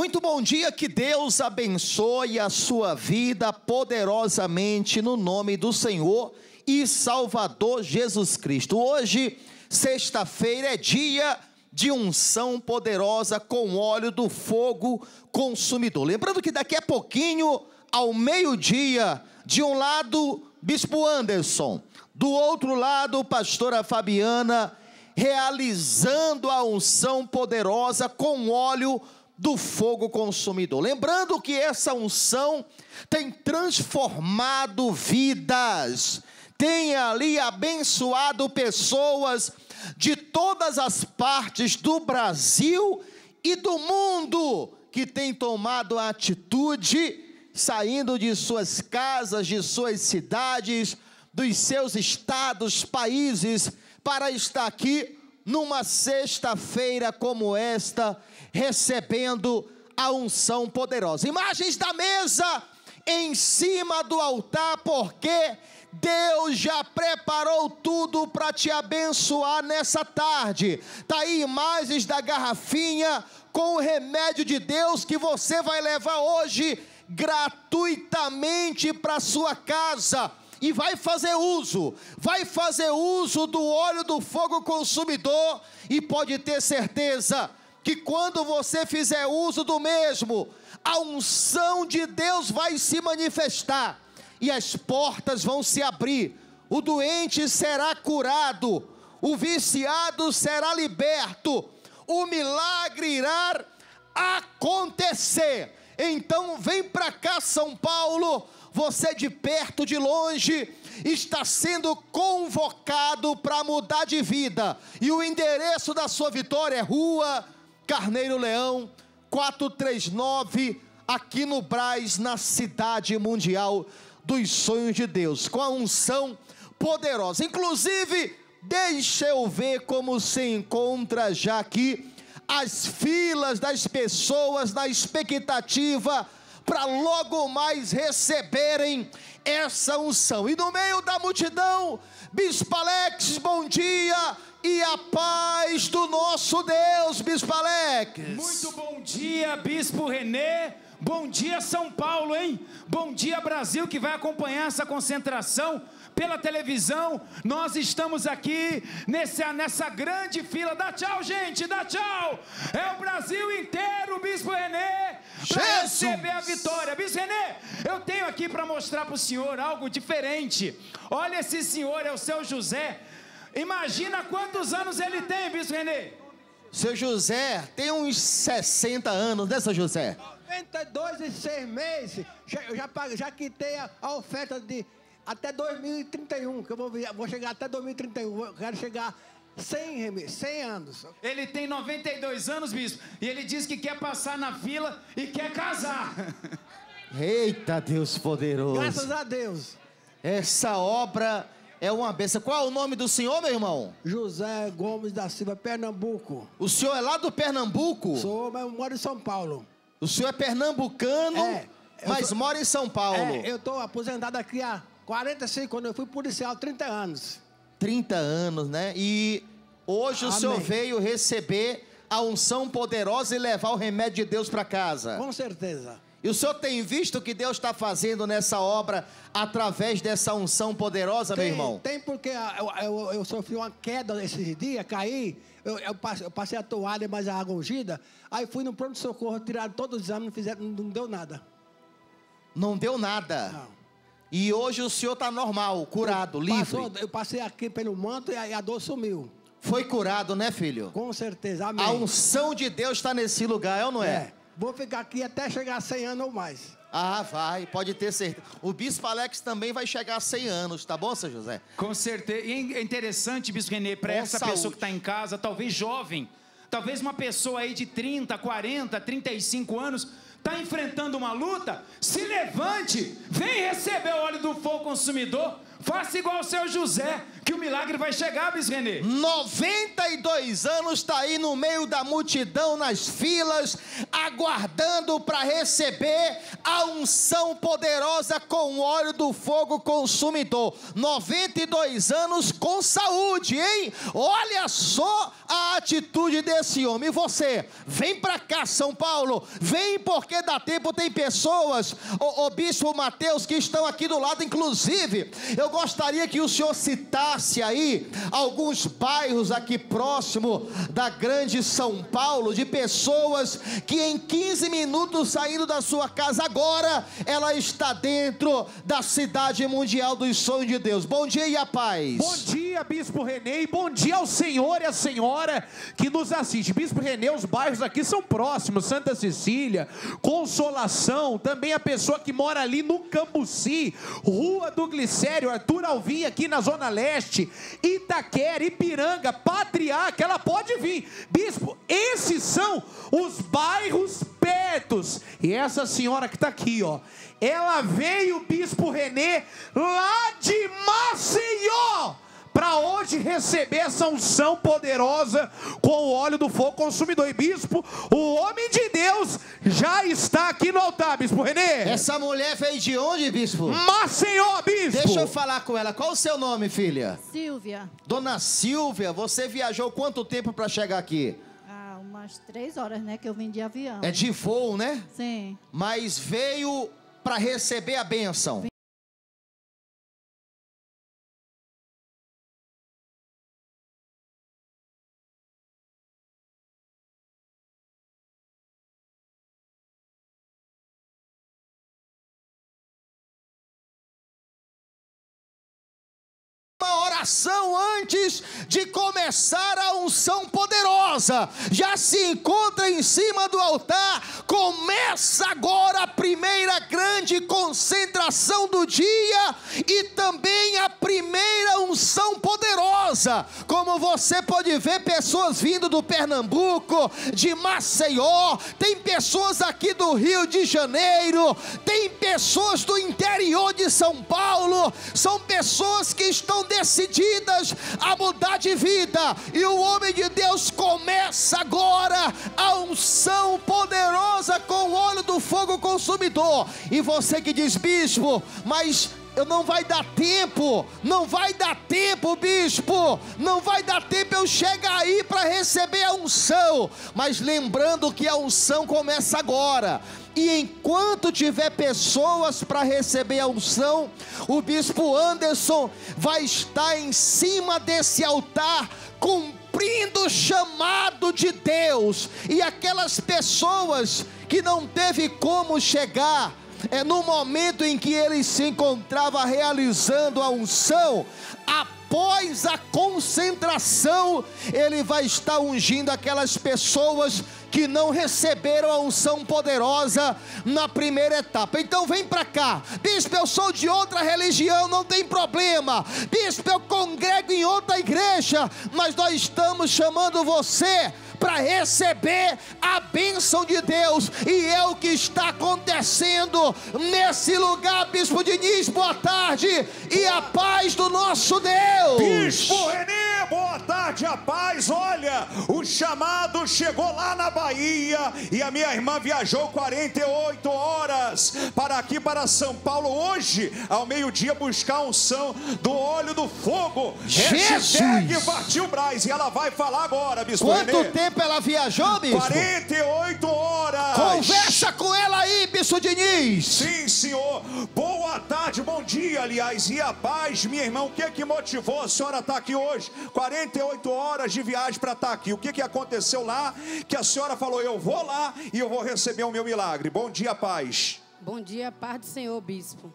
Muito bom dia, que Deus abençoe a sua vida poderosamente no nome do Senhor e Salvador Jesus Cristo. Hoje, sexta-feira, é dia de unção poderosa com óleo do fogo consumidor. Lembrando que daqui a pouquinho, ao meio-dia, de um lado, Bispo Anderson, do outro lado, pastora Fabiana, realizando a unção poderosa com óleo do fogo consumidor. Lembrando que essa unção tem transformado vidas, tem ali abençoado pessoas de todas as partes do Brasil e do mundo, que tem tomado a atitude, saindo de suas casas, de suas cidades, dos seus estados, países, para estar aqui numa sexta-feira como esta, recebendo a unção poderosa. Imagens da mesa em cima do altar, porque Deus já preparou tudo para te abençoar nessa tarde. Está aí imagens da garrafinha com o remédio de Deus que você vai levar hoje gratuitamente para sua casa. E vai fazer uso do óleo do fogo consumidor, e pode ter certeza que quando você fizer uso do mesmo, a unção de Deus vai se manifestar, e as portas vão se abrir, o doente será curado, o viciado será liberto, o milagre irá acontecer. Então vem para cá, São Paulo. Você de perto, de longe, está sendo convocado para mudar de vida. E o endereço da sua vitória é Rua Carneiro Leão, 439, aqui no Brás, na Cidade Mundial dos Sonhos de Deus, com a unção poderosa. Inclusive, deixa eu ver como se encontra já aqui as filas das pessoas na expectativa para logo mais receberem essa unção. E no meio da multidão, Bispo Alex, bom dia e a paz do nosso Deus, Bispo Alex. Muito bom dia, Bispo Renê. Bom dia, São Paulo, hein? Bom dia, Brasil, que vai acompanhar essa concentração pela televisão. Nós estamos aqui nessa grande fila. Dá tchau, gente, dá tchau. É o Brasil inteiro, Bispo Renê, para receber a vitória. Bispo Renê, eu tenho aqui para mostrar para o senhor algo diferente. Olha, esse senhor é o seu José. Imagina quantos anos ele tem, Bispo Renê. Seu José tem uns 60 anos, né, seu José? 92 e 6 meses. Eu já quitei a oferta de até 2031, que eu vou chegar até 2031, eu quero chegar 100 anos. Ele tem 92 anos, bispo, e ele diz que quer passar na fila e quer casar. Eita, Deus poderoso. Graças a Deus. Essa obra é uma bênção. Qual é o nome do senhor, meu irmão? José Gomes da Silva, Pernambuco. O senhor é lá do Pernambuco? Sou, mas eu moro em São Paulo. O senhor é pernambucano, mas mora em São Paulo. Eu estou aposentado aqui há 45, quando eu fui policial, 30 anos. 30 anos, né? E hoje o senhor veio receber a unção poderosa e levar o remédio de Deus para casa. Com certeza. E o senhor tem visto o que Deus está fazendo nessa obra através dessa unção poderosa, meu irmão? Tem, porque eu sofri uma queda esses dias, caí, eu passei a toalha, mas a água ungida, aí fui no pronto-socorro, tiraram todos os exames, não deu nada. Não deu nada? Não. E hoje o senhor está normal, curado, livre? Eu passei aqui pelo manto e a dor sumiu. Foi curado, né, filho? Com certeza, amém. A unção de Deus está nesse lugar, é ou não é? Vou ficar aqui até chegar a 100 anos ou mais. Ah, vai, pode ter certeza. O Bispo Alex também vai chegar a 100 anos, tá bom, seu José? Com certeza. E é interessante, Bispo Renê, para essa pessoa que está em casa, talvez jovem, talvez uma pessoa aí de 30, 40, 35 anos, está enfrentando uma luta, se levante, vem receber o óleo do fogo consumidor, Faça igual o seu José, que o milagre vai chegar, Bispo Renê. 92 anos está aí no meio da multidão, nas filas, aguardando para receber a unção poderosa com óleo do fogo consumidor. 92 anos com saúde, hein? Olha só a atitude desse homem. E você, vem para cá, São Paulo, vem, porque dá tempo. Tem pessoas, o Bispo Mateus, que estão aqui do lado. Inclusive, eu gostaria que o senhor citasse aí alguns bairros aqui próximo da grande São Paulo, de pessoas que em 15 minutos saindo da sua casa agora, ela está dentro da cidade mundial dos sonhos de Deus. Bom dia e a paz. Bom dia, Bispo Renê, e bom dia ao senhor e à senhora que nos assiste. Bispo Renê, os bairros aqui são próximos: Santa Cecília, Consolação, também a pessoa que mora ali no Cambuci, Rua do Glicério, Arthur Alvim aqui na Zona Leste, Itaquera, Ipiranga, Patriarca, ela pode vir. Bispo, esses são os bairros pertos. E essa senhora que está aqui, ó, ela veio, Bispo Renê, lá de Maceió, para hoje receber essa unção poderosa com o óleo do fogo consumidor. E bispo, o homem de Deus já está aqui no altar, Bispo Renê. Essa mulher veio de onde, bispo? Maceió, bispo. Deixa eu falar com ela. Qual o seu nome, filha? Silvia. Dona Silvia, você viajou quanto tempo para chegar aqui? Ah, umas 3 horas, né, que eu vim de avião. É de voo, né? Sim. Mas veio para receber a bênção. Oração antes de começar a unção poderosa, já se encontra em cima do altar. Começa agora a primeira grande concentração do dia e também a primeira unção poderosa. Como você pode ver, pessoas vindo do Pernambuco, de Maceió, tem pessoas aqui do Rio de Janeiro, tem pessoas do interior de São Paulo. São pessoas que estão decididas a mudar de vida, e o homem de Deus começa agora a unção poderosa com o óleo do fogo consumidor. E você que diz: bispo, mas não vai dar tempo, não vai dar tempo, bispo, não vai dar tempo eu chegar aí para receber a unção. Mas lembrando que a unção começa agora. E enquanto tiver pessoas para receber a unção, o bispo Anderson vai estar em cima desse altar, cumprindo o chamado de Deus. E aquelas pessoas que não teve como chegar, no momento em que ele se encontrava realizando a unção, após a concentração, ele vai estar ungindo aquelas pessoas que não receberam a unção poderosa na primeira etapa. Então vem para cá. Bispo, eu sou de outra religião, não tem problema. Bispo, eu congrego em outra igreja, mas nós estamos chamando você para receber a bênção de Deus, e é o que está acontecendo nesse lugar. Bispo Diniz, boa tarde, e a paz do nosso Deus. Bispo Renê, boa tarde, a paz. Olha, o chamado chegou lá na Bahia, e a minha irmã viajou 48 horas para aqui, para São Paulo, hoje ao meio-dia, buscar a unção do óleo do fogo. Jesus! Partiu Braz, e ela vai falar agora, Bispo Quanto Renê. tempo ela viajou, bispo? 48 horas. Conversa com ela aí, Bispo Diniz. Sim, senhor. Boa tarde, bom dia, aliás, e a paz, minha irmã. O que motivou a senhora estar aqui hoje? 48 horas de viagem para estar aqui. O que aconteceu lá, que a senhora falou: eu vou lá e eu vou receber o meu milagre? Bom dia, paz. Bom dia, paz do Senhor, bispo.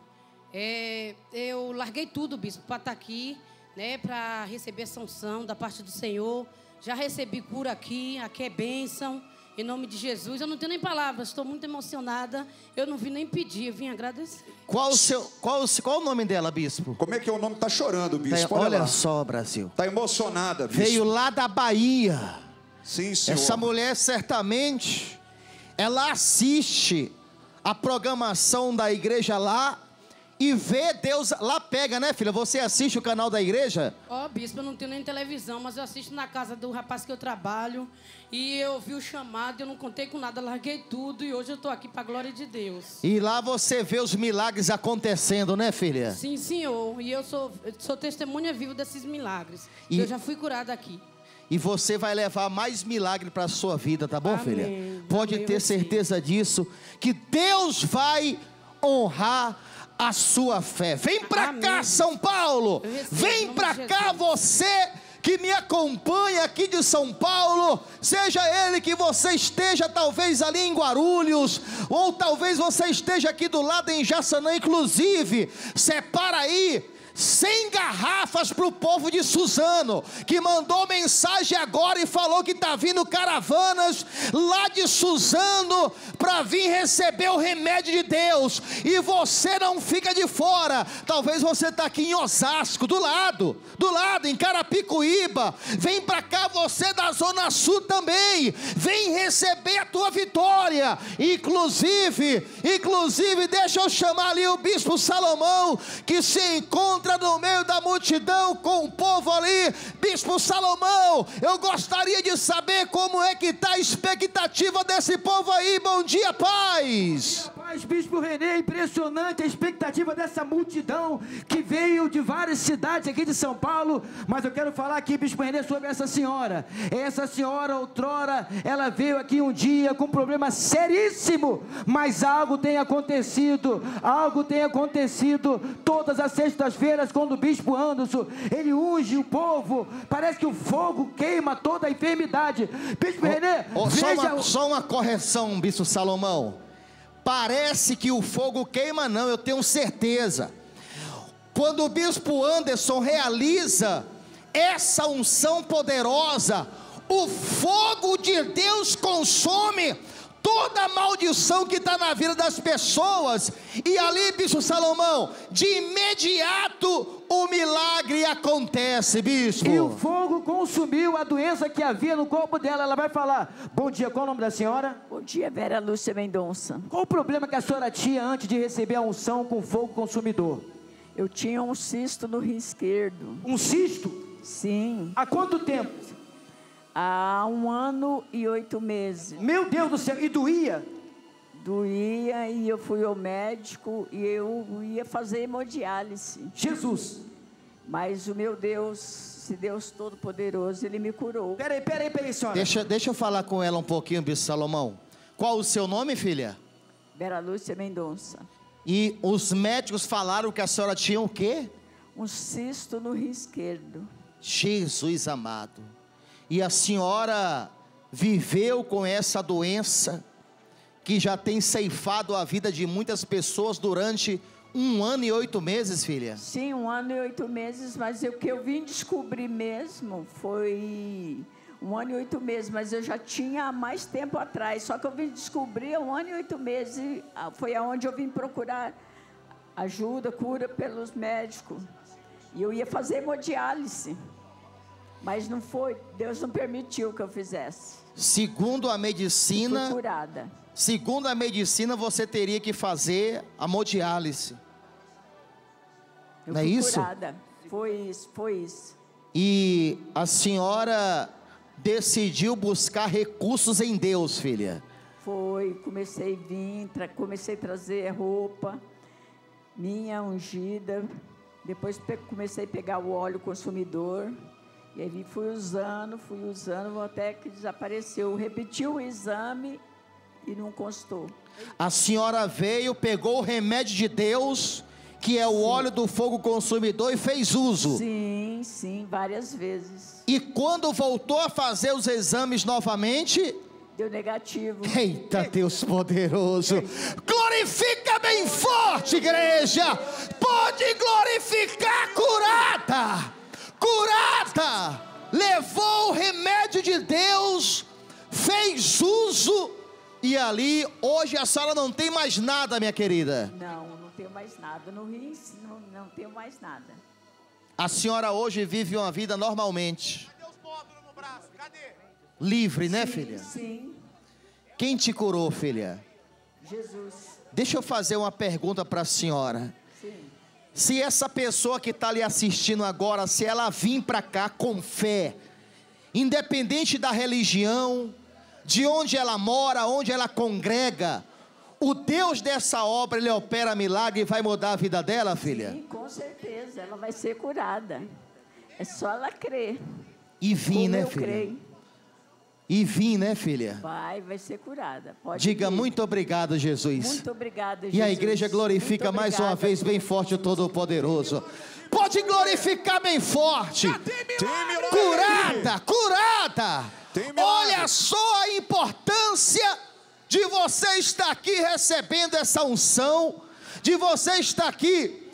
Eu larguei tudo, bispo, para estar aqui, né, para receber essa unção da parte do Senhor. Já recebi cura aqui é bênção, em nome de Jesus. Eu não tenho nem palavras, estou muito emocionada. Eu não vim nem pedir, eu vim agradecer. Qual o nome dela, bispo? Como é que é o nome? Tá chorando, bispo. Olha só, Brasil. Tá emocionada, bispo. Veio lá da Bahia. Sim, senhor. Essa mulher, certamente, ela assiste a programação da igreja lá, e vê Deus lá pega, né, filha? Você assiste o canal da igreja? Ó, bispo, eu não tenho nem televisão, mas eu assisto na casa do rapaz que eu trabalho. E eu vi o chamado, eu não contei com nada, larguei tudo. E hoje eu tô aqui pra glória de Deus. E lá você vê os milagres acontecendo, né, filha? Sim, senhor. E eu sou testemunha viva desses milagres. E- Eu já fui curada aqui. E você vai levar mais milagre para a sua vida, tá bom, Amém. filha? Pode Amém, ter eu certeza disso, que Deus vai honrar a sua fé. Vem para Amém. cá, São Paulo. Eu recebo, Vem em nome para de cá, Jesus. você que me acompanha aqui de São Paulo, seja ele que você esteja talvez ali em Guarulhos, ou talvez você esteja aqui do lado em Jaçanã, inclusive, separa aí 100 garrafas para o povo de Suzano, que mandou mensagem agora e falou que está vindo caravanas lá de Suzano para vir receber o remédio de Deus, e você não fica de fora. Talvez você está aqui em Osasco, do lado, em Carapicuíba. Vem para cá, você da Zona Sul também, vem receber a tua vitória. Inclusive, deixa eu chamar ali o Bispo Salomão, que se encontra no meio da multidão com o povo ali. Bispo Salomão, eu gostaria de saber como é que está a expectativa desse povo aí. Bom dia, paz. Paz, Bispo René, impressionante a expectativa dessa multidão que veio de várias cidades aqui de São Paulo. Mas eu quero falar aqui, Bispo René, sobre essa senhora. Essa senhora, outrora, ela veio aqui um dia com um problema seríssimo, mas algo tem acontecido todas as sextas-feiras, quando o Bispo Anderson, ele unge o povo, parece que o fogo queima toda a enfermidade. Bispo René, veja... Só uma correção, Bispo Salomão. Parece que o fogo queima, não, eu tenho certeza. Quando o Bispo Anderson realiza essa unção poderosa, o fogo de Deus consome toda a maldição que está na vida das pessoas. E ali, Bispo Salomão, de imediato o milagre acontece, bispo. E o fogo consumiu a doença que havia no corpo dela. Ela vai falar: bom dia, qual o nome da senhora? Bom dia, Vera Lúcia Mendonça. Qual o problema que a senhora tinha antes de receber a unção com fogo consumidor? Eu tinha um cisto no rim esquerdo. Um cisto? Sim. Há quanto tempo? Há 1 ano e 8 meses. Meu Deus do céu, e doía? Doía, e eu fui ao médico e eu ia fazer hemodiálise. Jesus. Mas o meu Deus, esse Deus Todo-Poderoso, Ele me curou. Peraí, senhora. Deixa eu falar com ela um pouquinho, Bispo Salomão. Qual o seu nome, filha? Vera Lúcia Mendonça. E os médicos falaram que a senhora tinha o quê? Um cisto no rim esquerdo. Jesus amado. E a senhora viveu com essa doença que já tem ceifado a vida de muitas pessoas durante 1 ano e 8 meses, filha? Sim, 1 ano e 8 meses, mas o que eu vim descobrir mesmo foi 1 ano e 8 meses, mas eu já tinha há mais tempo atrás, só que eu vim descobrir há 1 ano e 8 meses, foi aonde eu vim procurar ajuda, cura pelos médicos, e eu ia fazer hemodiálise. Mas não foi, Deus não permitiu que eu fizesse. Segundo a medicina, fui curada. Segundo a medicina, você teria que fazer a hemodiálise. Eu não é fui isso? Curada. Foi isso. E a senhora decidiu buscar recursos em Deus, filha. Foi, comecei a vir, comecei a trazer roupa minha ungida. Depois comecei a pegar o óleo consumidor. E aí fui usando, até que desapareceu. Repeti o exame e não constou. A senhora veio, pegou o remédio de Deus, que é o óleo do fogo consumidor, e fez uso. Sim, várias vezes. E quando voltou a fazer os exames novamente... Deu negativo. Eita, Deus poderoso. Glorifica bem forte, igreja. Pode glorificar, curada. Levou o remédio de Deus, fez uso, e ali, hoje a senhora não tem mais nada, minha querida. Não tenho mais nada, no rim não tenho mais nada. A senhora hoje vive uma vida normalmente. Cadê os módulos no braço? Cadê? Livre, né, filha? Sim. Quem te curou, filha? Jesus. Deixa eu fazer uma pergunta para a senhora. Sim. Se essa pessoa que está ali assistindo agora, se ela vir para cá com fé, independente da religião, de onde ela mora, onde ela congrega, o Deus dessa obra, Ele opera milagre e vai mudar a vida dela, filha? Sim, com certeza, ela vai ser curada. É só ela crer. E vir, Como né, eu filha? creio. E vir, né, filha? Vai ser curada. Pode Diga vir. muito obrigado, Jesus. Muito obrigada, Jesus. E a igreja glorifica Muito mais uma obrigada. vez bem forte o Todo-Poderoso. Pode glorificar bem forte. Curada, curada. Olha só a importância de você estar aqui recebendo essa unção, de você estar aqui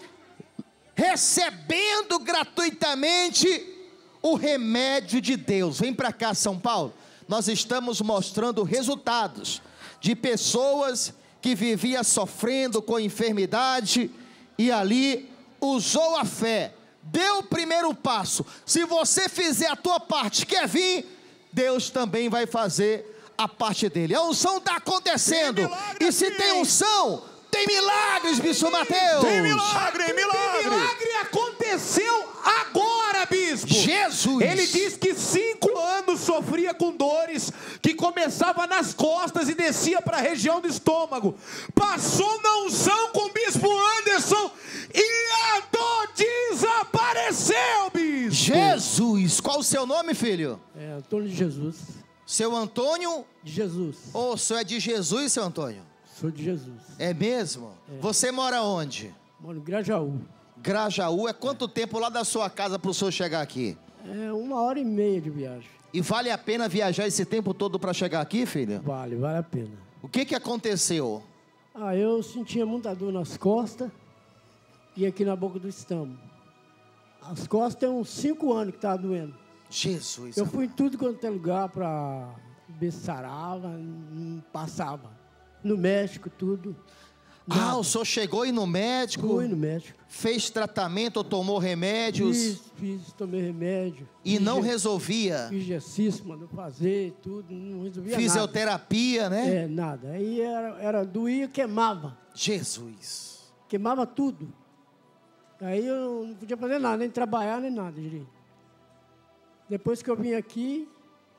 recebendo gratuitamente o remédio de Deus. Vem para cá, São Paulo. Nós estamos mostrando resultados de pessoas que viviam sofrendo com enfermidade e ali usou a fé, deu o primeiro passo. Se você fizer a tua parte, quer vir, Deus também vai fazer a parte dele. A unção está acontecendo. E se tem unção, tem milagres, Bispo Mateus. Tem milagre. O milagre aconteceu agora, bispo. Jesus. Ele diz que 5 anos sofria com dores, que começava nas costas e descia para a região do estômago. Passou na unção com o bispo Anderson e a dor desapareceu, bispo. Jesus. Qual o seu nome, filho? É Antônio de Jesus. Seu Antônio? De Jesus. Ô, o senhor é de Jesus, seu Antônio? Sou de Jesus. É mesmo? Você mora onde? Moro em Grajaú. Grajaú. É quanto tempo lá da sua casa para o senhor chegar aqui? É 1h30 de viagem. E vale a pena viajar esse tempo todo para chegar aqui, filho? Vale a pena. O que aconteceu? Eu sentia muita dor nas costas e aqui na boca do estômago. As costas tem uns 5 anos que estava doendo. Jesus. Eu fui em tudo quanto é lugar para ver se sarava, não passava. No México, tudo. Nada. O senhor chegou aí no médico? Fui no médico. Fez tratamento ou tomou remédios? Fiz, tomei remédio. E não resolvia? Fiz exercício, mandou fazer, tudo, não resolvia nada. Fisioterapia, né? Nada. Aí doía, queimava. Jesus. Queimava tudo. Aí eu não podia fazer nada, nem trabalhar, nem nada direito. Depois que eu vim aqui,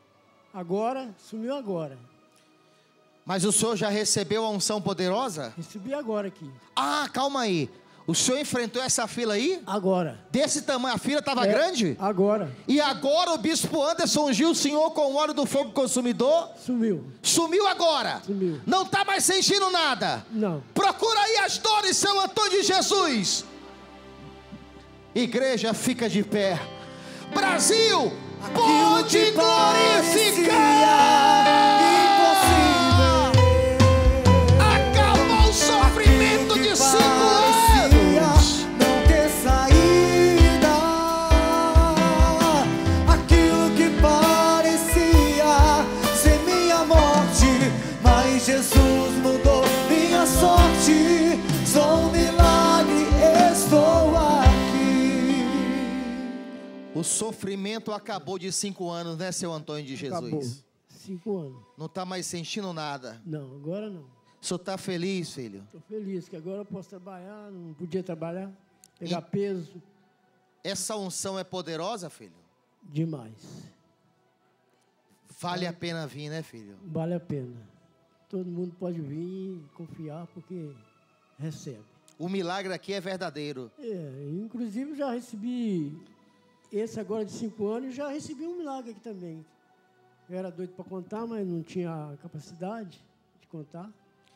sumiu agora. Mas o senhor já recebeu a unção poderosa? Recebi agora aqui. Calma aí. O senhor enfrentou essa fila aí? Agora. Desse tamanho, a fila estava grande? Agora. E agora o bispo Anderson ungiu o senhor com o óleo do fogo consumidor? Sumiu. Sumiu agora? Sumiu. Não está mais sentindo nada? Não. Procura aí as dores, São Antônio de Jesus. Igreja, fica de pé. Brasil, pode glorificar. Acabou o sofrimento de 5 anos. Não ter saída. Aquilo que parecia ser minha morte, mas Jesus mudou minha sorte. Sou um milagre, estou aqui. O sofrimento acabou de 5 anos, né, seu Antônio de Jesus? Acabou. 5 anos. Não está mais sentindo nada? Não, agora não. O senhor está feliz, filho? Estou feliz que agora eu posso trabalhar, não podia trabalhar, pegar peso. Essa unção é poderosa, filho? Demais. Vale a pena vir, né, filho? Vale a pena. Todo mundo pode vir e confiar porque recebe. O milagre aqui é verdadeiro. Inclusive já recebi esse agora de 5 anos, já recebi um milagre aqui também. Eu era doido para contar, mas não tinha capacidade de contar.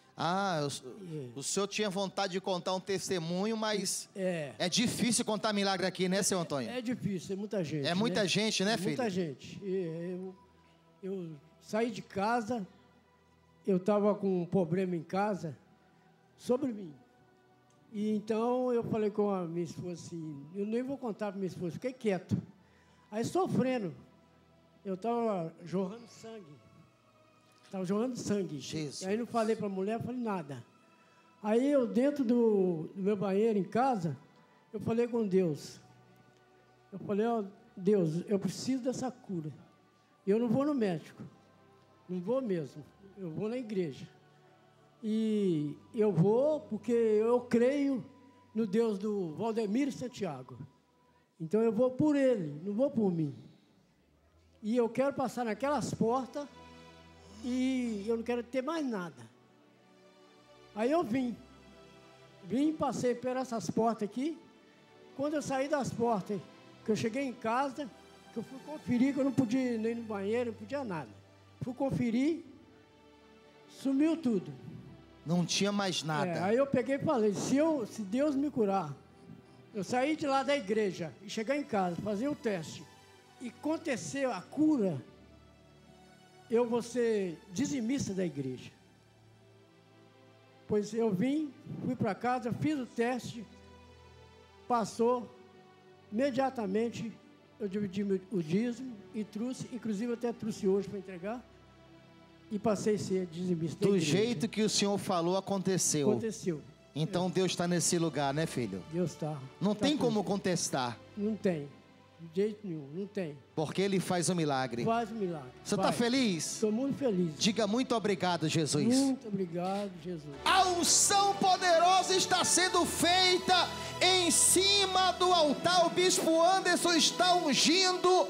O senhor tinha vontade de contar um testemunho, mas é difícil contar milagre aqui, né, seu Antônio? É difícil, é muita gente. É muita gente, né, filho? Muita gente. Eu saí de casa, eu estava com um problema em casa sobre mim. E então eu falei com a minha esposa assim, eu nem vou contar para minha esposa, fiquei quieto. Aí sofrendo, eu estava jorrando sangue. Estava jorrando sangue. Jesus. Aí não falei para a mulher, falei nada. Aí eu dentro do meu banheiro em casa, eu falei com Deus. Eu falei, Deus, eu preciso dessa cura. Eu não vou no médico. Não vou mesmo. Eu vou na igreja. E eu vou porque eu creio no Deus do Valdemiro Santiago. Então eu vou por ele, não vou por mim. E eu quero passar naquelas portas e eu não quero ter mais nada. Aí eu vim, passei por essas portas aqui. Quando eu saí das portas, que eu cheguei em casa, que eu fui conferir, que eu não podia nem no banheiro, não podia nada. Fui conferir, sumiu tudo. Não tinha mais nada. Aí eu peguei e falei, se Deus me curar, eu saí de lá da igreja e chegar em casa, fazer o teste, e acontecer a cura, eu vou ser dizimista da igreja. Pois eu fui para casa, fiz o teste, passou, imediatamente eu dividi o dízimo e trouxe, inclusive eu até trouxe hoje para entregar, e passei a ser dizimista da igreja. Do jeito que o senhor falou, aconteceu. Aconteceu. Então Deus está nesse lugar, né, filho? Deus está. Não tem como contestar. Não tem. De jeito nenhum, não tem. Porque Ele faz o milagre. Faz o milagre. Você está feliz? Estou muito feliz. Diga muito obrigado, Jesus. Muito obrigado, Jesus. A unção poderosa está sendo feita em cima do altar. O bispo Anderson está ungindo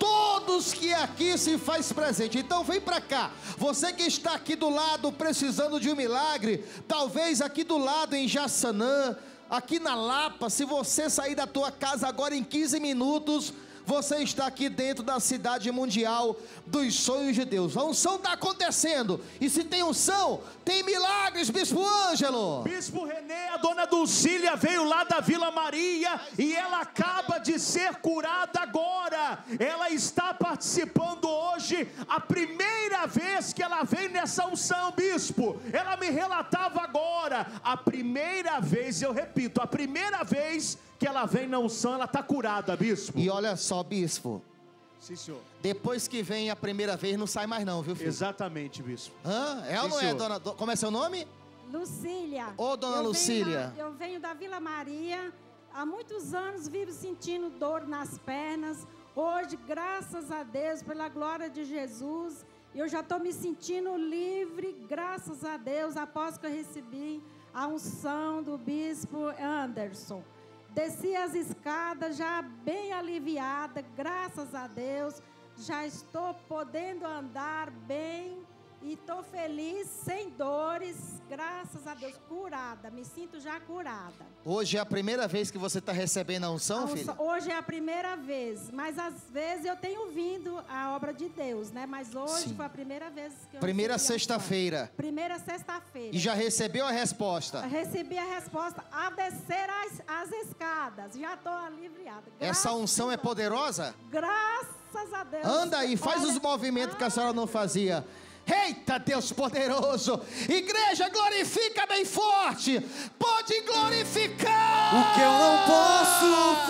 todos que aqui se faz presente. Então vem para cá. Você que está aqui do lado precisando de um milagre, talvez aqui do lado em Jaçanã, aqui na Lapa, se você sair da tua casa agora em 15 minutos, você está aqui dentro da cidade mundial dos sonhos de Deus. A unção está acontecendo. E se tem unção, tem milagres, Bispo Ângelo. Bispo René, a dona Dulcília veio lá da Vila Maria e ela acaba de ser curada agora. Ela está participando hoje, a primeira vez que ela vem nessa unção, bispo. Ela me relatava agora, a primeira vez, eu repito, a primeira vez que ela vem na unção, ela está curada, bispo. E olha só, bispo. Sim, senhor. Depois que vem a primeira vez, não sai mais não, viu, filho? Exatamente, bispo. Hã? É ou não é, dona... Como é seu nome? Lucília. Ô, dona Lucília. Eu venho da Vila Maria. Há muitos anos vivo sentindo dor nas pernas. Hoje, graças a Deus, pela glória de Jesus, eu já estou me sentindo livre, graças a Deus, após que eu recebi a unção do bispo Anderson. Desci as escadas já bem aliviada, graças a Deus. Já estou podendo andar bem e estou feliz, sem dores, graças a Deus, curada. Me sinto já curada. Hoje é a primeira vez que você está recebendo a unção, filha? Hoje é a primeira vez, mas às vezes eu tenho vindo a obra de Deus, né? Mas hoje foi a primeira vez que eu Primeira sexta-feira. Primeira sexta-feira. E já recebeu a resposta? Recebi a resposta a descer as escadas. Já estou aliviada. Essa unção é poderosa? Graças a Deus. Anda aí, faz os movimentos que a senhora não fazia. Eita, Deus poderoso. Igreja, glorifica bem forte. Pode glorificar. O que eu não posso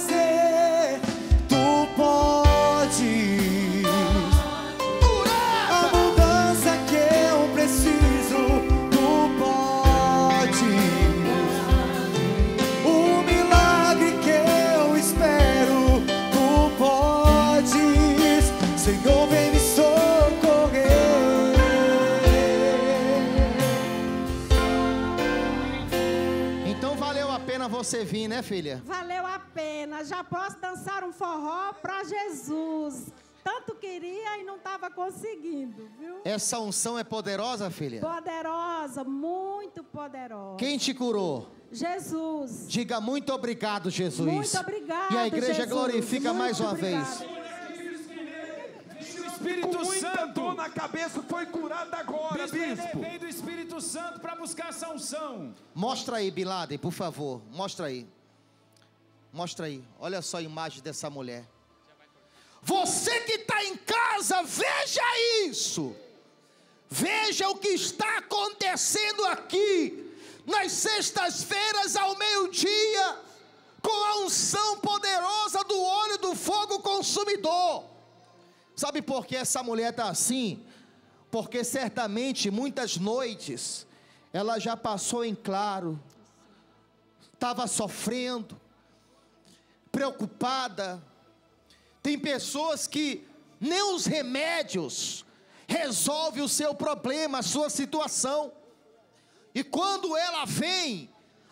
fazer, tu podes. A mudança que eu preciso, tu podes. O milagre que eu espero, tu podes. Senhor, vem me socorrer. Você vir, né, filha? Valeu a pena. Já posso dançar um forró para Jesus. Tanto queria e não estava conseguindo, viu? Essa unção é poderosa, filha? Poderosa, muito poderosa. Quem te curou? Jesus. Diga muito obrigado, Jesus. Muito obrigado, E a igreja Jesus. glorifica muito mais uma obrigado. vez. Espírito com muita Santo. dor na cabeça, foi curado agora, bispo. Veio do Espírito Santo para buscar essa unção. Mostra aí, Bilade, por favor. Mostra aí. Mostra aí. Olha só a imagem dessa mulher. Você que está em casa, veja isso. Veja o que está acontecendo aqui. Nas sextas-feiras ao meio-dia, com a unção poderosa do óleo do fogo consumidor. Sabe por que essa mulher está assim? Porque certamente muitas noites ela já passou em claro, estava sofrendo, preocupada. Tem pessoas que nem os remédios resolvem o seu problema, a sua situação. E quando ela vem,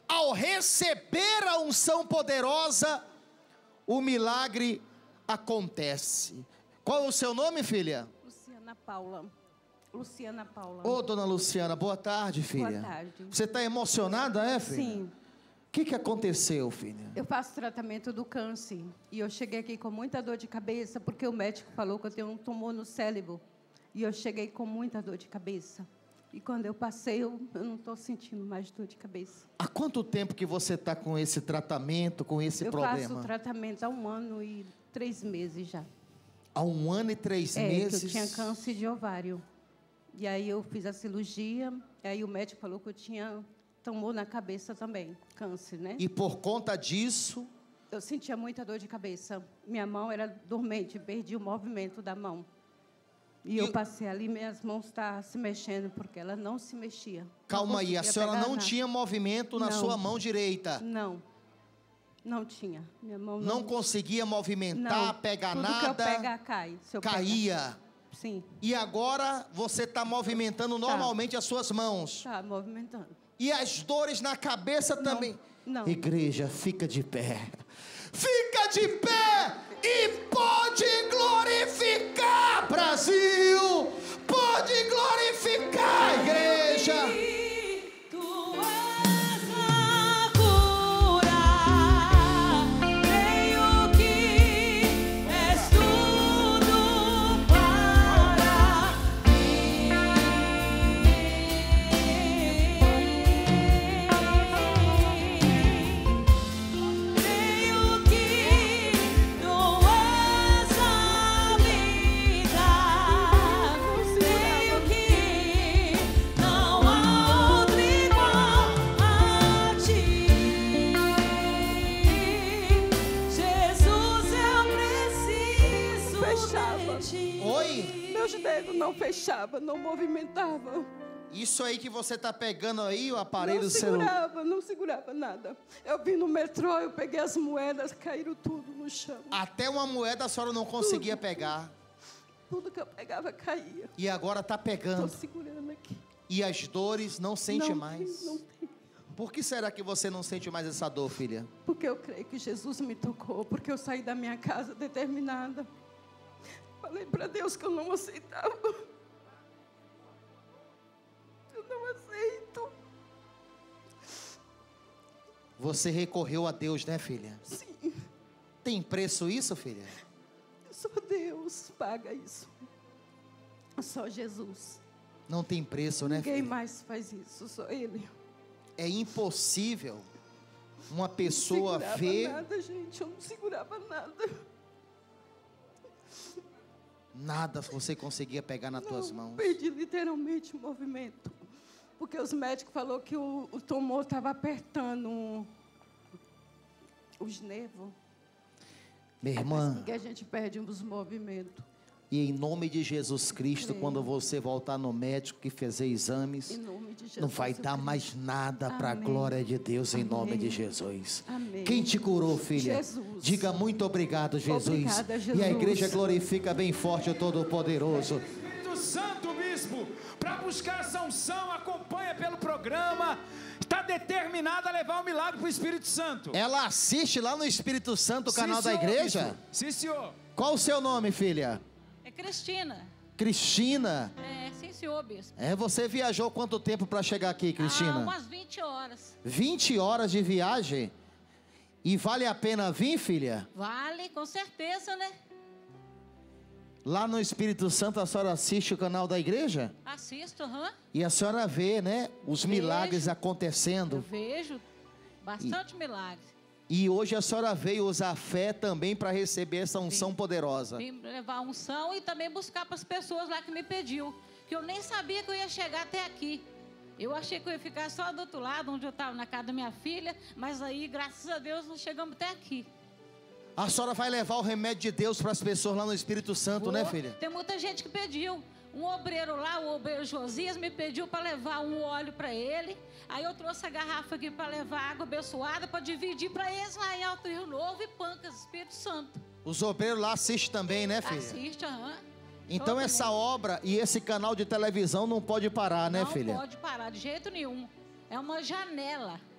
ao receber a unção poderosa, o milagre acontece. Qual é o seu nome, filha? Luciana Paula. Luciana Paula. Ô, dona Luciana, boa tarde, filha. Boa tarde. Você está emocionada, é, filha? Sim. O que aconteceu, filha? Eu faço tratamento do câncer e eu cheguei aqui com muita dor de cabeça porque o médico falou que eu tenho um tumor no cérebro e eu cheguei com muita dor de cabeça. E quando eu passei, eu não estou sentindo mais dor de cabeça. Há quanto tempo que você está com esse tratamento, com esse problema? Eu faço tratamento há 1 ano e 3 meses já. Há 1 ano e 3 meses? Que eu tinha câncer de ovário. E aí eu fiz a cirurgia, e aí o médico falou que eu tinha tumor na cabeça também, câncer, né? E por conta disso... Eu sentia muita dor de cabeça. Minha mão era dormente, perdi o movimento da mão. E eu passei ali, minhas mãos estavam se mexendo, porque ela não se mexia. Calma aí, a senhora não tinha movimento na sua mão direita? Não, não tinha. Minha mão não conseguia movimentar, pegar tudo nada? Tudo que eu pegar, cai. Se eu caía? Pegar. Sim. E agora você está movimentando normalmente as suas mãos? Está movimentando. E as dores na cabeça também? Não. Igreja, fica de pé. Fica de pé e pode glorificar, Brasil. Pode glorificar, igreja. Não fechava, não movimentava. Isso aí que você está pegando aí, o aparelho celular? Não segurava nada. Eu vim no metrô, eu peguei as moedas, caíram tudo no chão. Até uma moeda a senhora não conseguia pegar? Tudo que eu pegava caía. E agora está pegando? Estou segurando aqui. E as dores não sente mais? Não tem. Por que será que você não sente mais essa dor, filha? Porque eu creio que Jesus me tocou, porque eu saí da minha casa determinada. Falei para Deus que eu não aceitava. Eu não aceito. Você recorreu a Deus, né, filha? Sim. Tem preço isso, filha? Só Deus paga isso. Só Jesus. Não tem preço, né, filha? Ninguém mais faz isso, só Ele. É impossível uma pessoa ver... Eu não segurava nada, gente. Eu não segurava nada. Nada você conseguia pegar nas tuas mãos. Perdi literalmente o movimento. Porque os médicos falaram que o tumor estava apertando os nervos. Minha irmã. Que a gente perde os movimentos. E em nome de Jesus Cristo, quando você voltar no médico que fez exames, em nome de Jesus, não vai dar mais nada para a glória de Deus, em nome de Jesus. Amém. Quem te curou, filha? Jesus. Diga muito obrigado, Jesus. Obrigada, Jesus. E a igreja glorifica bem forte o Todo-Poderoso. Espírito Santo, bispo, para buscar essa unção, acompanha pelo programa. Está determinada a levar o milagre para o Espírito Santo. Ela assiste lá no Espírito Santo, o canal da igreja? Bispo. Sim, senhor. Qual o seu nome, filha? É Cristina. Cristina? É, sim, senhor, bispo. Você viajou quanto tempo para chegar aqui, Cristina? Umas 20 horas. 20 horas de viagem? E vale a pena vir, filha? Vale, com certeza, né? Lá no Espírito Santo a senhora assiste o canal da igreja? Assisto, aham. E a senhora vê, né, os milagres acontecendo. Eu vejo bastante milagres. E hoje a senhora veio usar fé também para receber essa unção poderosa. Vim levar a unção e também buscar para as pessoas lá que me pediu. Que eu nem sabia que eu ia chegar até aqui. Eu achei que eu ia ficar só do outro lado, onde eu estava, na casa da minha filha. Mas aí, graças a Deus, nós chegamos até aqui. A senhora vai levar o remédio de Deus para as pessoas lá no Espírito Santo, né, filha? Tem muita gente que pediu. Um obreiro lá, o obreiro Josias, me pediu para levar um óleo para ele. Aí eu trouxe a garrafa aqui para levar água abençoada, para dividir para eles lá em Alto Rio Novo e Pancas, Espírito Santo. Os obreiros lá assistem também, né, filha? Assiste, aham. Então Todo essa mundo. obra e esse canal de televisão não pode parar, né, não filha? Não pode parar de jeito nenhum. É uma janela.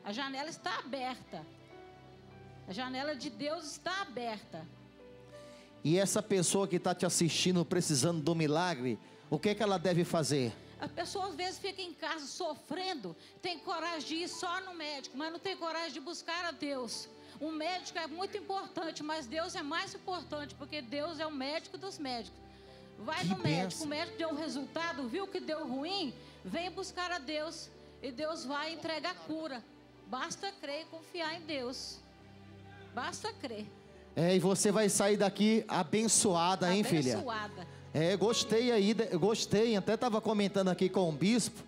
A janela está aberta. A janela de Deus está aberta. E essa pessoa que está te assistindo, precisando do milagre, o que ela deve fazer? A pessoa às vezes fica em casa sofrendo, tem coragem de ir só no médico, mas não tem coragem de buscar a Deus. O médico é muito importante, mas Deus é mais importante, porque Deus é o médico dos médicos. Vai no médico, o médico deu um resultado, viu que deu ruim, vem buscar a Deus e Deus vai entregar cura. Basta crer e confiar em Deus. Basta crer. E você vai sair daqui abençoada, hein, filha? Abençoada. Gostei aí, gostei, até estava comentando aqui com o bispo,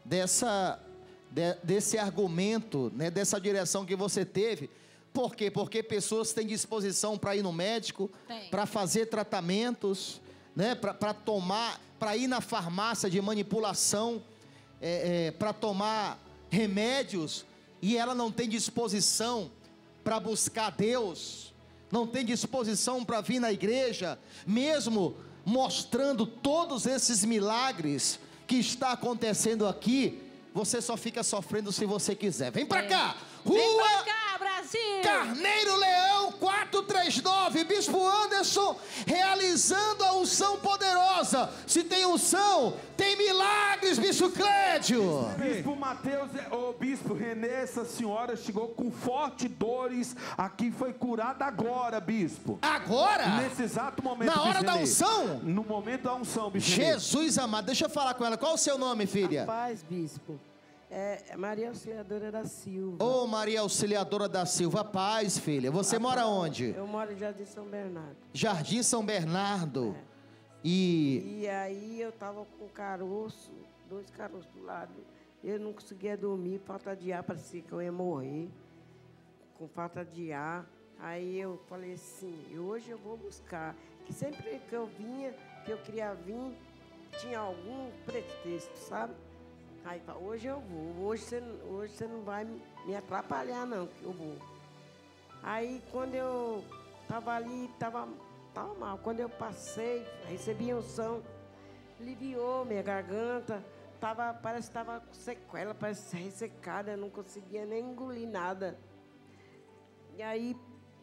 desse argumento, né, dessa direção que você teve. Por quê? Porque pessoas têm disposição para ir no médico, para fazer tratamentos, né, para ir na farmácia de manipulação, para tomar remédios, e ela não tem disposição para buscar Deus, não tem disposição para vir na igreja, mesmo mostrando todos esses milagres que está acontecendo aqui. Você só fica sofrendo se você quiser. Vem pra cá! Rua Vem pra cá, Brasil! Carneiro Leão 439, Bispo Anderson realizando a unção poderosa. Se tem unção, tem milagres, Bispo Clédio. Bispo Mateus, o Bispo Renê, essa senhora chegou com fortes dores aqui, foi curada agora, Bispo. Agora? Nesse exato momento. Na hora da unção? No momento da unção, Bispo. Jesus amado, deixa eu falar com ela. Qual o seu nome, filha? Paz, Bispo. É Maria Auxiliadora da Silva. Ô, Maria Auxiliadora da Silva, paz, filha. Você mora onde? Eu moro em Jardim São Bernardo. Jardim São Bernardo. E aí eu tava com caroço, 2 caroços do lado. Eu não conseguia dormir, falta de ar, parecia que eu ia morrer. Com falta de ar. Aí eu falei assim, hoje eu vou buscar. Que sempre que eu vinha, que eu queria vir, tinha algum pretexto, sabe? Aí, hoje eu vou, hoje você não vai me atrapalhar não, que eu vou. Aí quando eu estava ali, estava mal. Quando eu passei, recebi unção, aliviou minha garganta, parece que estava com sequela, parece ressecada, eu não conseguia nem engolir nada. E aí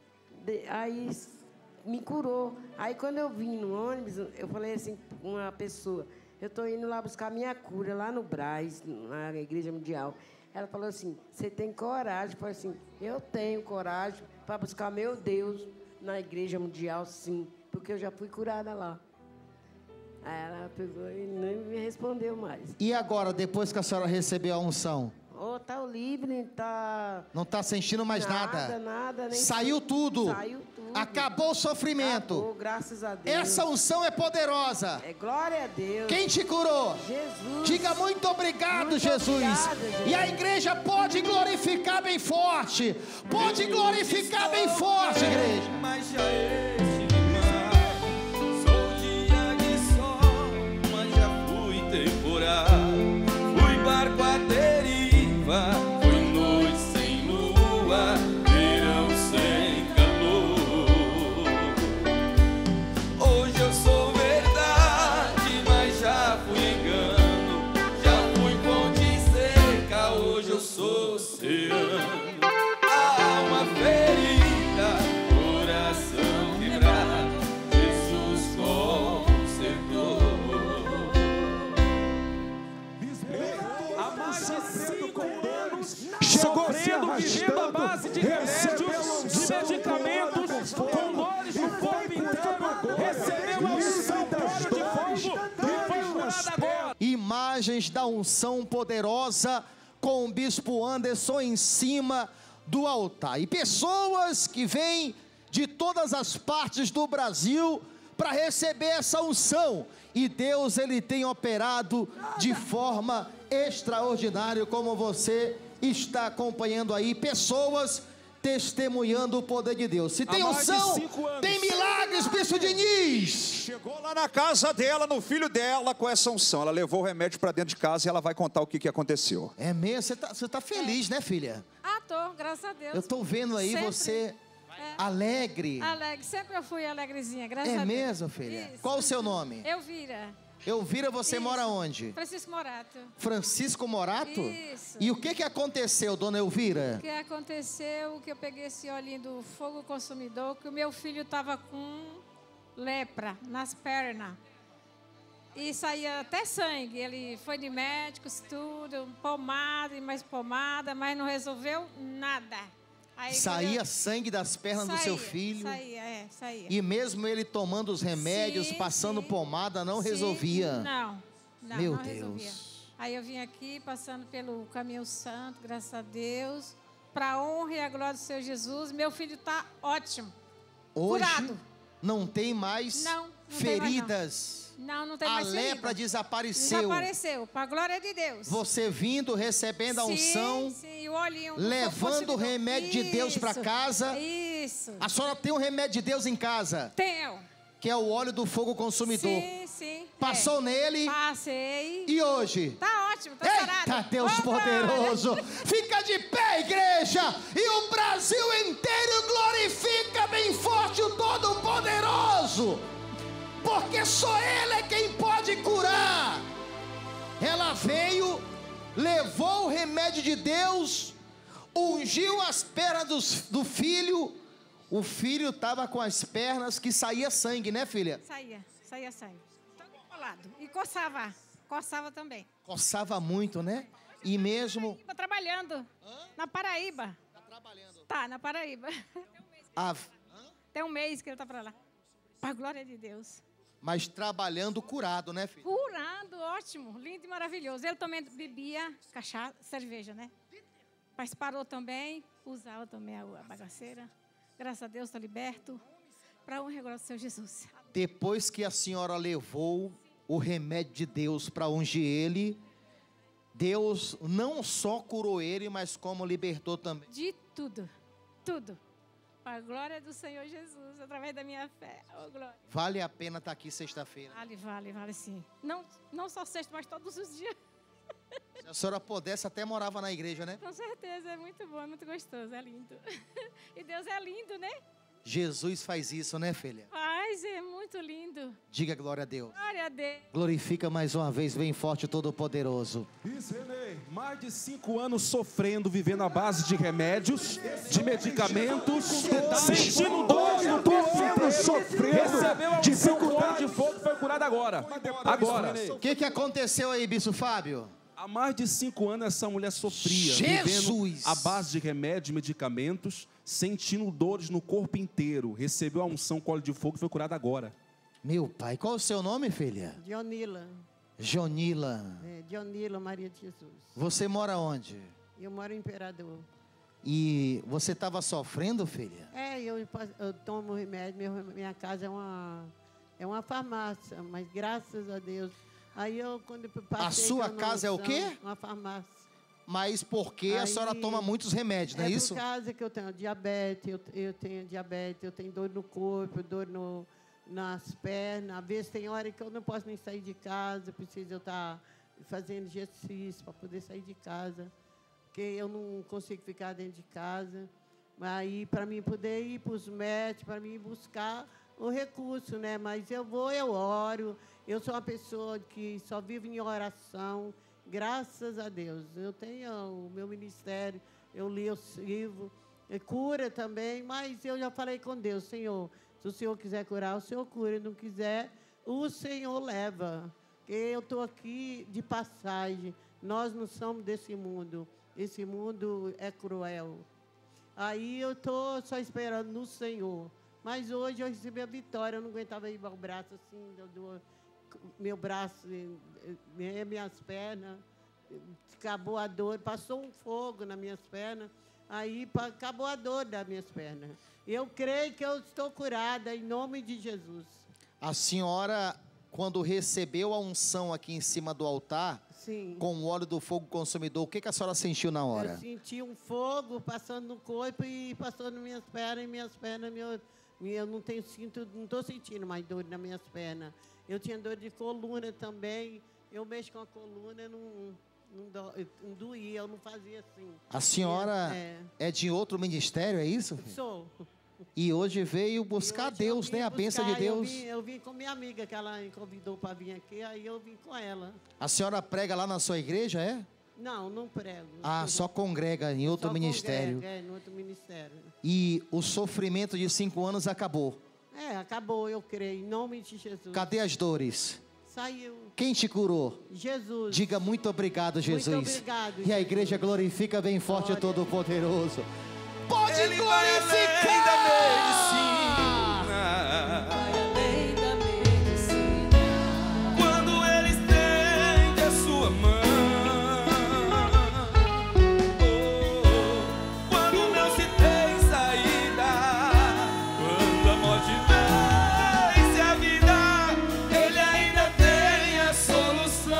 me curou. Aí quando eu vim no ônibus, eu falei assim com uma pessoa, eu estou indo lá buscar minha cura, lá no Brás, na Igreja Mundial. Ela falou assim, você tem coragem? Eu falei assim, eu tenho coragem para buscar meu Deus na Igreja Mundial, sim, porque eu já fui curada lá. Aí ela pegou e nem me respondeu mais. E agora, depois que a senhora recebeu a unção? Tá livre, tá... Não tá sentindo mais nada? Nada, nem Saiu tudo. Saiu tudo. Acabou o sofrimento. Acabou, graças a Deus. Essa unção é poderosa. Glória a Deus. Quem te curou? Jesus. Diga muito obrigado, muito Jesus. Obrigada, Jesus. E a igreja pode glorificar bem forte. Pode glorificar bem forte, igreja. Mas já estive mal. Sou dia de sol, mas já fui temporal. Fui barco à deriva, fui noite sem lua, verão sem calor. Hoje eu sou verdade, mas já fui engano. Já fui ponte seca, hoje eu sou oceano. Alma ferida, coração quebrado, Jesus consertou. Há mais de 5 anos, Sofrendo, vivendo à base de remédios, de medicamentos, com dores no corpo inteiro, recebeu a unção fora de fogo e foi curado agora. Imagens da unção poderosa com o Bispo Anderson em cima do altar. E pessoas que vêm de todas as partes do Brasil para receber essa unção. E Deus, Ele tem operado de forma extraordinária, como você está acompanhando aí, pessoas testemunhando o poder de Deus. Se tem unção, tem milagres, Bispo Diniz. Chegou lá na casa dela, no filho dela, com essa unção. Ela levou o remédio para dentro de casa e ela vai contar o que aconteceu. É mesmo? Você tá feliz, né, filha? Tô, graças a Deus. Eu tô vendo aí sempre, você alegre. Alegre, sempre eu fui alegrezinha, graças a Deus. É mesmo, filha? Isso. Qual o seu nome? Elvira. Elvira, você mora onde? Francisco Morato. Francisco Morato? Isso. E o que aconteceu, dona Elvira? O que aconteceu, que eu peguei esse olhinho do fogo consumidor, que o meu filho estava com lepra nas pernas. E saía até sangue. Ele foi de médicos, tudo, pomada e mais pomada, mas não resolveu nada. Aí, saía sangue das pernas do seu filho. Saía. E mesmo ele tomando os remédios, passando pomada, não resolvia. Não, Meu não Deus. resolvia. Aí eu vim aqui, passando pelo caminho santo, graças a Deus, para a honra e a glória do Senhor Jesus. Meu filho está ótimo. Hoje curado. Não tem mais feridas. Não tem mais A ferida. lepra desapareceu. Desapareceu, para a glória de Deus. Você vindo, recebendo a unção, sim, o olhinho levando o remédio de Deus para casa. Isso. A senhora tem um remédio de Deus em casa? Tenho. Que é o óleo do fogo consumidor. Sim. Passou nele? Passei. E hoje? Tá ótimo, tá sarado. Eita, Deus poderoso! Fica de pé, igreja! E o Brasil inteiro glorifica bem forte o Todo-Poderoso! Porque só Ele é quem pode curar. Ela veio, levou o remédio de Deus, ungiu as pernas do filho. O filho estava com as pernas que saía sangue, né, filha? Saía sangue. Todo colado. E coçava também. Coçava muito, né? E mesmo... Tá trabalhando. Na Paraíba. Tá trabalhando? Tá, na Paraíba. Tem um mês que ele tá para lá. Para a glória de Deus. Mas trabalhando curado, né, filho? Curado, ótimo, lindo e maravilhoso. Ele também bebia cachaça, cerveja, né? Mas parou também, usava também a bagaceira. Graças a Deus, está liberto. Para honra e glória do Senhor Jesus. Depois que a senhora levou o remédio de Deus para ungir ele, Deus não só curou ele, mas como libertou também. De tudo, tudo. Para a glória do Senhor Jesus, através da minha fé. Oh, glória. Vale a pena estar aqui sexta-feira. Vale sim. Não só sexta, mas todos os dias. Se a senhora pudesse, até morava na igreja, né? Com certeza, é muito bom, é muito gostoso, é lindo. E Deus é lindo, né? Jesus faz isso, né, filha? Faz, é muito lindo. Diga glória a Deus. Glória a Deus. Glorifica mais uma vez, bem forte o Todo-Poderoso. Isso, Renê. Mais de 5 anos sofrendo, vivendo à base de remédios, de medicamentos, sentindo dor no corpo, sofrendo. Recebeu a unção, o óleo de fogo foi curado agora. Agora. O que aconteceu aí, Bispo Fábio? Há mais de 5 anos essa mulher sofria, Jesus! vivendo à base de remédios, medicamentos, sentindo dores no corpo inteiro. Recebeu a unção, o óleo de fogo e foi curada agora. Meu pai, qual o seu nome, filha? Dionila. Jonila. Dionila Maria de Jesus. Você mora onde? Eu moro em Imperador. E você estava sofrendo, filha? Eu tomo remédio, minha casa é uma farmácia, mas graças a Deus. Aí quando eu passei... A sua casa é o quê? Uma farmácia. Mas porque a senhora toma muitos remédios, não é isso? É por causa que eu tenho diabetes, eu tenho diabetes, eu tenho dor no corpo, dor nas pernas. Às vezes tem hora que eu não posso nem sair de casa, preciso eu estar fazendo exercício para poder sair de casa, porque eu não consigo ficar dentro de casa. Aí, para mim poder ir para os médicos, para mim buscar o recurso, né? Mas eu oro. Eu sou uma pessoa que só vive em oração, graças a Deus. Eu tenho o meu ministério, eu sirvo, cura também, mas eu já falei com Deus, Senhor, se o Senhor quiser curar, o Senhor cura, não quiser, o Senhor leva. Eu estou aqui de passagem, nós não somos desse mundo, esse mundo é cruel. Aí eu estou só esperando no Senhor. Mas hoje eu recebi a vitória, eu não aguentava ir ao braço assim, meu braço, minhas pernas, acabou a dor, passou um fogo nas minhas pernas, aí acabou a dor das minhas pernas. Eu creio que eu estou curada em nome de Jesus. A senhora, quando recebeu a unção aqui em cima do altar, sim, com o óleo do fogo consumidor, o que a senhora sentiu na hora? Eu senti um fogo passando no corpo e passou nas minhas pernas, eu não estou sentindo mais dor nas minhas pernas. Eu tinha dor de coluna também. Eu mexo com a coluna, não doía, eu não fazia assim. A senhora é de outro ministério, é isso? Sou. E hoje veio buscar Deus, né? A bênção de Deus. Eu vim com minha amiga, que ela me convidou para vir aqui, aí eu vim com ela. A senhora prega lá na sua igreja, é? Não, não prego. Ah, só congrega em outro ministério. Congrega, em outro ministério. E o sofrimento de 5 anos acabou. Acabou, eu creio, em nome de Jesus. Cadê as dores? Saiu. Quem te curou? Jesus. Diga muito obrigado, Jesus. Muito obrigado, E a igreja glorifica bem forte o Todo-Poderoso. Pode Ele glorificar! Vai além da medicina. Quando ele estende a sua mão, quando não se tem saída, quando a morte vence a vida, ele ainda tem a solução.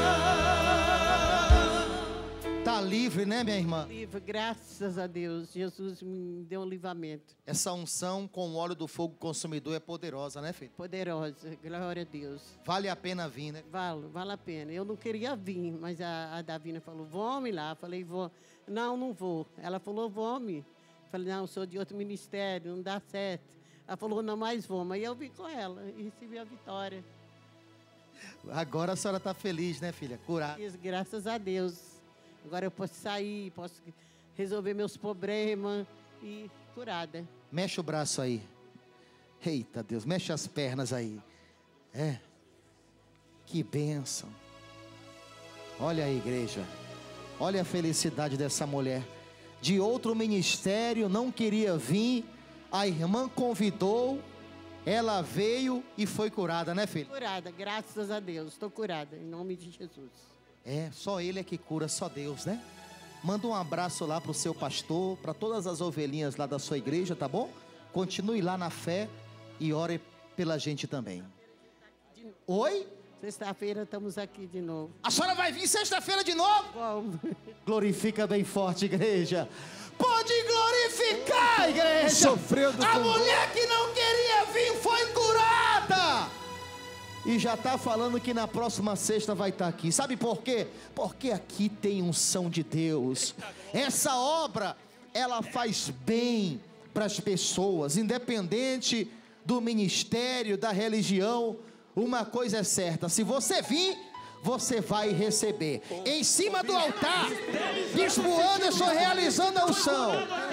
Tá livre, né, minha irmã? Livre, graças a Deus. Jesus me deu um livramento. Essa unção com o óleo do fogo consumidor é poderosa, né, filho? Poderosa, glória a Deus. Vale a pena vir, né? Vale a pena. Eu não queria vir, mas a Davina falou, vamos lá. Eu falei, vou. Não vou. Ela falou, vamos. Eu falei, não, sou de outro ministério, não dá certo. Ela falou, não, mais vamos. Aí eu vim com ela e recebi a vitória. Agora a senhora tá feliz, né, filha? Curada. Graças a Deus. Agora eu posso sair, posso resolver meus problemas e curada. Mexe o braço aí. Eita Deus, mexe as pernas aí. É. Que bênção. Olha a igreja. Olha a felicidade dessa mulher. De outro ministério, não queria vir. A irmã convidou. Ela veio e foi curada, né, filha? Curada, graças a Deus. Estou curada, em nome de Jesus. É, só Ele é que cura, só Deus, né? Manda um abraço lá pro seu pastor, para todas as ovelhinhas lá da sua igreja, tá bom? Continue lá na fé e ore pela gente também. Oi? Sexta-feira estamos aqui de novo. A senhora vai vir sexta-feira de novo? Vamos. Glorifica bem forte, igreja. Pode glorificar, igreja. Sofrendo a com mulher que não queria vir foi curada. E já está falando que na próxima sexta vai estar aqui. Sabe por quê? Porque aqui tem unção de Deus. Essa obra, ela faz bem para as pessoas, independente do ministério, da religião. Uma coisa é certa, se você vir, você vai receber. Em cima do altar, Bispo Anderson realizando a unção.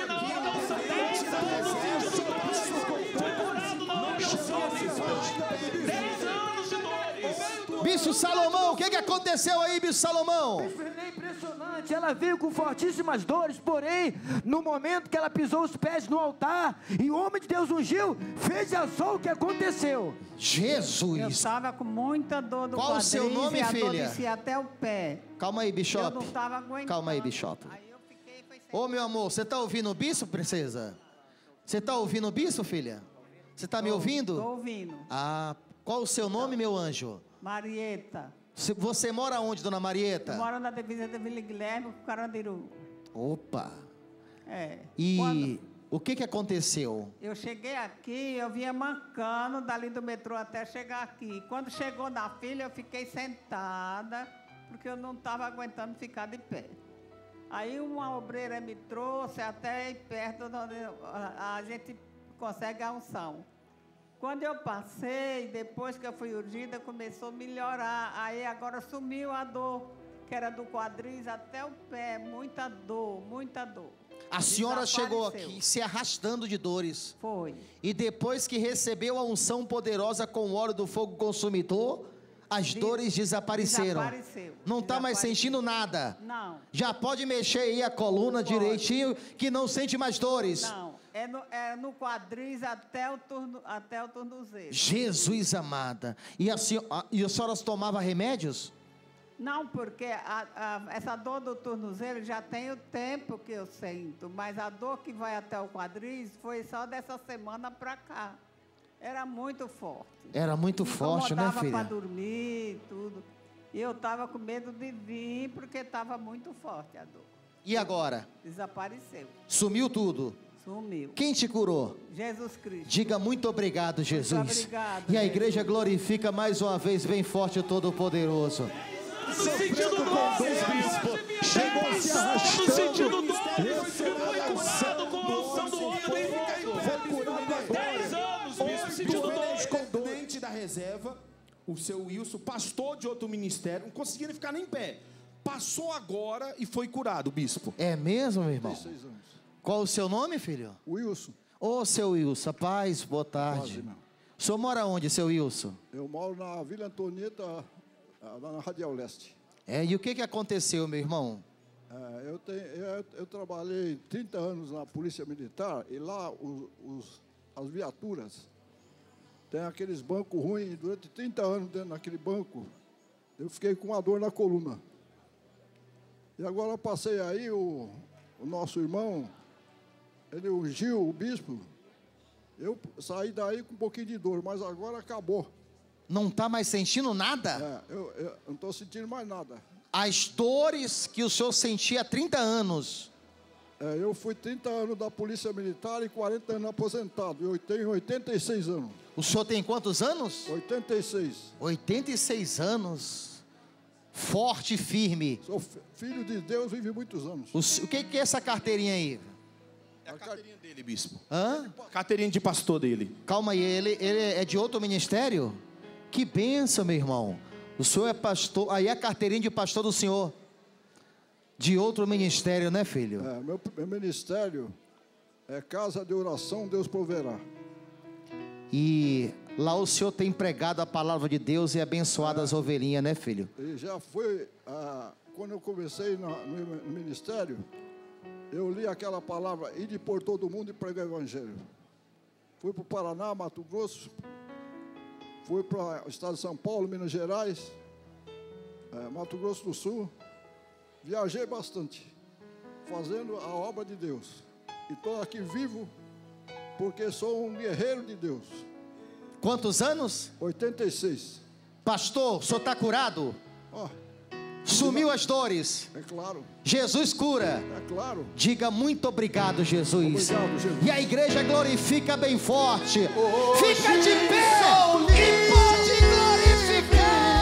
Bispo Salomão, o que aconteceu aí, Bispo Salomão? É impressionante, ela veio com fortíssimas dores, porém, no momento que ela pisou os pés no altar e o homem de Deus ungiu, veja só o que aconteceu. Jesus! Eu estava com muita dor do Qual o seu nome, e a filha? dor descia até o pé. Calma aí, Bishop. Eu não estava aguentando. Calma aí, Bishop. Ô, meu amor, você está ouvindo o bispo, princesa? Você está ouvindo o bispo, filha? Você está me ouvindo? Estou ouvindo. Ah, qual o seu nome, meu anjo? Marieta. Você mora onde, dona Marieta? Eu moro na divisa da Vila Guilherme com Carandiru. Opa! É. E o que aconteceu? Eu cheguei aqui, eu vinha mancando dali do metrô até chegar aqui. Quando chegou na fila, eu fiquei sentada, porque eu não estava aguentando ficar de pé. Aí uma obreira me trouxe até aí perto onde a gente consegue a unção. Quando eu passei, depois que eu fui ungida, começou a melhorar. Aí agora sumiu a dor, que era do quadris até o pé. Muita dor, muita dor. A senhora chegou aqui se arrastando de dores. Foi. E depois que recebeu a unção poderosa com o óleo do fogo consumidor, as dores desapareceram. Desapareceu. Não está mais sentindo nada. Não. Já pode mexer aí a coluna direitinho, que não sente mais dores. Não. É no quadris até o tornozelo. Jesus amada. E a senhora tomava remédios? Não, porque essa dor do tornozelo já tem o tempo que eu sinto, mas a dor que vai até o quadris foi só dessa semana para cá. Era muito forte. Era muito forte, né, filha? Para dormir, tudo. E eu estava com medo de vir porque estava muito forte a dor. E agora? Desapareceu. Sumiu tudo? Sumiu. Quem te curou? Jesus Cristo. Diga muito obrigado, Jesus. Muito obrigado, e a igreja glorifica mais uma vez, bem forte o Todo-Poderoso. Sentindo dor, bispo. Chegou se arrastando. Sentindo dor. Foi curado com a unção do óleo do fogo. sentindo dor. Comandante da reserva, o seu Wilson, pastor de outro ministério, não conseguindo ficar nem em pé. Passou agora e foi curado, bispo. É mesmo, meu irmão? 16 anos. Qual o seu nome, filho? Wilson. Ô, seu Wilson, paz, boa tarde. Paz, o senhor mora onde, seu Wilson? Eu moro na Vila Antonieta, na Radial Leste. E o que aconteceu, meu irmão? Eu trabalhei 30 anos na Polícia Militar e lá as viaturas tem aqueles bancos ruins. Durante 30 anos dentro daquele banco, eu fiquei com uma dor na coluna. E agora passei aí, o nosso irmão, ele ungiu o bispo. Eu saí daí com um pouquinho de dor, mas agora acabou. Não está mais sentindo nada? Eu não estou sentindo mais nada. As dores que o senhor sentia há 30 anos. Eu fui 30 anos da Polícia Militar e 40 anos aposentado. Eu tenho 86 anos. O senhor tem quantos anos? 86. 86 anos. Forte e firme. Sou filho de Deus, vive muitos anos. O que é essa carteirinha aí? É a carteirinha dele, bispo. Hã? Carteirinha de pastor dele. Calma aí, ele é de outro ministério? Que bênção, meu irmão. O senhor é pastor, aí é a carteirinha de pastor do senhor. De outro ministério, né, filho? Meu ministério é Casa de Oração, Deus Proverá. E lá o senhor tem pregado a palavra de Deus e abençoado as ovelhinhas, né, filho? E já foi, quando eu comecei no ministério, eu li aquela palavra, ide por todo mundo e pregar o evangelho. Fui para o Paraná, Mato Grosso, fui para o estado de São Paulo, Minas Gerais, Mato Grosso do Sul. Viajei bastante, fazendo a obra de Deus. E estou aqui vivo, porque sou um guerreiro de Deus. Quantos anos? 86. Pastor, o senhor está curado? Sumiu as dores. É claro. Jesus cura. É claro. Diga muito obrigado, Jesus. Obrigado, Jesus. E a igreja glorifica bem forte. Fica de pé e pode glorificar.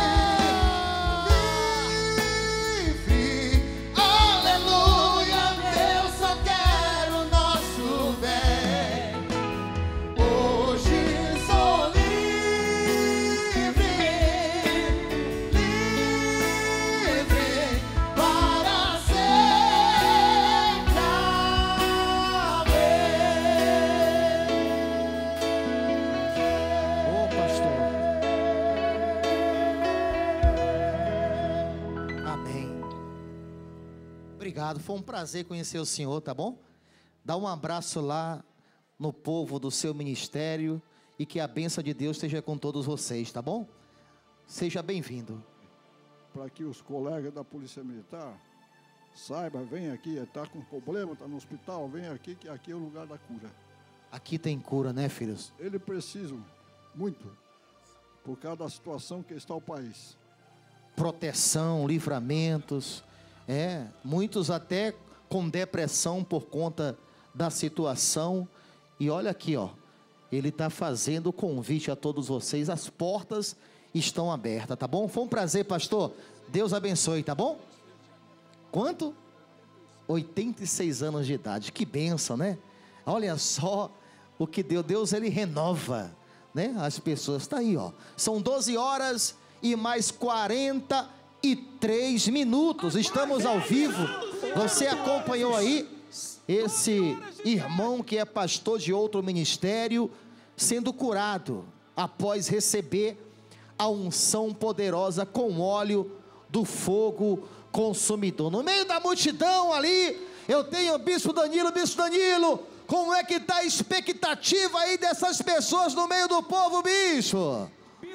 Foi um prazer conhecer o senhor, tá bom? Dá um abraço lá no povo do seu ministério e que a bênção de Deus esteja com todos vocês, tá bom? Seja bem-vindo. Para que os colegas da Polícia Militar saibam, vem aqui, está com problema, está no hospital, vem aqui, que aqui é o lugar da cura. Aqui tem cura, né, filhos? Eles precisam muito, por causa da situação que está o país. Proteção, livramentos... muitos até com depressão por conta da situação. E olha aqui, ele está fazendo o convite a todos vocês. As portas estão abertas, tá bom? Foi um prazer, pastor. Deus abençoe, tá bom? Quanto? 86 anos de idade. Que bênção, né? Olha só o que Deus ele renova, né? As pessoas, tá aí, São 12 horas e mais 43 minutos, estamos ao vivo. Você acompanhou aí esse irmão que é pastor de outro ministério sendo curado após receber a unção poderosa com óleo do fogo consumidor. No meio da multidão ali, eu tenho o bispo Danilo. Bispo Danilo, como é que está a expectativa aí dessas pessoas no meio do povo, bispo?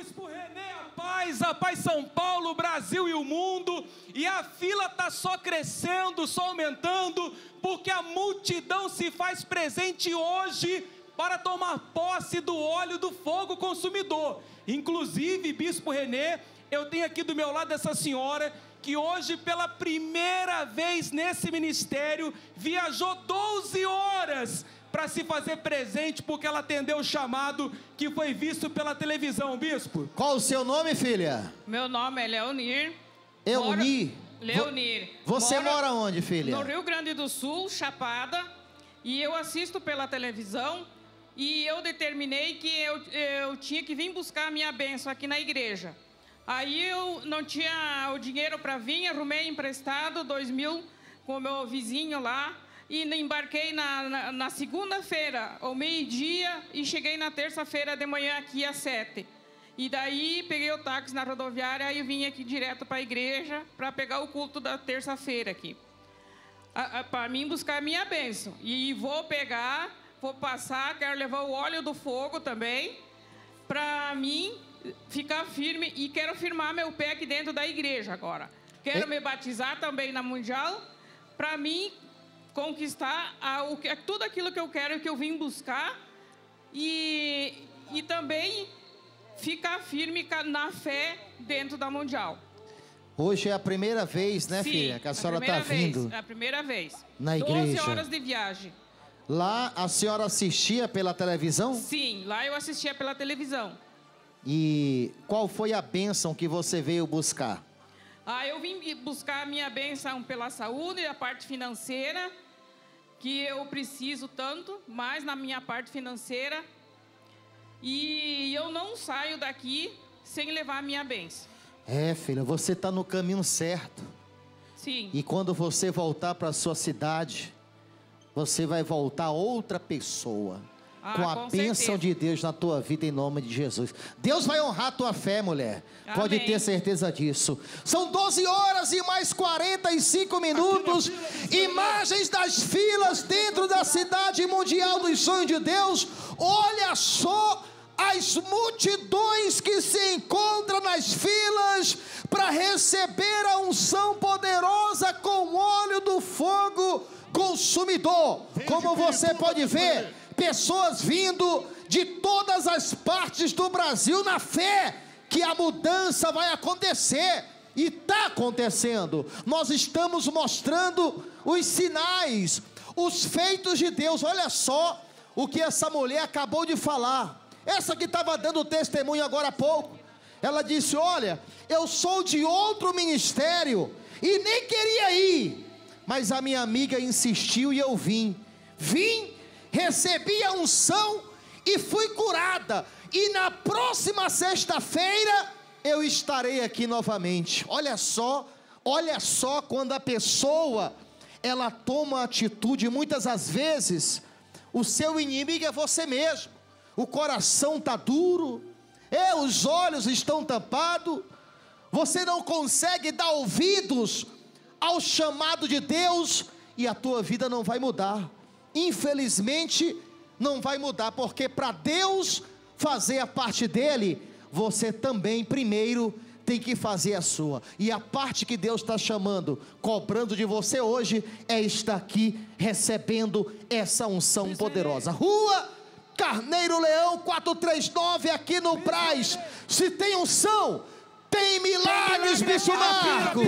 A paz São Paulo, o Brasil e o mundo, e a fila está só crescendo, só aumentando, porque a multidão se faz presente hoje para tomar posse do óleo do fogo consumidor. Inclusive, Bispo René, eu tenho aqui do meu lado essa senhora, que hoje pela primeira vez nesse ministério, viajou 12 horas, para se fazer presente, porque ela atendeu o chamado que foi visto pela televisão, bispo. Qual o seu nome, filha? Meu nome é Leonir. Leonir? Leonir. Você mora onde, filha? No Rio Grande do Sul, Chapada, e eu assisto pela televisão, e eu determinei que eu tinha que vir buscar a minha bênção aqui na igreja. Aí eu não tinha o dinheiro para vir, arrumei emprestado 2.000 com o meu vizinho lá e embarquei na segunda-feira, ao meio-dia, e cheguei na terça-feira de manhã aqui às 7. E daí peguei o táxi na rodoviária e vim aqui direto para a igreja para pegar o culto da terça-feira aqui. Para mim buscar a minha bênção. E vou pegar, vou passar, quero levar o óleo do fogo também, para mim ficar firme, e quero firmar meu pé aqui dentro da igreja agora. Quero me batizar também na Mundial, para mim conquistar tudo aquilo que eu quero, que eu vim buscar, e também ficar firme na fé dentro da Mundial. Hoje é a primeira vez, né, Sim, filha, que a senhora está vindo É a primeira vez. na 12 igreja. horas de viagem. Lá a senhora assistia pela televisão? Sim, lá eu assistia pela televisão. E qual foi a bênção que você veio buscar? Eu vim buscar a minha bênção pela saúde e a parte financeira, que eu preciso tanto, mais na minha parte financeira. E eu não saio daqui sem levar a minha bênção. Filha, você está no caminho certo. Sim. E quando você voltar para a sua cidade, você vai voltar outra pessoa. Com a bênção de Deus na tua vida, em nome de Jesus. Deus vai honrar a tua fé, mulher. Amém. Pode ter certeza disso. São 12 horas e mais 45 minutos. Imagens das filas dentro da cidade mundial dos sonhos de Deus. Olha só as multidões que se encontram nas filas para receber a unção poderosa com óleo do fogo consumidor. Como você pode ver, pessoas vindo de todas as partes do Brasil na fé que a mudança vai acontecer. E está acontecendo. Nós estamos mostrando os sinais, os feitos de Deus. Olha só o que essa mulher acabou de falar. Essa que estava dando testemunho agora há pouco. Ela disse: olha, eu sou de outro ministério e nem queria ir, mas a minha amiga insistiu e eu vim, recebi a unção e fui curada, e na próxima sexta-feira eu estarei aqui novamente. Olha só quando a pessoa ela toma atitude. Muitas das vezes o seu inimigo é você mesmo. O coração está duro, os olhos estão tampados, você não consegue dar ouvidos ao chamado de Deus, e a tua vida não vai mudar. Infelizmente não vai mudar, porque para Deus fazer a parte dele, você também primeiro tem que fazer a sua. E a parte que Deus está chamando, cobrando de você hoje, é estar aqui recebendo essa unção poderosa. Rua Carneiro Leão 439, aqui no Brás. Se tem unção, tem milagres, Bispo Marcos.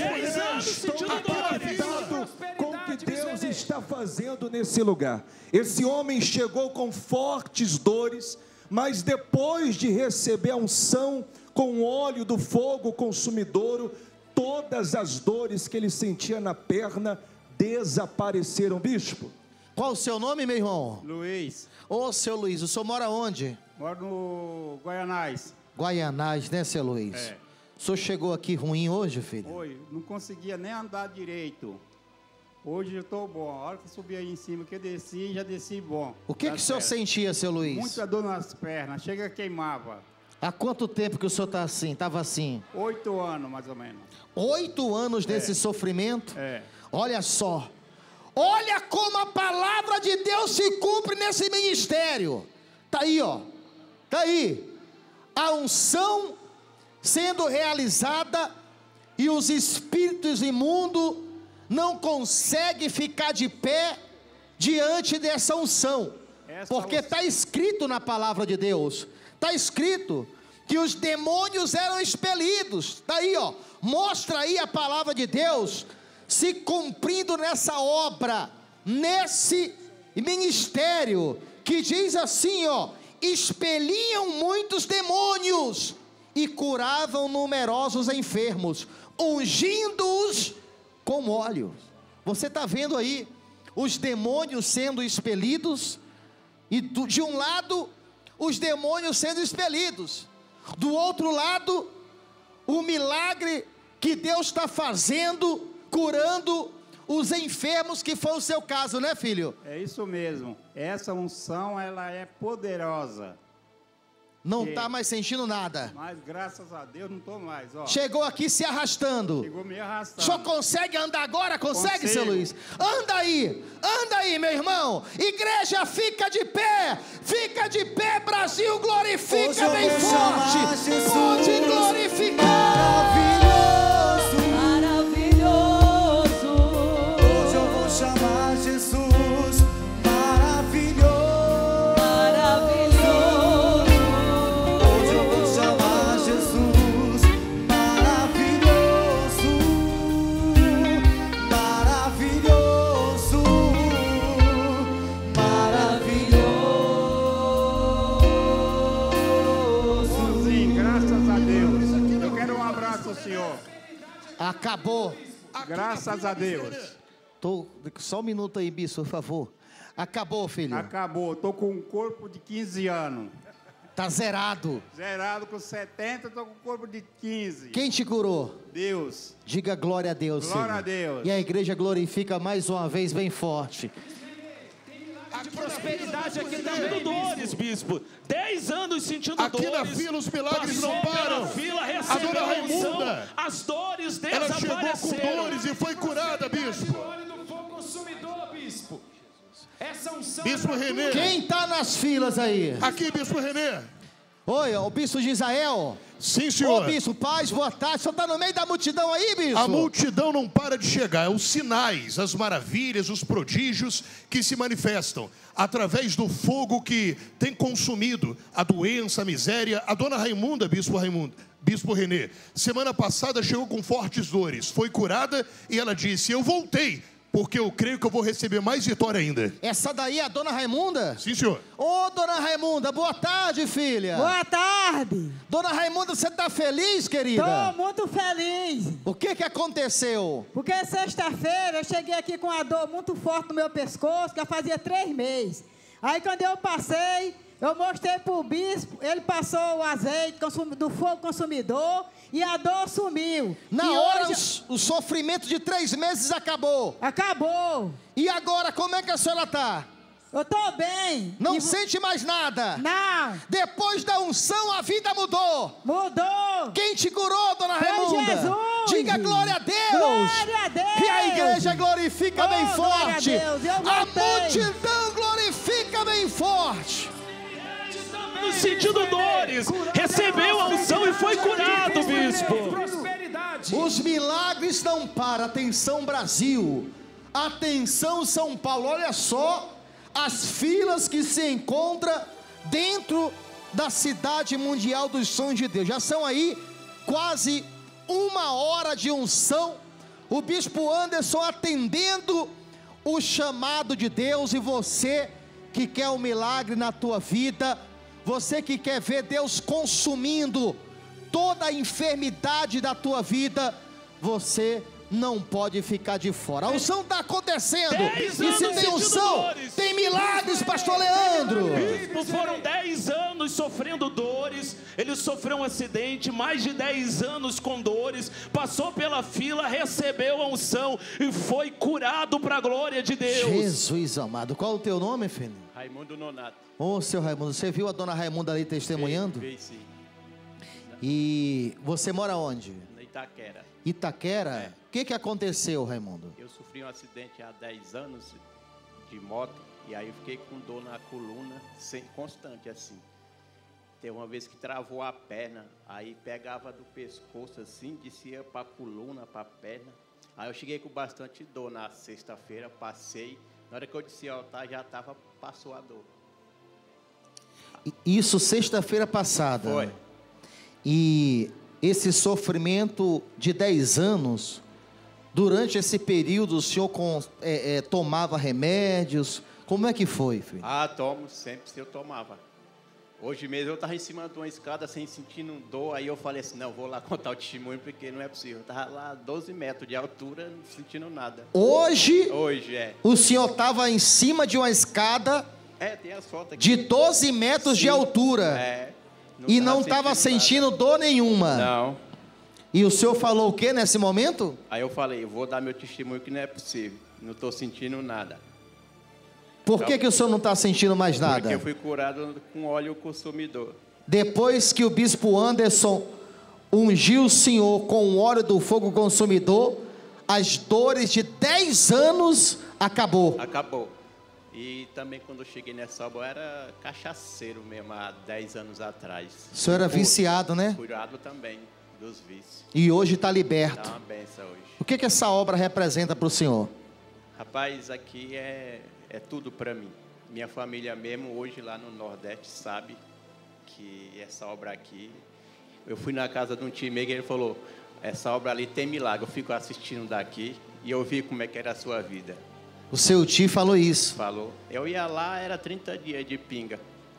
Estou impactado com o que Deus está fazendo nesse lugar. Esse homem chegou com fortes dores, mas depois de receber a unção com o óleo do fogo consumidouro, todas as dores que ele sentia na perna desapareceram. Bispo, qual o seu nome, meu irmão? Luiz. Ô, seu Luiz, o senhor mora onde? Moro no Guaianás. Guaianás, né, seu Luiz? É. O senhor chegou aqui ruim hoje, filho? Oi, não conseguia nem andar direito. Hoje eu estou bom. A hora que eu subi aí em cima, que eu desci, já desci bom. O que o senhor sentia, seu Luiz? Muita dor nas pernas, chega queimava. Há quanto tempo que o senhor está assim, estava assim? 8 anos, mais ou menos. 8 anos desse sofrimento? É. Olha só. Olha como a palavra de Deus se cumpre nesse ministério. Está aí, ó. Está aí. A unção sendo realizada, e os espíritos imundos não conseguem ficar de pé diante dessa unção. Porque está escrito na palavra de Deus. Está escrito que os demônios eram expelidos. Está aí, ó. Mostra aí a palavra de Deus se cumprindo nessa obra, nesse ministério, que diz assim, ó: expeliam muitos demônios e curavam numerosos enfermos, ungindo-os com óleo. Você está vendo aí os demônios sendo expelidos, E de um lado, os demônios sendo expelidos. Do outro lado, o milagre que Deus está fazendo, curando os enfermos, que foi o seu caso, né, filho? É isso mesmo. Essa unção, ela é poderosa. Não está mais sentindo nada. Mas graças a Deus não estou mais. Ó. Chegou aqui se arrastando. Chegou me arrastando. Só consegue andar agora? Consegue, seu Luiz? Anda aí, meu irmão. Igreja, fica de pé, Brasil, glorifica bem forte. Pode glorificar. Maravilhoso. Hoje eu vou chamar Jesus maravilhoso. Senhor. Acabou. Graças a Deus. Só um minuto aí, bispo, por favor. Acabou, filho. Acabou. Estou com um corpo de 15 anos. Tá zerado. Zerado com 70, estou com um corpo de 15. Quem te curou? Deus. Diga glória a Deus, Glória filho. a Deus. E a igreja glorifica mais uma vez bem forte. De prosperidade aqui também, dores, bispo. 10 anos sentindo aqui dores. Aqui na fila os milagres não param. Fila, a dona Raimunda, as dores ela desapareceram. chegou com dores e foi curada, bispo. Bispo Renê. Quem está nas filas aí? Aqui, bispo Renê. Oi, o bispo de Israel. Sim, senhor. Ô, bispo, paz, boa tarde. O senhor está no meio da multidão aí, bispo? A multidão não para de chegar. É os sinais, as maravilhas, os prodígios que se manifestam através do fogo que tem consumido a doença, a miséria. A dona Raimunda, bispo Renê, semana passada chegou com fortes dores. Foi curada e ela disse, eu voltei, porque eu creio que eu vou receber mais vitória ainda. Essa daí é a dona Raimunda? Sim, senhor. Ô, dona Raimunda, boa tarde, filha. Boa tarde. Dona Raimunda, você tá feliz, querida? Tô muito feliz. O que aconteceu? Porque sexta-feira eu cheguei aqui com uma dor muito forte no meu pescoço, que já fazia 3 meses. Aí quando eu passei, eu mostrei pro bispo, ele passou o azeite do fogo consumidor e a dor sumiu. Na hora o sofrimento de 3 meses acabou. Acabou. E agora, como é que a senhora tá? Eu tô bem. Não sente mais nada? Não. Depois da unção, a vida mudou. Mudou. Quem te curou, dona Raimunda? Jesus. Diga glória a Deus. Glória a Deus. E a igreja glorifica bem forte. A Deus. A multidão glorifica bem forte. Sentindo dores, recebeu a unção e foi curado, bispo. Os milagres não param. Atenção, Brasil. Atenção, São Paulo. Olha só as filas que se encontram dentro da cidade mundial dos sonhos de Deus. Já são aí quase 1 hora de unção. O bispo Anderson atendendo o chamado de Deus. E você que quer um milagre na tua vida, você que quer ver Deus consumindo toda a enfermidade da tua vida, você não pode ficar de fora. A unção está acontecendo. E se tem unção, tem milagres, pastor Leandro. Bispo, foram 10 anos sofrendo dores. Ele sofreu um acidente, mais de 10 anos com dores. Passou pela fila, recebeu a unção e foi curado para a glória de Deus. Jesus amado, qual é o teu nome, filho? Raimundo Nonato. Ô, seu Raimundo, você viu a dona Raimunda ali testemunhando? Vi, sim. E você mora onde? Na Itaquera. Itaquera? O que aconteceu, Raimundo? Eu sofri um acidente há 10 anos de moto, e aí eu fiquei com dor na coluna, constante assim. Teve uma vez que travou a perna, aí pegava do pescoço assim, descia para a coluna, para a perna. Aí eu cheguei com bastante dor na sexta-feira, passei. Na hora que eu desci ao altar, passou a dor. Isso sexta-feira passada. Foi. E esse sofrimento de 10 anos, durante esse período o senhor tomava remédios? Como é que foi, filho? Ah, tomo, sempre eu tomava. Hoje mesmo eu estava em cima de uma escada sem sentindo dor, aí eu falei assim, não, vou lá contar o testemunho porque não é possível. Eu estava lá a 12 metros de altura, não sentindo nada. Hoje é. O senhor estava em cima de uma escada tem as fotos aqui. De 12 metros de altura. E não estava sentindo dor nenhuma. Não. E o senhor falou o que nesse momento? Aí eu falei, eu vou dar meu testemunho que não é possível. Não estou sentindo nada. Por que o senhor não está sentindo mais nada? Porque eu fui curado com óleo consumidor. Depois que o bispo Anderson ungiu o senhor com o óleo do fogo consumidor, as dores de 10 anos acabou. Acabou. E também quando eu cheguei nessa obra, eu era cachaceiro mesmo, há 10 anos atrás. O senhor era viciado, né? Curado também dos vícios. E hoje está liberto. Tá uma benção hoje. O que essa obra representa para o senhor? Rapaz, aqui é tudo para mim. Minha família mesmo, hoje lá no Nordeste, sabe que essa obra aqui... Eu fui na casa de um tio meu e ele falou, essa obra ali tem milagre. Eu fico assistindo daqui e eu vi como é que era a sua vida. O seu tio falou isso? Falou. Eu ia lá, era 30 dias de pinga.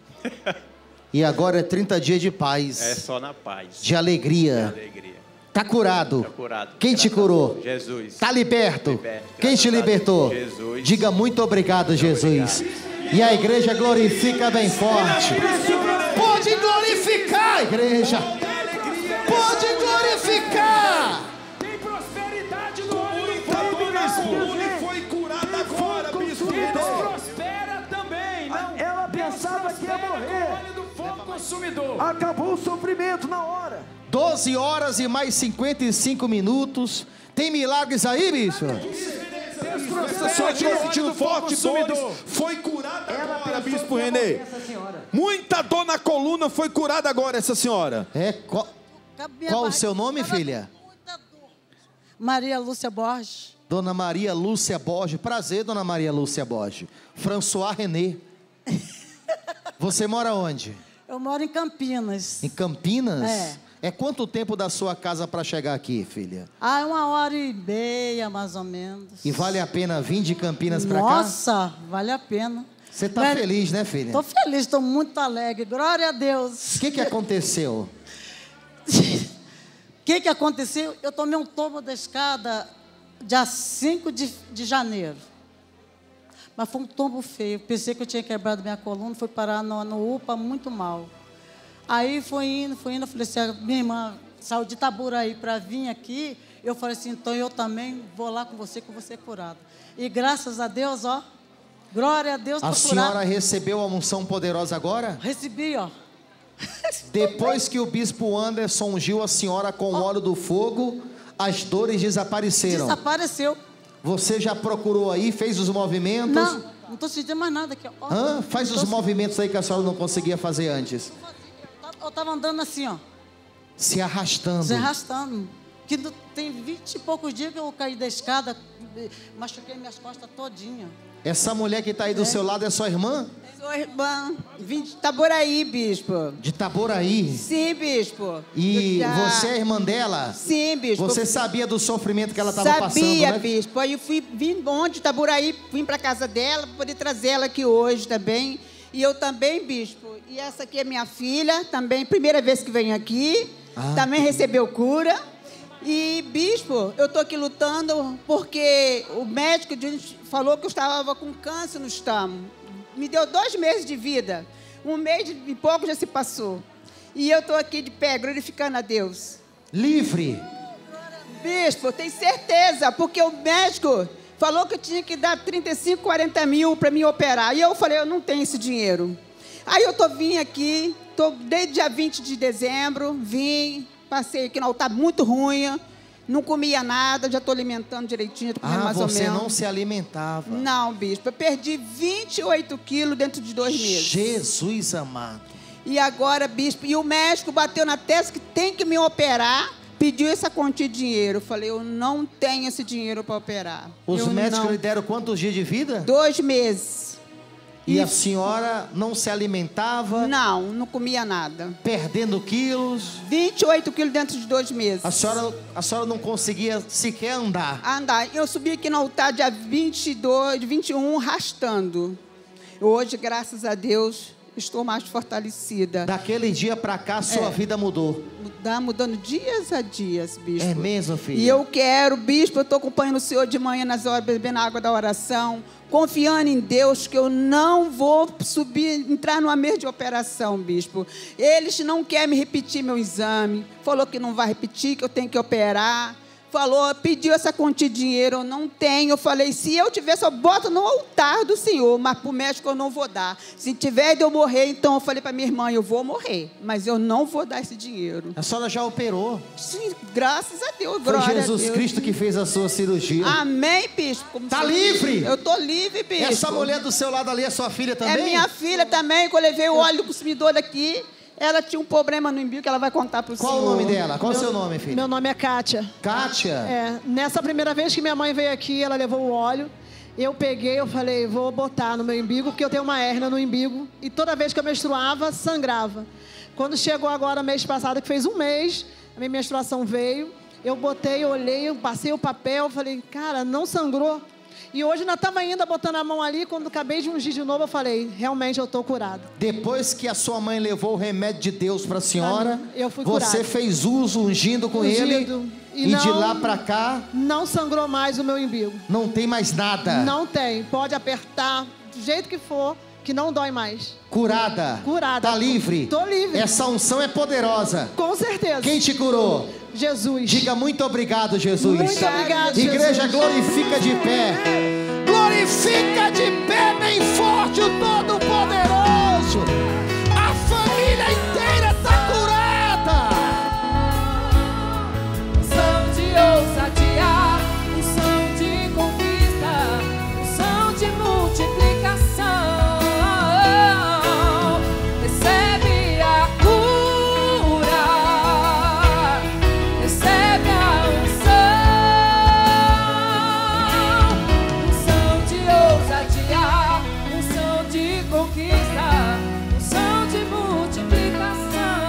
E agora é 30 dias de paz. É só na paz. De alegria. De alegria. Está curado. Tá curado. Quem te curou? Jesus. Está liberto. Quem te libertou? Jesus. Diga muito obrigado, Jesus. E a igreja glorifica bem forte. Pode glorificar, igreja. Pode glorificar. Tem prosperidade no óleo do fogo, bispo. Ele foi curado agora, bispo. Deus prospera também. Não. Ela pensava que ia morrer. O óleo do fogo consumidor. Acabou o sofrimento na hora. 12 horas e mais 55 minutos. Tem milagres aí, bicho? Essa senhora estiver sentindo forte dores, foi curada agora, bispo Renê. Muita dor na coluna, foi curada agora essa senhora. Qual o seu nome, filha? Maria Lúcia Borges. Dona Maria Lúcia Borges. Prazer, Dona Maria Lúcia Borges. François Renê. Você mora onde? Eu moro em Campinas. Em Campinas? É. É quanto tempo da sua casa para chegar aqui, filha? 1h30, mais ou menos. E vale a pena vir de Campinas para cá? Nossa, vale a pena. Você está feliz, né, filha? Estou feliz, estou muito alegre. Glória a Deus. O que aconteceu? O que aconteceu? Eu tomei um tombo da escada dia 5 de janeiro. Mas foi um tombo feio. Pensei que eu tinha quebrado minha coluna, fui parar no UPA muito mal. Aí foi indo, eu falei assim, minha irmã saiu de Itaburaí para vir aqui, eu falei assim, então eu também vou lá com você, que eu vou ser curado. E graças a Deus, ó, glória a Deus, a senhora recebeu a unção poderosa agora? Recebi, ó. Depois que o bispo Anderson ungiu a senhora com o óleo do fogo, as dores desapareceram. Desapareceu. Você já procurou aí, fez os movimentos? Não estou sentindo mais nada aqui, ó. Faz os movimentos aí que a senhora não conseguia fazer antes. Eu estava andando assim, ó. Se arrastando. Se arrastando. Que tem 20 e poucos dias que eu caí da escada, machuquei minhas costas todinha. Essa mulher que está aí do seu lado é sua irmã? Sua irmã. Vim de Itaboraí, bispo. De Itaboraí? Sim, bispo. E você é irmã dela? Sim, bispo. Você sabia do sofrimento que ela estava passando, né? Sabia, bispo. Aí eu vim ontem de Itaboraí, vim para casa dela, para poder trazer ela aqui hoje também. E eu também, bispo. E essa aqui é minha filha, também, primeira vez que venho aqui. Também recebeu cura. E, bispo, eu estou aqui lutando porque o médico falou que eu estava com câncer no estômago. Me deu 2 meses de vida. 1 mês e pouco já se passou. E eu estou aqui de pé, glorificando a Deus. Livre. Bispo, eu tenho certeza, porque o médico falou que eu tinha que dar 35, 40 mil para me operar. E eu falei, eu não tenho esse dinheiro. Aí eu vim aqui, desde dia 20 de dezembro, passei aqui no altar muito ruim, não comia nada, já estou alimentando direitinho, estou comendo mais ou menos. Você não se alimentava? Não, bispo, eu perdi 28 quilos dentro de 2 meses. Jesus amado. E agora, bispo, e o médico bateu na testa que tem que me operar, pediu essa quantia de dinheiro. Eu falei, eu não tenho esse dinheiro para operar. Os médicos lhe deram quantos dias de vida? 2 meses. E a senhora não se alimentava? Não comia nada. Perdendo quilos? 28 quilos dentro de 2 meses. A senhora não conseguia sequer andar? Eu subi aqui no altar dia 21, arrastando. Hoje, graças a Deus, estou mais fortalecida. Daquele dia para cá, sua vida mudou. Mudando dias a dias, bispo. É mesmo, filha? E eu quero, bispo, eu estou acompanhando o senhor de manhã nas horas, bebendo a água da oração, confiando em Deus que eu não vou entrar numa mesa de operação, bispo. Eles não querem me repetir meu exame, falou que não vai repetir, que eu tenho que operar. Falou, pediu essa quantia de dinheiro, eu não tenho. Eu falei, se eu tivesse, eu boto no altar do Senhor, mas para o médico eu não vou dar. Se tiver de eu morrer, então eu falei para minha irmã, eu vou morrer, mas eu não vou dar esse dinheiro. A senhora já operou? Sim, graças a Deus, Foi glória Jesus a Deus. Cristo que fez a sua cirurgia. Amém, bispo. Tá livre? Eu tô livre, bispo. Essa mulher do seu lado ali é sua filha também? É minha filha também, que eu levei o óleo do consumidor daqui. Ela tinha um problema no umbigo que ela vai contar para o senhor. Qual o nome dela? Qual o seu nome, filha? Meu nome é Kátia. Kátia? É, nessa primeira vez que minha mãe veio aqui, ela levou o óleo. Eu peguei, eu falei, vou botar no meu umbigo, porque eu tenho uma hérnia no umbigo. E toda vez que eu menstruava, sangrava. Quando chegou agora, mês passado, que fez um mês, a minha menstruação veio. Eu botei, olhei, eu passei o papel, falei, cara, não sangrou. E hoje ainda estava ainda botando a mão ali, quando acabei de ungir de novo, eu falei, realmente eu estou curada. Depois que a sua mãe levou o remédio de Deus para a senhora, eu fui você curada. fez uso ungindo com ele, e de lá para cá... Não sangrou mais o meu umbigo. Não tem mais nada. Não tem, pode apertar do jeito que for, que não dói mais. Curada. Curada. Tá livre. Tô livre. Essa unção é poderosa. Com certeza. Quem te curou? Jesus. Diga muito obrigado, Jesus. Muito obrigado, Jesus. Igreja, glorifica de pé. Glorifica de pé bem forte o Todo-Poderoso. A família inteira está curada. Unção de ousadia, unção de conquista, unção de multiplicação. Recebe a cura, recebe a unção de ousadia, unção de conquista, unção de multiplicação.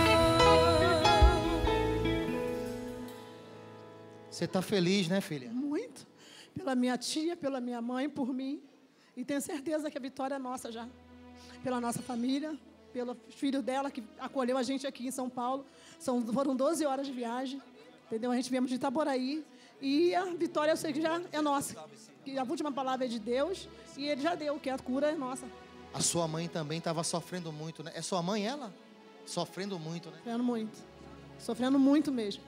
Você está feliz, né, filha? Muito. Pela minha tia, pela minha mãe, por mim. E tenho certeza que a vitória é nossa já. Pela nossa família, pelo filho dela que acolheu a gente aqui em São Paulo. Foram 12 horas de viagem. Entendeu? A gente viemos de Itaboraí. E a vitória eu sei que já é nossa. Que a última palavra é de Deus. E ele já deu, que a cura é nossa. A sua mãe também estava sofrendo muito, né? É sua mãe, ela? Sofrendo muito, né? Sofrendo muito. Sofrendo muito mesmo.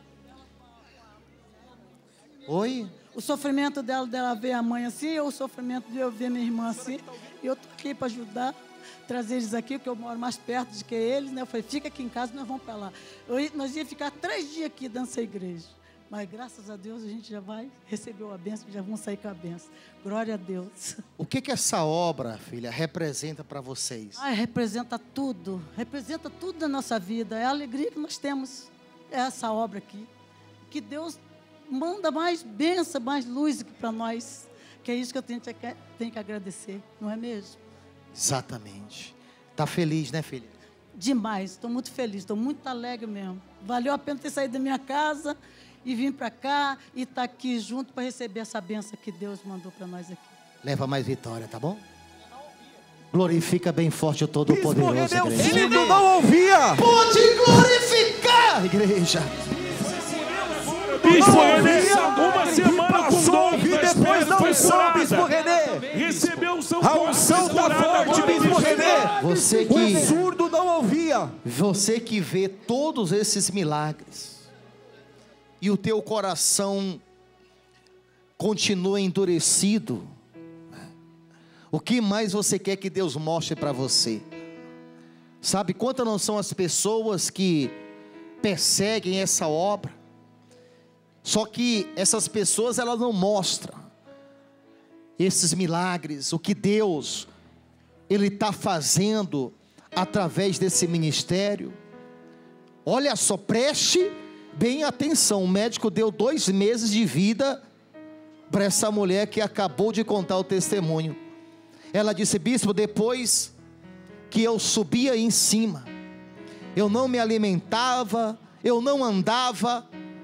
Oi? O sofrimento dela ver a mãe assim, ou o sofrimento de eu ver minha irmã assim. E eu estou aqui para ajudar, trazer eles aqui, porque eu moro mais perto de que eles, né? Eu falei, fica aqui em casa, nós vamos para lá. Nós ia ficar 3 dias aqui dentro dessa igreja. Mas graças a Deus a gente já vai receber a bênção, já vamos sair com a bênção. Glória a Deus. O que essa obra, filha, representa para vocês? Representa tudo da nossa vida. É a alegria que nós temos, é essa obra aqui. Que Deus manda mais bênção, mais luz aqui para nós. Que é isso que eu tenho que agradecer, não é mesmo? Exatamente. Tá feliz, né, filha? Demais, estou muito feliz, estou muito alegre mesmo. Valeu a pena ter saído da minha casa e vir para cá e estar aqui junto para receber essa bênção que Deus mandou para nós aqui. Leva mais vitória, tá bom? Glorifica bem forte o Todo-Poderoso, igreja. Ele não ouvia. Pode glorificar, igreja. Bispo René, uma semana com dor, depois da unção, Bispo René. Recebeu unção A unção está forte, Bispo René. Você que... O surdo não ouvia. Você que vê todos esses milagres e o teu coração continua endurecido, o que mais você quer que Deus mostre para você? Sabe quantas não são as pessoas que perseguem essa obra? Só que essas pessoas, elas não mostram esses milagres, o que Deus Ele está fazendo através desse ministério. Olha só, preste bem atenção. O médico deu 2 meses de vida para essa mulher que acabou de contar o testemunho. Ela disse: bispo, depois que eu subia em cima, eu não me alimentava, eu não andava,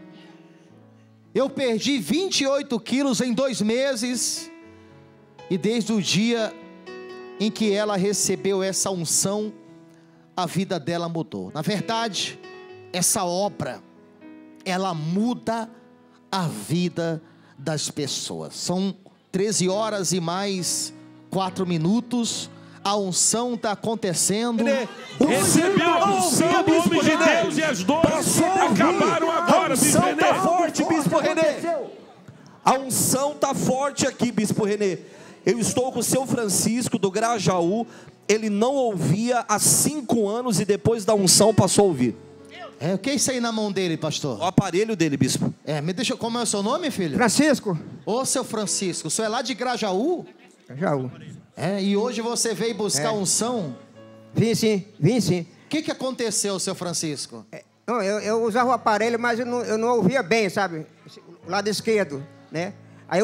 eu perdi 28 quilos em 2 meses, e desde o dia em que ela recebeu essa unção, a vida dela mudou. Na verdade, essa obra, ela muda a vida das pessoas. São 13 horas e mais 4 minutos. A unção está acontecendo. Recebeu a unção do homem de Deus e as dores acabaram agora, Bispo René. A unção está forte, Bispo René. A unção está forte aqui, Bispo René. Eu estou com o seu Francisco do Grajaú. Ele não ouvia há 5 anos e depois da unção passou a ouvir. O que é isso aí na mão dele, pastor? O aparelho dele, bispo. Me deixa, como é o seu nome, filho? Francisco. Ô, seu Francisco, o senhor é lá de Grajaú? Grajaú. E hoje você veio buscar unção? Vim sim. O que aconteceu, seu Francisco? Eu usava o aparelho, mas eu não ouvia bem, sabe? O lado esquerdo, né? Aí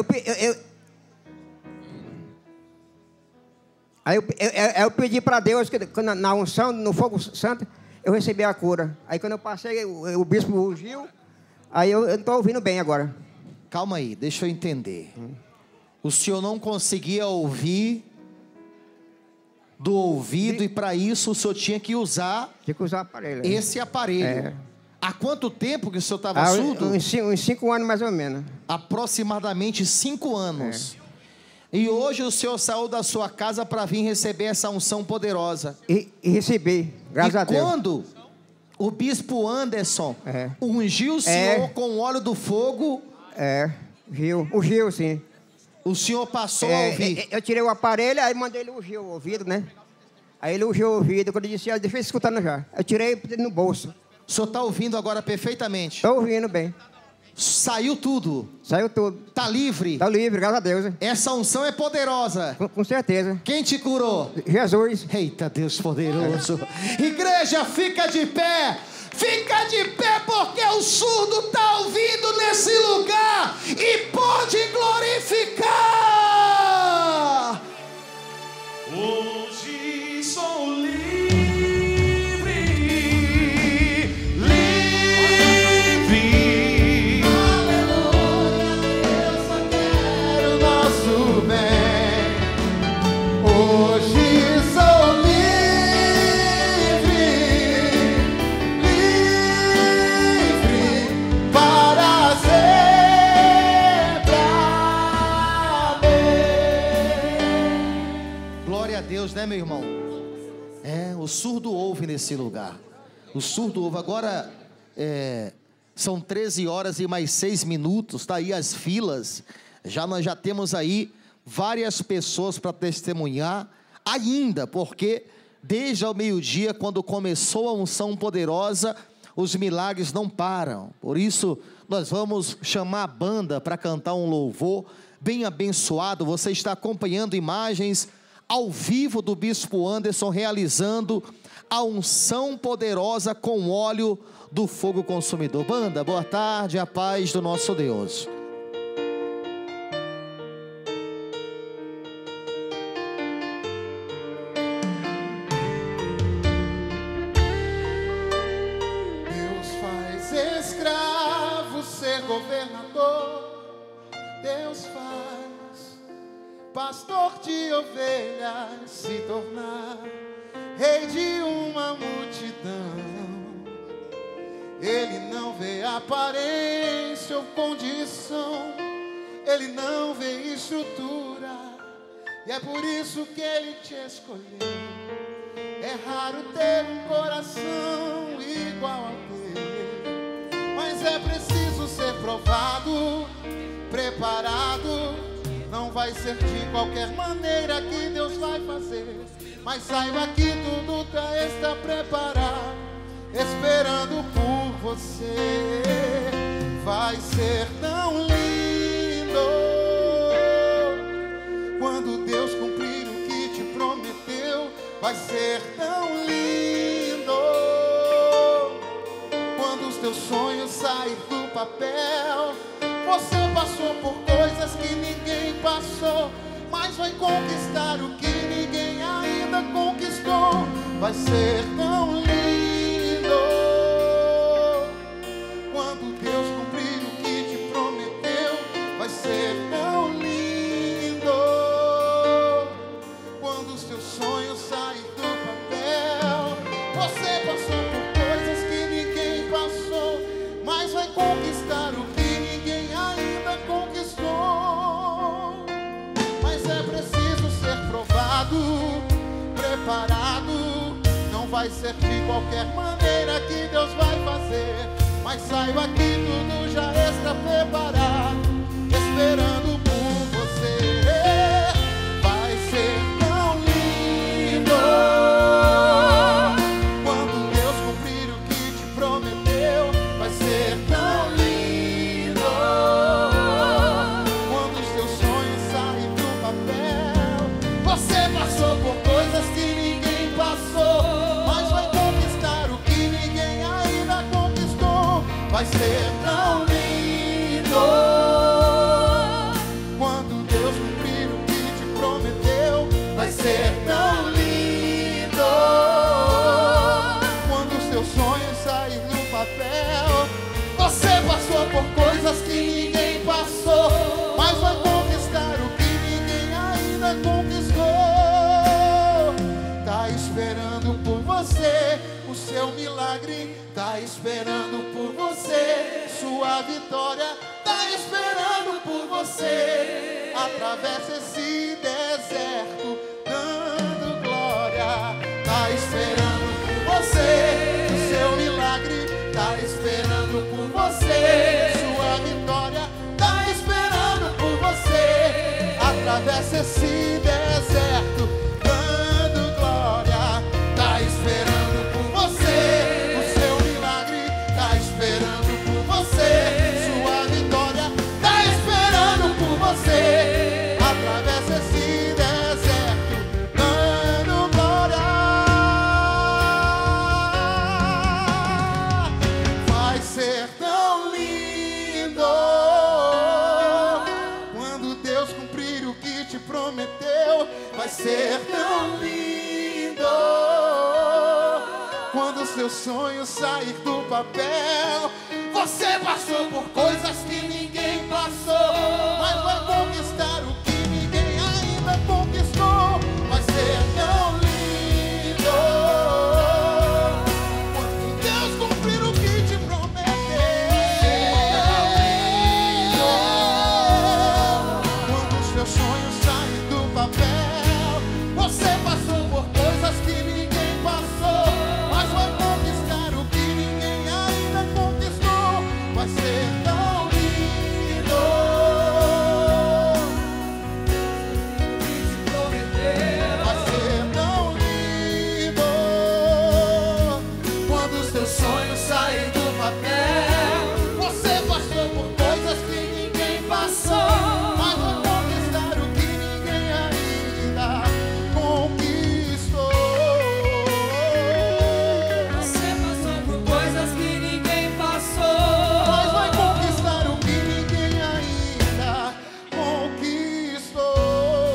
eu pedi para Deus que na unção, no fogo santo, eu recebi a cura. Aí quando eu passei, o bispo ungiu, aí eu não estou ouvindo bem agora. Calma aí, deixa eu entender. O senhor não conseguia ouvir do ouvido e para isso o senhor tinha que usar... Tinha que usar o aparelho. Esse aparelho. Há quanto tempo que o senhor estava surdo? Uns 5 anos mais ou menos. Aproximadamente 5 anos. E hoje o senhor saiu da sua casa para vir receber essa unção poderosa. E recebi, graças a Deus. E quando o bispo Anderson ungiu o senhor com o óleo do fogo... ungiu sim. O senhor passou a ouvir? Eu tirei o aparelho, aí mandei ele ungir o ouvido, né? Aí ele ungiu o ouvido, quando eu disse, deixa eu escutando já. Eu tirei no bolso. O senhor está ouvindo agora perfeitamente? Estou ouvindo bem. Saiu tudo? Saiu tudo. Está livre? Está livre, graças a Deus. Hein? Essa unção é poderosa. Com certeza. Quem te curou? Jesus. Eita, Deus poderoso. Igreja, fica de pé. Fica de pé porque o surdo está ouvindo nesse lugar e pode glorificar. Hoje sou livre, aleluia, eu só quero o nosso bem. Hoje sou livre para sempre. Glória a Deus, né, meu irmão? O surdo ouve nesse lugar. O surdo ouve. Agora, são 13 horas e mais 6 minutos. Está aí as filas. Nós já temos aí várias pessoas para testemunhar. Ainda, porque desde o meio-dia, quando começou a unção poderosa, os milagres não param. Por isso, nós vamos chamar a banda para cantar um louvor bem abençoado. Você está acompanhando imagens ao vivo do bispo Anderson realizando a unção poderosa com óleo do fogo consumidor. Banda, boa tarde, a paz do nosso Deus. Deus faz escravo ser governador. Deus faz pastor de ovelhas se tornar rei de uma multidão. Ele não vê aparência ou condição, ele não vê estrutura, e é por isso que ele te escolheu. É raro ter um coração igual ao teu, mas é preciso ser provado, preparado. Não vai ser de qualquer maneira que Deus vai fazer, mas saiba que tudo está preparado, esperando por você. Vai ser tão lindo quando Deus cumprir o que te prometeu. Vai ser tão lindo quando os teus sonhos saírem do papel. Você passou por coisas que ninguém passou, mas vai conquistar o que ninguém ainda conquistou. Vai ser tão lindo quando Deus cumprir o que te prometeu. Vai ser tão lindo quando os teus vai ser de qualquer maneira que Deus vai fazer. Mas saiba que tudo já está preparado, esperando por você. Vai ser tão lindo quando Deus cumprir o que te prometeu. Vai ser tão lindo quando os seus sonhos saem do papel. Você passou por coisas que ninguém passou, mas vai conquistar o que ninguém ainda conquistou. Vai ser tão lindo quando Deus cumprir o que te prometeu. Vai ser tão lindo quando os seus sonhos saem do papel. Você passou por coisas que ninguém passou, mas vai conquistar o que ninguém ainda conquistou. Tá esperando por você o seu milagre, tá esperando por você sua vitória, tá esperando por você. Atravessa esse deserto dando glória. Tá esperando por você o seu milagre, tá esperando por você sua vitória, tá esperando por você. Atravessa esse deserto dando glória. Tá esperando por você o seu milagre, tá esperando por você sua vitória, tá esperando por você. Atravessa esse deserto dando glória. Vai ser tão lindo quando Deus cumprir o que te prometeu. Vai ser tão lindo quando seus sonhos sair do papel. Você passou por coisas que ninguém passou, mas vai conquistar o que ninguém ainda conquistou. Vai ser tão lindo quando Deus cumprir o que te prometeu. Quando os seus sonhos saem do papel. Você passou por coisas que ninguém passou, mas vai conquistar o que ninguém ainda conquistou. Vai ser tão lindo. Vai ser tão lindo quando os teus sonhos saem do papel. Você passou por coisas que ninguém passou, mas vai conquistar o que ninguém ainda conquistou. Você passou por coisas que ninguém passou, Mas vai conquistar o que ninguém ainda conquistou.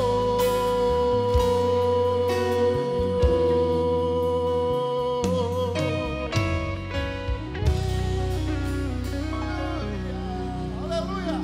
Aleluia.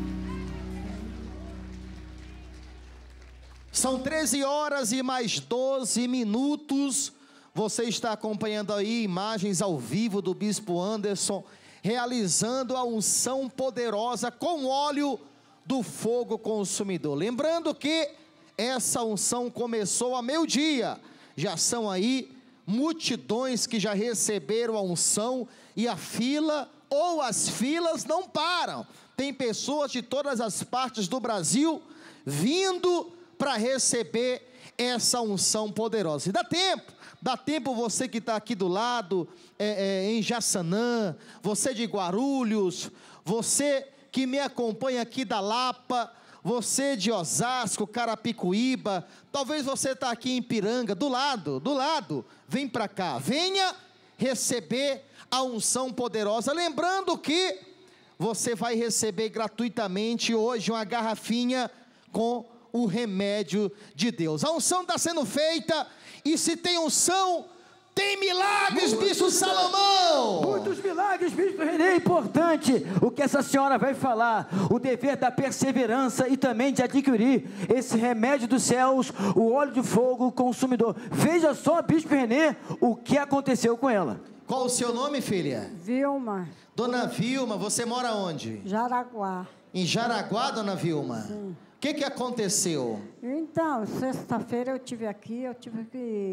São 13 horas e mais 12 minutos. Você está acompanhando aí imagens ao vivo do Bispo Anderson realizando a unção poderosa com óleo do fogo consumidor. Lembrando que essa unção começou a meio-dia. Já são aí multidões que já receberam a unção e a fila ou as filas não param. Tem pessoas de todas as partes do Brasil vindo para receber essa unção poderosa. E dá tempo você que está aqui do lado, em Jaçanã, você de Guarulhos, você que me acompanha aqui da Lapa, você de Osasco, Carapicuíba, talvez você está aqui em Piranga, do lado, vem para cá, venha receber a unção poderosa, lembrando que você vai receber gratuitamente hoje uma garrafinha com o remédio de Deus. A unção está sendo feita, e se tem unção, tem milagres, Bispo Salomão. Muitos milagres, Bispo René. É importante o que essa senhora vai falar, o dever da perseverança e também de adquirir esse remédio dos céus, o óleo de fogo consumidor. Veja só, Bispo René, o que aconteceu com ela. Qual o seu nome, filha? Vilma. Dona Vilma, você mora onde? Jaraguá. Em Jaraguá, Dona Vilma? Sim. O que aconteceu? Então, sexta-feira eu tive que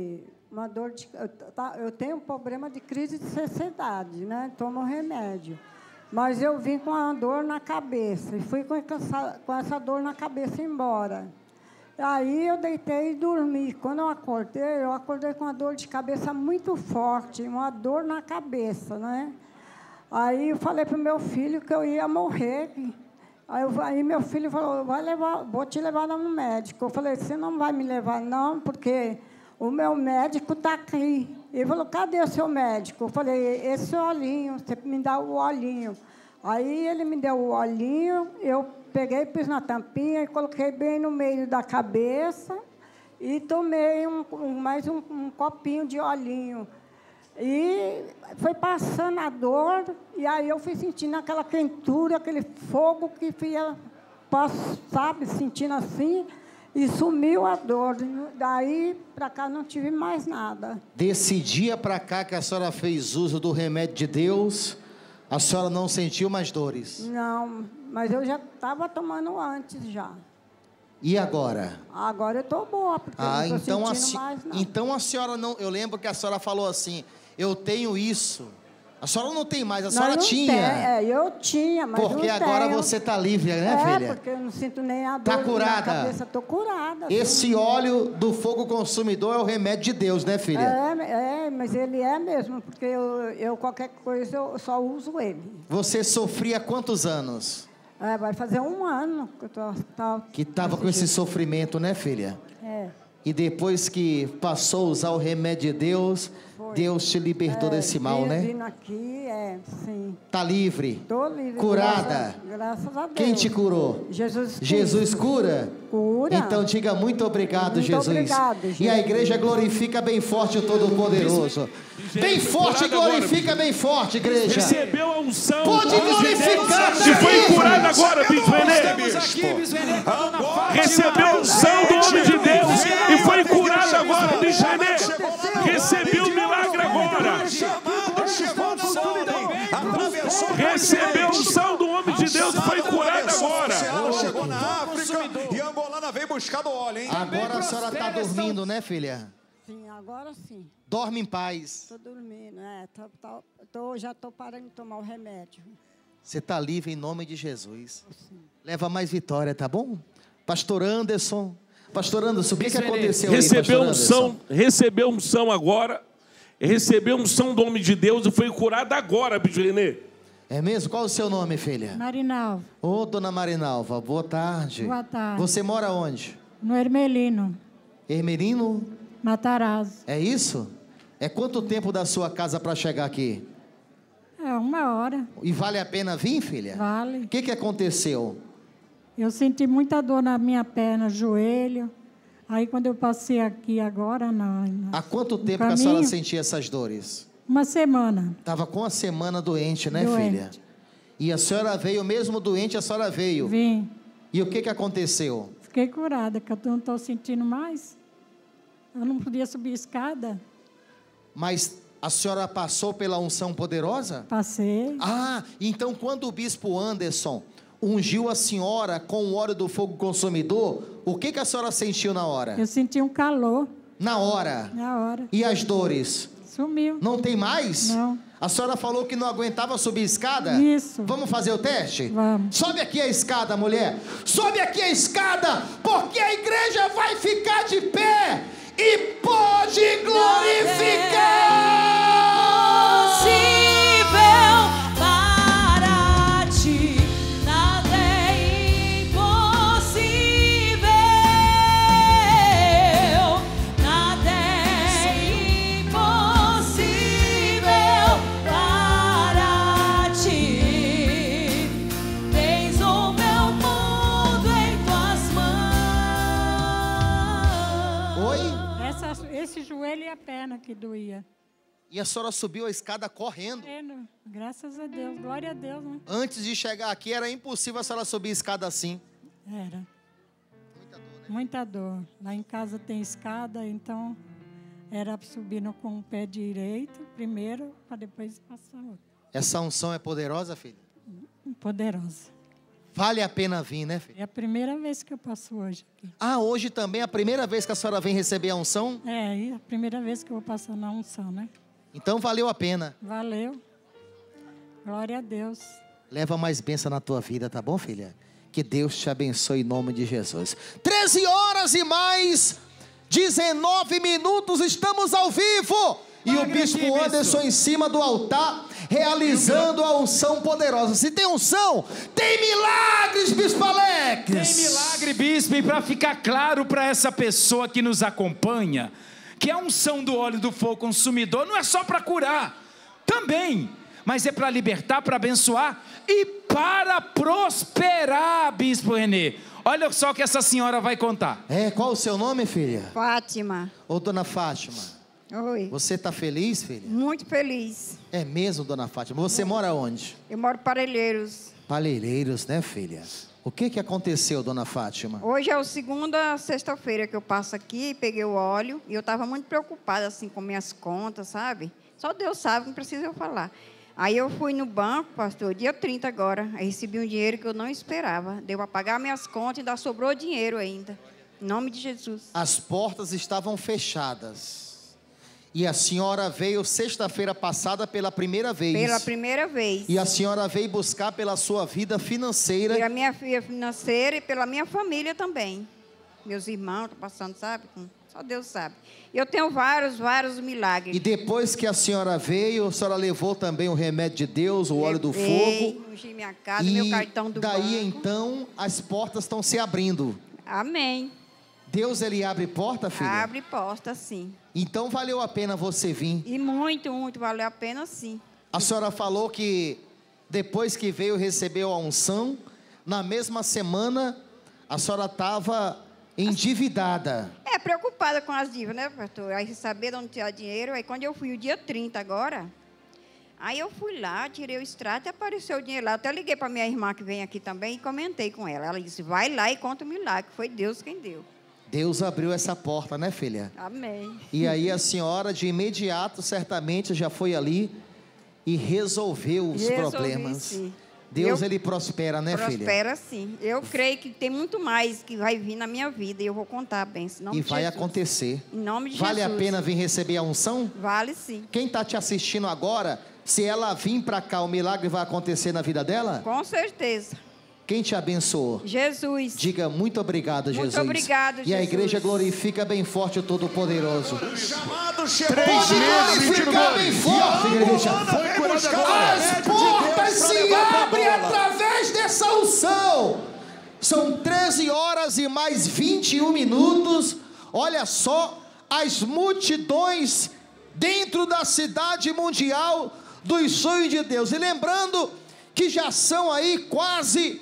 uma dor de... Eu tenho um problema de crise de ansiedade, né? Tomo remédio. Mas eu vim com uma dor na cabeça e fui com essa dor na cabeça embora. Aí eu deitei e dormi. Quando eu acordei com uma dor de cabeça muito forte, uma dor na cabeça, né? Aí eu falei para o meu filho que eu ia morrer. Aí meu filho falou, vou te levar no médico. Eu falei, você não vai me levar não, porque o meu médico está aqui. Ele falou, cadê o seu médico? Eu falei, esse olhinho, você me dá o olhinho. Aí ele me deu o olhinho, eu peguei, pus na tampinha e coloquei bem no meio da cabeça e tomei mais um copinho de olhinho. E foi passando a dor, e aí eu fui sentindo aquela quentura, aquele fogo que ia, sabe, sentindo assim, e sumiu a dor. Daí para cá não tive mais nada. Desse dia para cá que a senhora fez uso do remédio de Deus, a senhora não sentiu mais dores? Não, mas eu já estava tomando antes já. E agora? Agora eu estou boa, porque eu não estou sentindo mais nada. Então a senhora não... Eu lembro que a senhora falou assim, eu tenho isso. A senhora não tem mais, a senhora tinha. Eu tinha, mas porque não agora tenho. você está livre, né, filha? Porque eu não sinto nem a dor Tá curada. na cabeça. Estou curada. Esse óleo do fogo consumidor é o remédio de Deus, né, filha? Mas ele é mesmo, porque eu qualquer coisa eu só uso ele. Você sofria há quantos anos? Vai fazer 1 ano que eu estou... Que estava com esse sofrimento, né, filha? É. E depois que passou a usar o remédio de Deus, Deus te libertou desse mal, né? Vindo aqui, sim. Tá livre? Estou livre. Curada? Graças a Deus. Quem te curou? Jesus Cristo. Jesus cura? Cura. Então diga muito obrigado, muito Jesus. Obrigado, Jesus. E a igreja glorifica bem forte o Todo-Poderoso. Bem forte, glorifica bem forte, igreja. Recebeu a unção. Pode glorificar. Se foi curado agora, Bispo Renê. Recebeu a unção do homem de Deus e foi curado agora, Bispo Renê. Recebeu o milagre agora. Recebeu a unção do homem de Deus e foi curado agora. Ela chegou na África e a angolana veio buscar do óleo, hein? Agora a senhora está dormindo, né, filha? Sim, agora sim. Dorme em paz. Estou dormindo, já estou parando de tomar o remédio. Você está livre em nome de Jesus. Sim. Leva mais vitória, tá bom? Pastor Anderson, o que aconteceu recebeu aí, unção, recebeu unção agora, recebeu unção do homem de Deus e foi curado agora, Bispo Renê. É mesmo? Qual o seu nome, filha? Marinalva. Ô, dona Marinalva, boa tarde. Boa tarde. Você mora onde? No Hermelino. Hermelino? Matarazzo. É isso? É quanto tempo da sua casa para chegar aqui? É 1 hora. E vale a pena vir, filha? Vale. O que aconteceu? Eu senti muita dor na minha perna, joelho. Aí quando eu passei aqui agora... Há quanto tempo que a senhora sentia essas dores? 1 semana. Estava com 1 semana doente, né, filha? E a senhora veio, mesmo doente, a senhora veio? Vim. E o que aconteceu? Fiquei curada, que eu não estou sentindo mais. Eu não podia subir escada. Mas a senhora passou pela unção poderosa? Passei. Ah, então quando o bispo Anderson ungiu a senhora com o óleo do fogo consumidor, o que a senhora sentiu na hora? Eu senti um calor. Na hora? Na hora. E as dores? Sumiu. Não tem mais? Não. A senhora falou que não aguentava subir escada? Isso. Vamos fazer o teste? Vamos. Sobe aqui a escada, mulher. Sobe aqui a escada, porque a igreja vai ficar de pé e pode glorificar. Esse joelho e a perna que doía. E a senhora subiu a escada correndo. Graças a Deus, glória a Deus, né? Antes de chegar aqui, era impossível a senhora subir a escada assim. Era. Muita dor, né? Muita dor. Lá em casa tem escada, então era subindo com o pé direito primeiro, para depois passar outro. Essa unção é poderosa, filha? Poderosa. Vale a pena vir, né, filha? É a primeira vez que eu passo hoje aqui. Ah, hoje também é a primeira vez que a senhora vem receber a unção? É a primeira vez que eu vou passar na unção, né? Então valeu a pena. Valeu. Glória a Deus. Leva mais bênção na tua vida, tá bom, filha? Que Deus te abençoe em nome de Jesus. 13 horas e mais 19 minutos, estamos ao vivo. E o Bispo Anderson em cima do altar, realizando a unção poderosa. Se tem unção, tem milagres, Bispo Alex. Tem milagre, Bispo, e para ficar claro para essa pessoa que nos acompanha, que a unção do óleo do fogo consumidor não é só para curar, também, mas é para libertar, para abençoar e para prosperar, Bispo Renê. Olha só o que essa senhora vai contar. Qual o seu nome, filha? Fátima. Ô, dona Fátima. Oi. Você está feliz, filha? Muito feliz. É mesmo, dona Fátima? Você mora onde? Eu moro em Parelheiros. Parelheiros, né, filha? O que aconteceu, dona Fátima? Hoje é a segunda sexta-feira que eu passo aqui, peguei o óleo, e eu estava muito preocupada, assim, com minhas contas, sabe? Só Deus sabe, não precisa eu falar. Aí eu fui no banco, pastor, dia 30 agora, aí recebi um dinheiro que eu não esperava. Deu para pagar minhas contas e ainda sobrou dinheiro ainda. Em nome de Jesus. As portas estavam fechadas. E a senhora veio sexta-feira passada pela primeira vez. Pela primeira vez. E a senhora veio buscar pela sua vida financeira. Pela minha vida financeira e pela minha família também. Meus irmãos estão passando, sabe? Só Deus sabe. Eu tenho vários milagres. E depois que a senhora veio, a senhora levou também o remédio de Deus, o óleo do fogo. Ungi minha casa, meu cartão do daí banco. então as portas estão se abrindo. Amém. Deus, ele abre porta, filha? Abre porta, sim. Então valeu a pena você vir. E muito valeu a pena, sim. A senhora falou que depois que veio recebeu a unção, na mesma semana a senhora estava endividada. Preocupada com as dívidas, né, pastor? Aí saber de onde tirar dinheiro. Aí quando eu fui o dia 30 agora, aí eu fui lá, tirei o extrato e apareceu o dinheiro lá. Eu até liguei para minha irmã que vem aqui também e comentei com ela. Ela disse, vai lá e conta o milagre. Foi Deus quem deu. Deus abriu essa porta, né, filha? Amém. E aí a senhora, de imediato, certamente já foi ali e resolveu os problemas. Sim. Deus, ele prospera, né, filha? Prospera, sim. Eu creio que tem muito mais que vai vir na minha vida e eu vou contar a bênção. E vai acontecer. Em nome de vale Jesus. a pena vir receber a unção? Vale, sim. Quem está te assistindo agora, se ela vir para cá, o milagre vai acontecer na vida dela? Com certeza. Quem te abençoou? Jesus. Diga muito obrigado, Jesus. Muito obrigado, Jesus. E a igreja glorifica bem forte o Todo-Poderoso. O chamado chegou. 3 meses glorificar bem forte, igreja. As portas se abrem através dessa unção. São 13 horas e mais 21 minutos. Olha só as multidões dentro da cidade mundial dos sonhos de Deus. E lembrando que já são aí quase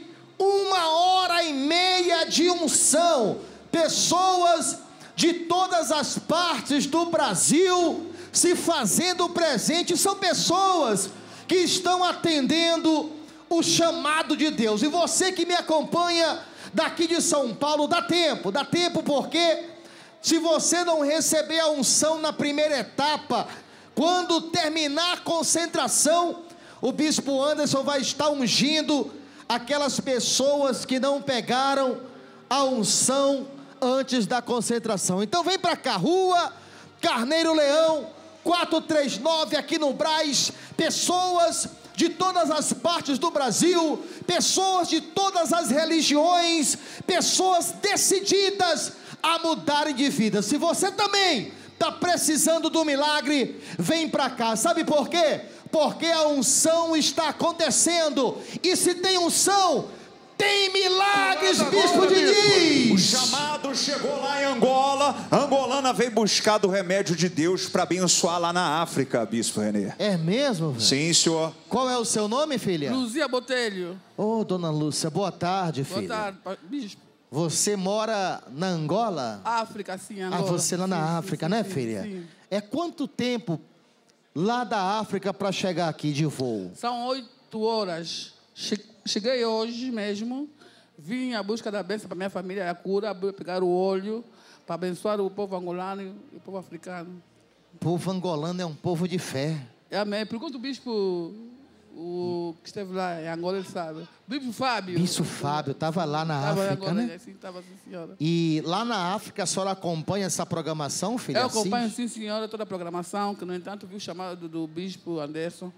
1h30 de unção. Pessoas de todas as partes do Brasil se fazendo presente. São pessoas que estão atendendo o chamado de Deus. E você que me acompanha daqui de São Paulo, dá tempo porque se você não receber a unção na primeira etapa, quando terminar a concentração, o Bispo Anderson vai estar ungindo aquelas pessoas que não pegaram a unção antes da concentração. Então vem para cá, Rua Carneiro Leão 439 aqui no Brás. Pessoas de todas as partes do Brasil, pessoas de todas as religiões, pessoas decididas a mudarem de vida. Se você também está precisando do milagre, vem para cá. Sabe por quê? Porque a unção está acontecendo. E se tem unção, tem milagres, Bispo Diniz. O chamado chegou lá em Angola. A angolana veio buscar do remédio de Deus para abençoar lá na África, Bispo Renê. É mesmo? Velho? Sim, senhor. Qual é o seu nome, filha? Luzia Botelho. Ô, dona Lúcia, boa tarde, filha. Boa tarde, Bispo. Você mora na Angola? África, sim, Angola. Ah, você lá na África, né, filha? Sim. É quanto tempo lá da África para chegar aqui de voo? São 8 horas. Cheguei hoje mesmo. Vim à busca da bênção para minha família, a cura, pegar o óleo para abençoar o povo angolano e o povo africano. O povo angolano é um povo de fé. Amém. Pergunta o bispo O que esteve lá em Angola, ele sabe. Bispo Fábio. Bispo Fábio, estava lá na África, Angola, né? Assim, estava, sim, senhora. E lá na África, a senhora acompanha essa programação, filha? Eu acompanho, sim, senhora, toda a programação, que, no entanto, vi o chamado do Bispo Anderson.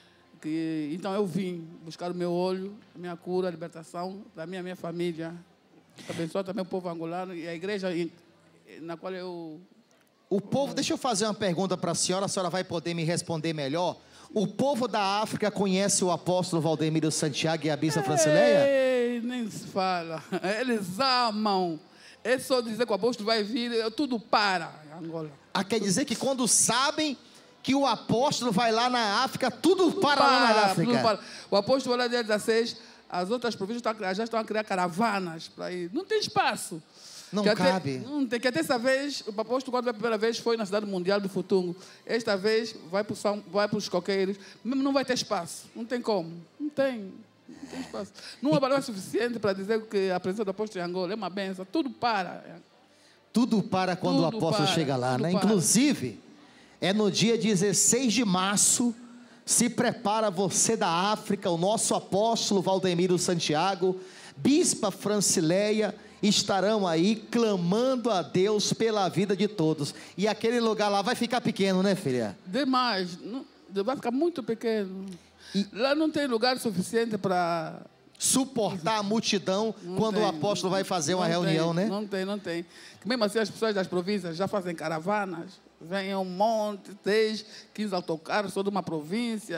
Então, eu vim buscar o meu olho, a minha cura, a libertação da minha família. Abençoar também o povo angolano e a igreja na qual eu... O povo, deixa eu fazer uma pergunta para a senhora vai poder me responder melhor. O povo da África conhece o apóstolo Valdemiro Santiago e a bispa Francileia? Ei, nem se fala. Eles amam. É só dizer que o apóstolo vai vir, tudo para em Angola. Quer dizer que quando sabem que o apóstolo vai lá na África, tudo para lá na África? Tudo para. O apóstolo vai lá dia 16, as outras províncias já estão a criar caravanas para ir. Não tem espaço. Não cabe. Não tem, que até essa vez, o apóstolo, quando a primeira vez, foi na cidade mundial do Futungo. Esta vez, vai para os coqueiros. Mesmo não vai ter espaço. Não tem como. Não tem espaço. Não é valor suficiente para dizer que a presença do apóstolo em Angola é uma benção. Tudo para. Tudo para quando o apóstolo chega lá, né? Inclusive, é no dia 16 de março, se prepara você da África, o nosso apóstolo Valdemiro Santiago, bispa Francileia, estarão aí clamando a Deus pela vida de todos. E aquele lugar lá vai ficar pequeno, né, filha? Demais. Vai ficar muito pequeno. Lá não tem lugar suficiente para suportar a multidão quando o apóstolo vai fazer uma reunião, né? Não tem. Mesmo assim, as pessoas das províncias já fazem caravanas, vêm um monte, 10, 15 autocarros, só de uma província.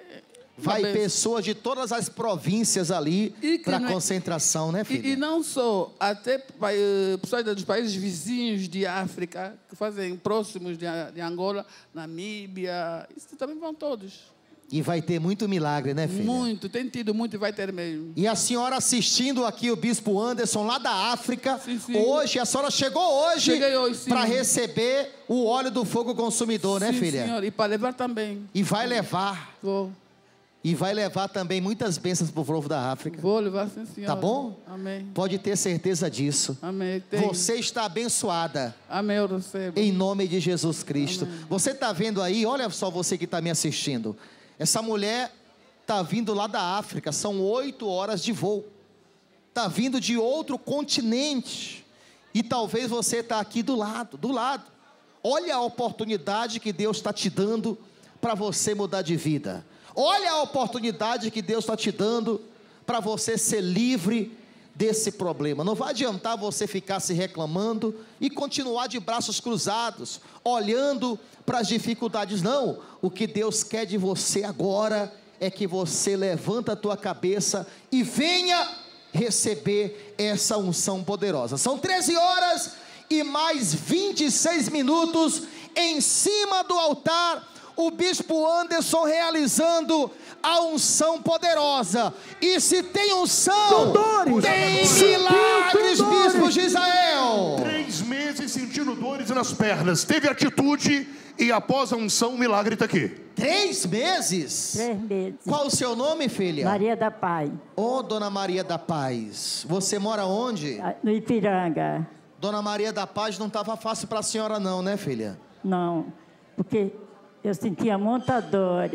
Vai pessoas de todas as províncias ali para a concentração, né, filha? E não só, até pessoas dos países vizinhos de África, que fazem próximos de Angola, Namíbia, isso também vão todos. E vai ter muito milagre, né, filha? Muito, tem tido muito e vai ter mesmo. E a senhora assistindo aqui o Bispo Anderson, lá da África, hoje, a senhora chegou hoje para receber o óleo do fogo consumidor, né, filha? Sim, senhora, e para levar também. E vai levar. Vou. E vai levar também muitas bênçãos para o povo da África. Vou levar, sim, senhora. Tá bom? Amém. Pode ter certeza disso. Amém. Você está abençoada. Amém, eu recebo. Em nome de Jesus Cristo. Amém. Você está vendo aí, olha só você que está me assistindo. Essa mulher está vindo lá da África, são 8 horas de voo. Está vindo de outro continente. E talvez você está aqui do lado. Olha a oportunidade que Deus está te dando para você mudar de vida. Olha a oportunidade que Deus está te dando para você ser livre desse problema. Não vai adiantar você ficar se reclamando e continuar de braços cruzados, olhando para as dificuldades. Não, o que Deus quer de você agora é que você levanta a tua cabeça e venha receber essa unção poderosa. São 13 horas e mais 26 minutos em cima do altar. O Bispo Anderson realizando a unção poderosa. E se tem unção, tem milagres, Bispo de Israel. 3 meses sentindo dores nas pernas. Teve atitude e após a unção, o milagre está aqui. 3 meses? 3 meses. Qual o seu nome, filha? Maria da Paz. Ô, Dona Maria da Paz. Você mora onde? No Ipiranga. Dona Maria da Paz, não estava fácil para a senhora não, né, filha? Não, porque eu sentia muita dor,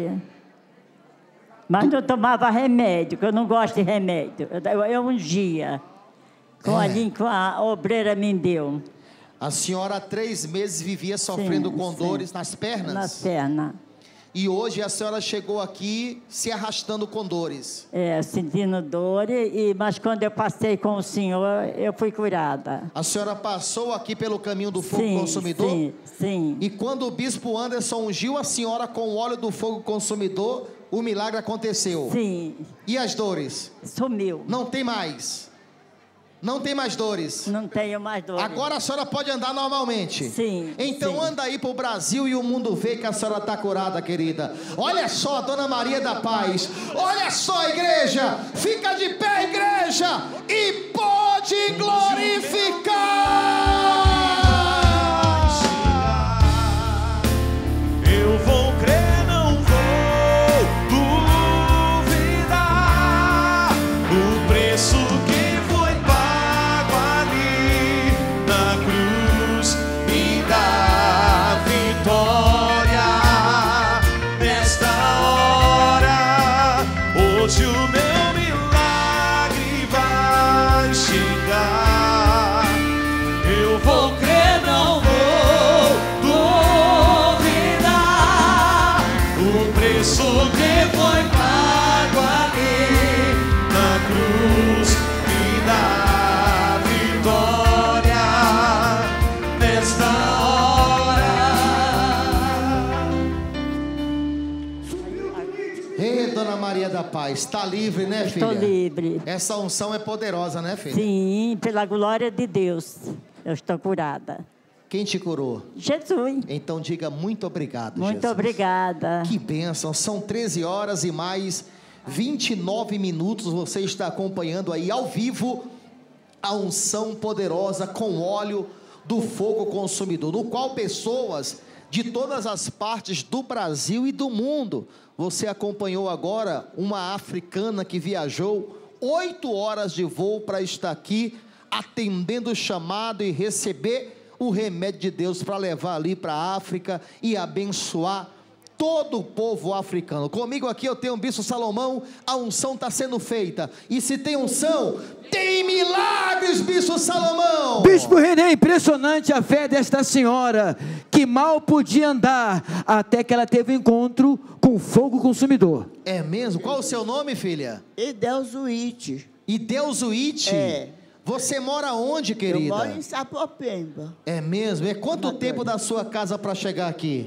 mas não tomava remédio, que eu não gosto de remédio. Eu ungia, com a obreira me deu. A senhora há 3 meses vivia sofrendo com dores nas pernas? Nas pernas. E hoje a senhora chegou aqui se arrastando com dores? Sentindo dor, mas quando eu passei com o Senhor, eu fui curada. A senhora passou aqui pelo caminho do fogo consumidor? Sim. E quando o Bispo Anderson ungiu a senhora com o óleo do fogo consumidor, o milagre aconteceu? Sim. E as dores? Sumiu. Não tem mais? Não tem mais dores? Não tenho mais dores. Agora a senhora pode andar normalmente? Sim. Então anda aí pro Brasil e o mundo vê que a senhora está curada, querida. Olha só a Dona Maria da Paz. Olha só, igreja. Fica de pé, igreja. E pode glorificar. Eu vou crer, não vou duvidar. O preço que foi pago ali na cruz me dá vitória. Nesta hora preço que foi pago ali na cruz me dá vitória nesta hora. Ei, Dona Maria da Paz, está livre, né, filha? Estou livre. Essa unção é poderosa, né, filha? Sim, pela glória de Deus, eu estou curada. Quem te curou? Jesus. Então diga muito obrigado, Muito Jesus. obrigada. Que bênção. São 13 horas e mais 29 minutos. Você está acompanhando aí ao vivo a unção poderosa com óleo do fogo consumidor, no qual pessoas de todas as partes do Brasil e do mundo. Você acompanhou agora uma africana que viajou 8 horas de voo para estar aqui atendendo o chamado e receber o remédio de Deus para levar ali para a África e abençoar todo o povo africano. Comigo aqui eu tenho o Bispo Salomão, a unção está sendo feita. E se tem unção, tem milagres, Bispo Salomão. Bispo René, impressionante a fé desta senhora, que mal podia andar, até que ela teve um encontro com fogo consumidor. É mesmo? Qual o seu nome, filha? Ideusuíte. Ideusuíte? É. Você mora onde, querida? Eu moro em Sapopemba. É mesmo? É quanto tempo da sua casa para chegar aqui?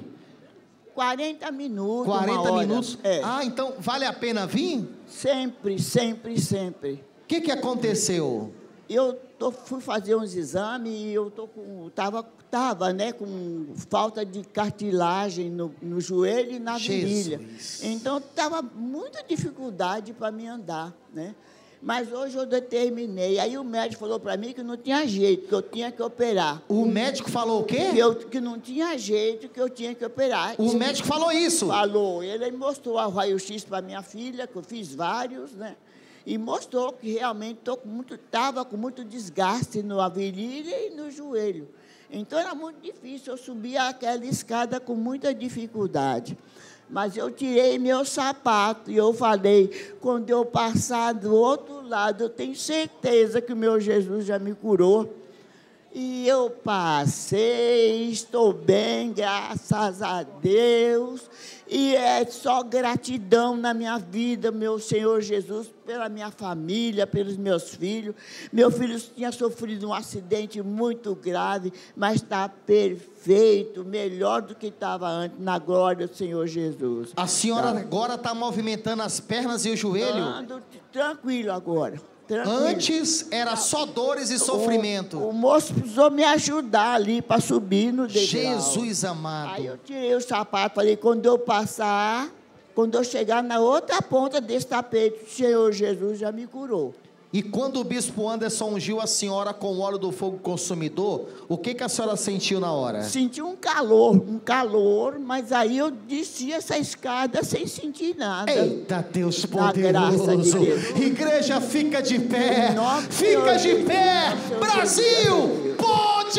40 minutos. 40 minutos? É. Ah, então vale a pena vir? Sempre, sempre, sempre. O que aconteceu? Fui fazer uns exames e eu tava, né, com falta de cartilagem no joelho e na virilha. Então, tava muita dificuldade para me andar, né? Mas hoje eu determinei. Aí o médico falou para mim que não tinha jeito, que eu tinha que operar. O médico falou o quê? Que não tinha jeito, que eu tinha que operar. O médico falou isso? Falou. Ele mostrou o raio-x para minha filha, que eu fiz vários, né? E mostrou que realmente estava com muito desgaste na virilha e no joelho. Então, era muito difícil. Eu subia aquela escada com muita dificuldade. Mas eu tirei meu sapato e eu falei, quando eu passar do outro lado, eu tenho certeza que o meu Jesus já me curou. E eu passei, estou bem, graças a Deus. E é só gratidão na minha vida, meu Senhor Jesus, pela minha família, pelos meus filhos. Meu filho tinha sofrido um acidente muito grave, mas está perfeito, melhor do que estava antes, na glória do Senhor Jesus. A senhora agora está movimentando as pernas e o joelho? Ando tranquilo agora. Tranquilo. Antes era só dores e sofrimento. O moço precisou me ajudar ali para subir no degrau. Jesus amado. Aí eu tirei o sapato, falei, quando eu passar, quando eu chegar na outra ponta desse tapete, o Senhor Jesus já me curou. E quando o bispo Anderson ungiu a senhora com o óleo do fogo consumidor, o que a senhora sentiu na hora? Senti um calor, mas aí eu desci essa escada sem sentir nada. Eita Deus poderoso! Graça de Deus. Igreja, fica de pé! Fica de pé! Brasil, pode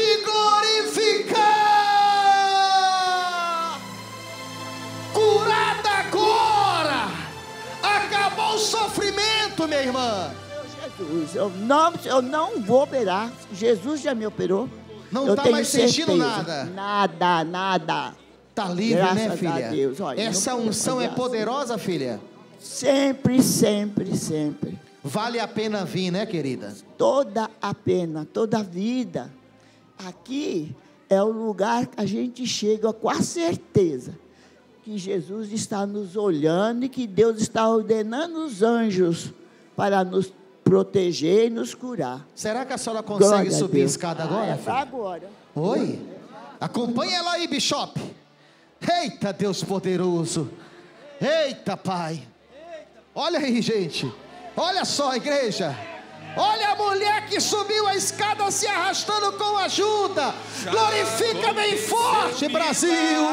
glorificar! Curada agora! Acabou o sofrimento, minha irmã! Jesus, eu não vou operar. Jesus já me operou. Não está mais sentindo nada? Nada. Está livre, graças, né, filha? A Deus. Olha, essa unção é poderosa, filha? Sempre, sempre, sempre. Vale a pena vir, né, querida? Toda a pena, toda a vida. Aqui é o lugar que a gente chega com a certeza que Jesus está nos olhando e que Deus está ordenando os anjos para nos proteger e nos curar. Será que a senhora consegue subir a escada agora? Agora. Oi? Acompanha ela aí, Bishop. Eita, Deus poderoso. Eita, Pai. Olha aí, gente. Olha só, igreja. Olha a mulher que subiu a escada se arrastando com ajuda. Glorifica bem forte, Brasil.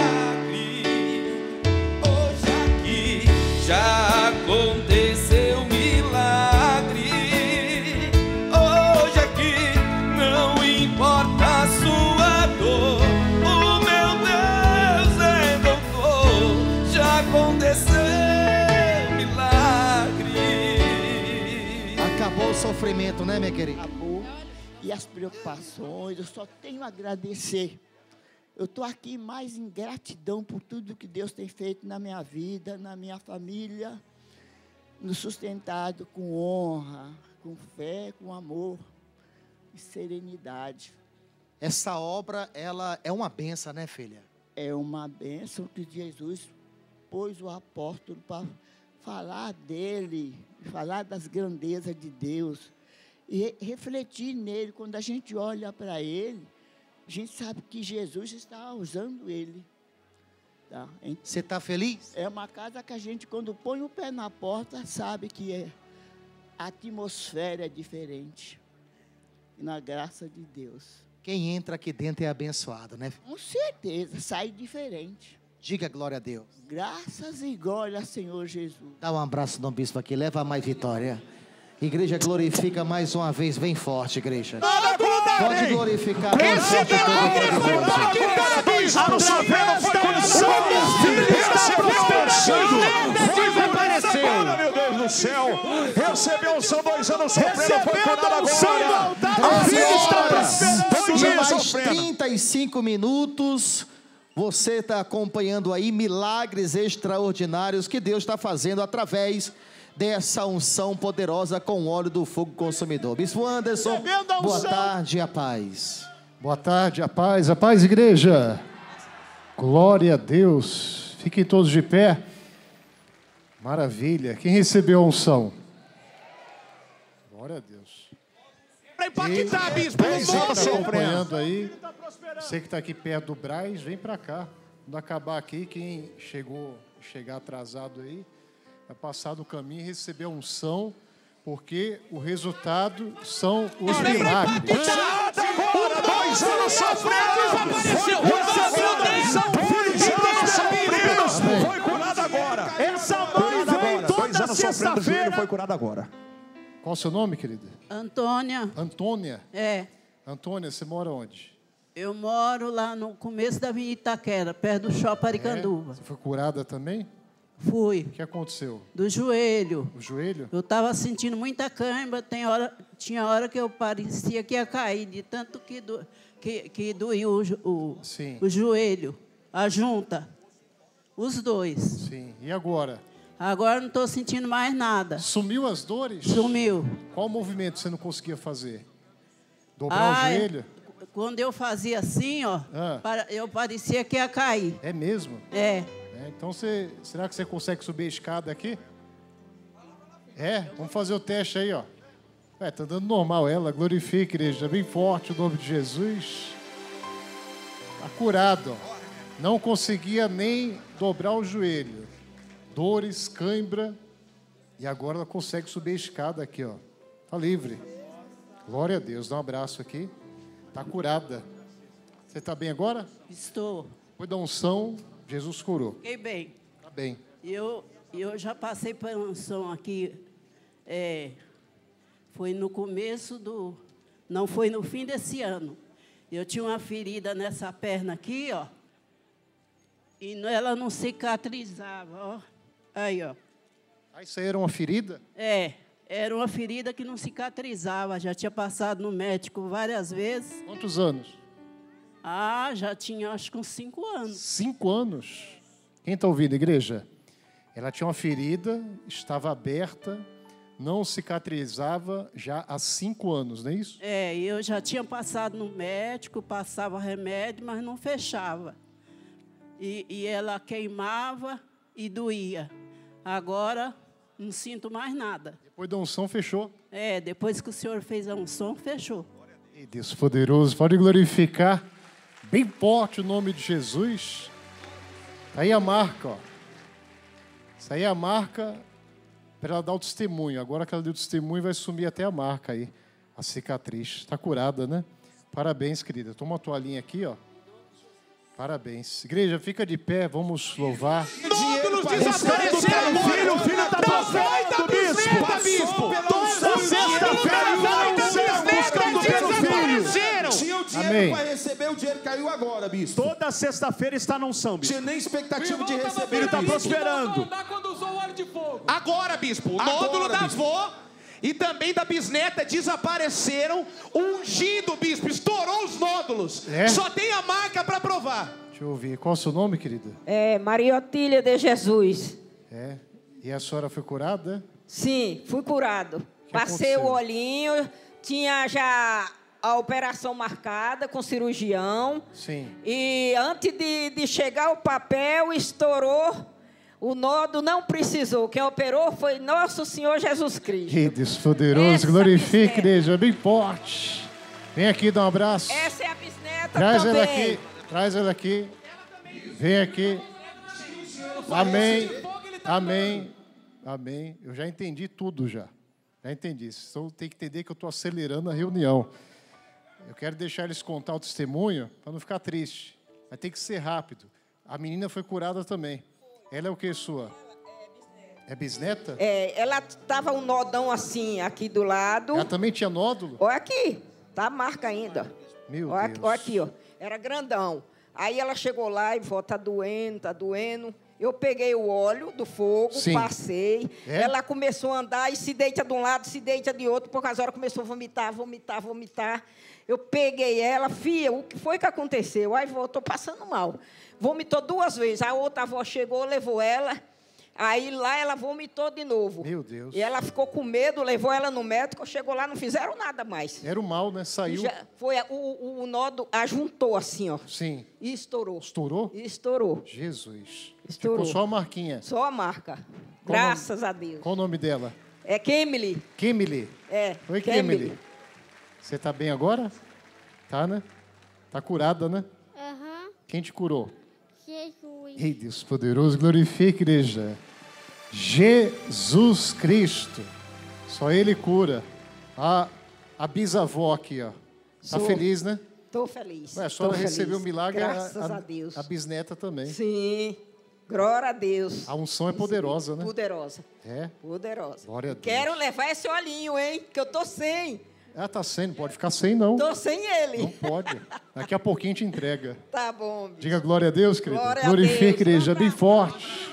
Hoje aqui já aconteceu milagre. Hoje aqui não importa a sua dor. O meu Deus é doutor. Já aconteceu milagre. Acabou o sofrimento, né, minha querida? Acabou. E as preocupações, eu só tenho a agradecer. Eu estou aqui mais em gratidão por tudo que Deus tem feito na minha vida, na minha família, nos sustentado com honra, com fé, com amor e serenidade. Essa obra, ela é uma benção, né, filha? É uma bênção que Jesus pôs o apóstolo para falar dele, falar das grandezas de Deus e refletir nele. Quando a gente olha para ele, a gente sabe que Jesus está usando ele. Tá? Você está feliz? É uma casa que a gente, quando põe o pé na porta, sabe que a atmosfera é diferente. E na graça de Deus. Quem entra aqui dentro é abençoado, né? Com certeza, sai diferente. Diga glória a Deus. Graças e glória ao Senhor Jesus. Dá um abraço no bispo aqui, leva mais vitória. Igreja, glorifica mais uma vez, bem forte, igreja. Pode glorificar. Meu Deus do céu, recebeu unção 2 anos sofrendo, foi curado agora. Em mais 35 minutos, você está acompanhando aí milagres extraordinários que Deus está fazendo através dessa unção poderosa com óleo do fogo consumidor. Bispo Anderson, boa tarde, a paz. Boa tarde, a paz, igreja. Glória a Deus. Fiquem todos de pé. Maravilha. Quem recebeu a unção? Glória a Deus. Para impactar, bispo. Você que está acompanhando aí, você que está aqui perto do Braz, vem para cá. Quando acabar aqui, quem chegar atrasado aí, vai passar do caminho e receber a unção, porque o resultado são os milagres. 2 anos sofrendo, foi curado agora. Essa mãe vem toda sexta-feira. Foi curado agora. Qual o seu nome, querida? Antônia. Antônia? É. Antônia, você mora onde? Eu moro lá no começo da Avenida Itaquera, perto do Shopping Aricanduva. Você foi curada também? Fui. O que aconteceu? Do joelho. O joelho? Eu estava sentindo muita cãibra, tinha hora que eu parecia que ia cair, de tanto que doía o joelho, a junta, os dois. Sim. E agora? Agora não estou sentindo mais nada. Sumiu as dores? Sumiu. Qual movimento você não conseguia fazer? Dobrar o joelho? Quando eu fazia assim, ó, eu parecia que ia cair. É mesmo? É. Então, será que você consegue subir a escada aqui? Vamos fazer o teste aí, ó. Tá dando normal ela. Glorifica, igreja. Bem forte o nome de Jesus. Tá curado, ó. Não conseguia nem dobrar o joelho. Dores, cãibra. E agora ela consegue subir a escada aqui, ó. Tá livre. Glória a Deus. Dá um abraço aqui. Tá curada. Você tá bem agora? Estou. Foi da unção, Jesus curou. Fiquei bem. Tá bem. Eu já passei por unção aqui. Foi no começo do... Não foi no fim desse ano. Eu tinha uma ferida nessa perna aqui, ó. E ela não cicatrizava, ó. Aí, ó. Isso aí era uma ferida? Era uma ferida que não cicatrizava. Já tinha passado no médico várias vezes. Quantos anos? Já tinha, acho que uns 5 anos. 5 anos? Quem está ouvindo, igreja? Ela tinha uma ferida, estava aberta, não cicatrizava já há 5 anos, não é isso? Eu já tinha passado no médico, passava remédio, mas não fechava. E ela queimava e doía. Agora, não sinto mais nada. Depois da unção, fechou? Depois que o Senhor fez a unção, fechou. E Deus poderoso, pode glorificar bem forte o nome de Jesus. Aí a marca, ó. Isso aí é a marca para ela dar o testemunho. Agora que ela deu o testemunho, vai sumir até a marca aí, a cicatriz. Está curada, né? Parabéns, querida. Toma a toalhinha aqui, ó. Parabéns. Igreja, fica de pé, vamos louvar. Títulos desapareceram. O filho está perfeito, bispo. Toda sexta-feira vai buscando pelo filho. Tinha o dinheiro para receber, o dinheiro caiu agora, bispo. Toda sexta-feira está na unção, bispo. Tinha nem expectativa de receber. Ele está prosperando. Quando usou o óleo de fogo. Agora, bispo, o nódulo da avó e também da bisneta desapareceram, ungindo, bispo, estourou os nódulos. É? Só tem a marca para provar. Deixa eu ouvir. Qual é o seu nome, querida? É Maria Otília de Jesus. É. E a senhora foi curada? Sim, fui curado. Passei o olhinho, tinha já a operação marcada com cirurgião. Sim. E antes de chegar o papel, estourou. O nódulo não precisou. Quem operou foi nosso Senhor Jesus Cristo. Que Deus poderoso, glorifique, igreja, bem forte. Vem aqui, dá um abraço. Essa é a bisneta Traz também. ela aqui, traz ela aqui. Vem aqui. Amém, amém, amém. Eu já entendi tudo já. Já entendi. Então tem que entender que eu estou acelerando a reunião. Eu quero deixar eles contar o testemunho para não ficar triste. Mas tem que ser rápido. A menina foi curada também. Ela é o que sua? É bisneta? É, ela tava um nodão assim, aqui do lado. Ela também tinha nódulo? Olha aqui, tá a marca ainda. Meu olha, Deus. Olha aqui, ó. Era grandão. Aí ela chegou lá e falou, tá doendo, tá doendo. Eu peguei o óleo do fogo, Sim. passei. É? Ela começou a andar e se deita de um lado, se deita de outro. Por causa da hora começou a vomitar, vomitar, vomitar. Eu peguei ela, filha, o que foi que aconteceu? Aí voltou passando mal. Vomitou 2 vezes. A outra avó chegou, levou ela. Aí lá ela vomitou de novo. Meu Deus. E ela ficou com medo, levou ela no médico. Chegou lá, não fizeram nada mais. Era o mal, né? Saiu. Foi o nódulo, ajuntou assim, ó. Sim. E estourou. Estourou? E estourou. Jesus. Estourou. Ficou só a marquinha. Só a marca. Qual Graças a Deus. Qual o nome dela? É Kemily. Kemily. É. Oi, Kemily. Você tá bem agora? Tá, né? Tá curada, né? Aham. Quem te curou? Jesus. Ei, Deus poderoso, glorifique, igreja. Jesus Cristo. Só Ele cura. A bisavó aqui, ó. Tá Sou. feliz, né? Estou feliz. Ué, a senhora Tô recebeu feliz. o milagre, Graças a Deus. A bisneta também. Sim. Glória a Deus. A unção é poderosa, né? Poderosa. É? Poderosa. Glória a Deus. Quero levar esse olhinho, hein? Que eu tô sem. Ah, tá sem, não pode ficar sem, não. Tô sem ele. Não pode. Daqui a pouquinho te entrega. Tá bom, bicho. Diga glória a Deus, querido. Glória a Glorifique, Deus. igreja, bem forte.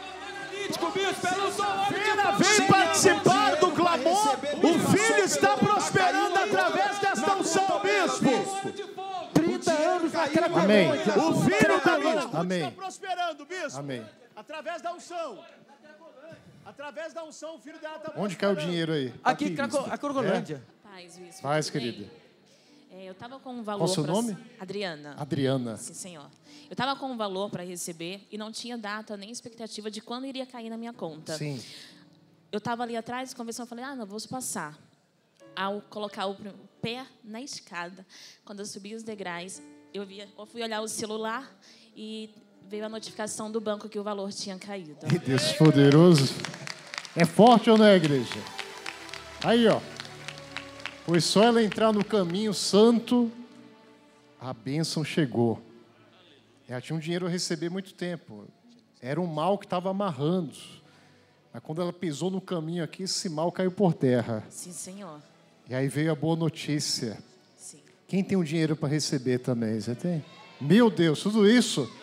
Vem participar do clamor. O filho está prosperando através desta unção, bispo. 30 anos na Cracolândia. Amém. O filho da Dona Ruth Amém. está prosperando, bispo. Amém. Através da unção. Através da unção, o filho dela está prosperando. Onde cai o dinheiro aí? Aqui, bispo. a Cracolândia. Paz, bispo. Faz, Tudo bem? querida. Eu estava com um valor. Qual o seu pra- nome? Adriana. Adriana. Sim, senhor. Eu estava com um valor para receber e não tinha data nem expectativa de quando iria cair na minha conta. Sim. Eu estava ali atrás, conversando, falei, não, vou passar. Ao colocar o pé na escada, quando eu subi os degraus, eu fui olhar o celular e veio a notificação do banco que o valor tinha caído. Que Deus poderoso. É forte ou não é, igreja? Aí, ó. Foi só ela entrar no caminho santo, a bênção chegou. Ela tinha um dinheiro a receber há muito tempo. Era um mal que estava amarrando. Mas quando ela pisou no caminho aqui, esse mal caiu por terra. Sim, senhor. E aí veio a boa notícia. Sim. Quem tem um dinheiro para receber também? Você tem? Meu Deus, tudo isso.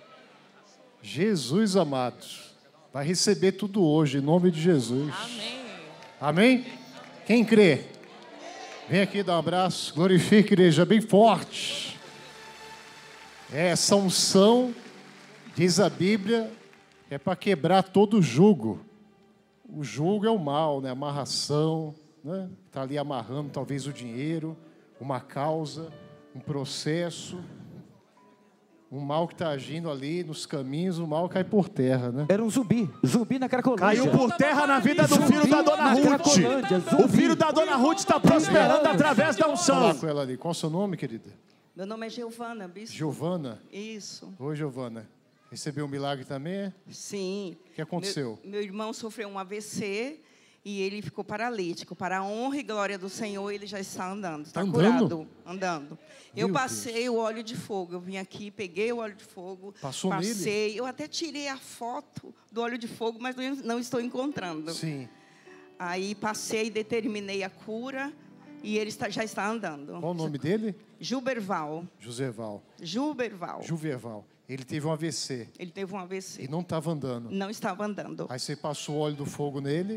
Jesus amado. Vai receber tudo hoje, em nome de Jesus. Amém. Amém? Quem crê? Vem aqui dar um abraço. Glorifique, igreja, bem forte. Essa unção, diz a Bíblia, é para quebrar todo jugo. O jugo é o mal, né? A amarração, né? Está ali amarrando talvez o dinheiro, uma causa, um processo. Um mal que está agindo ali nos caminhos, o mal cai por terra, né? Era um zumbi na Cracolândia. Caiu por terra na vida do filho da Dona Ruth. O filho da Dona Ruth está prosperando através da unção. Fala com ela ali. Qual é o seu nome, querida? Meu nome é Giovana, bispo. Giovana? Isso. Oi, Giovana. Recebeu um milagre também? É? Sim. O que aconteceu? Meu irmão sofreu um AVC e ele ficou paralítico. Para a honra e glória do Senhor, ele já está andando. Está curado. Andando. Eu passei o óleo de fogo. Eu vim aqui, peguei o óleo de fogo. Passou passei. nele? Eu até tirei a foto do óleo de fogo, mas não estou encontrando. Sim. Aí passei, determinei a cura e ele já está andando. Qual o nome dele? Gilberval. Joseval. Gilberval. Juverval. Ele teve um AVC. Ele teve um AVC. E não estava andando. Não estava andando. Aí você passou o óleo do fogo nele.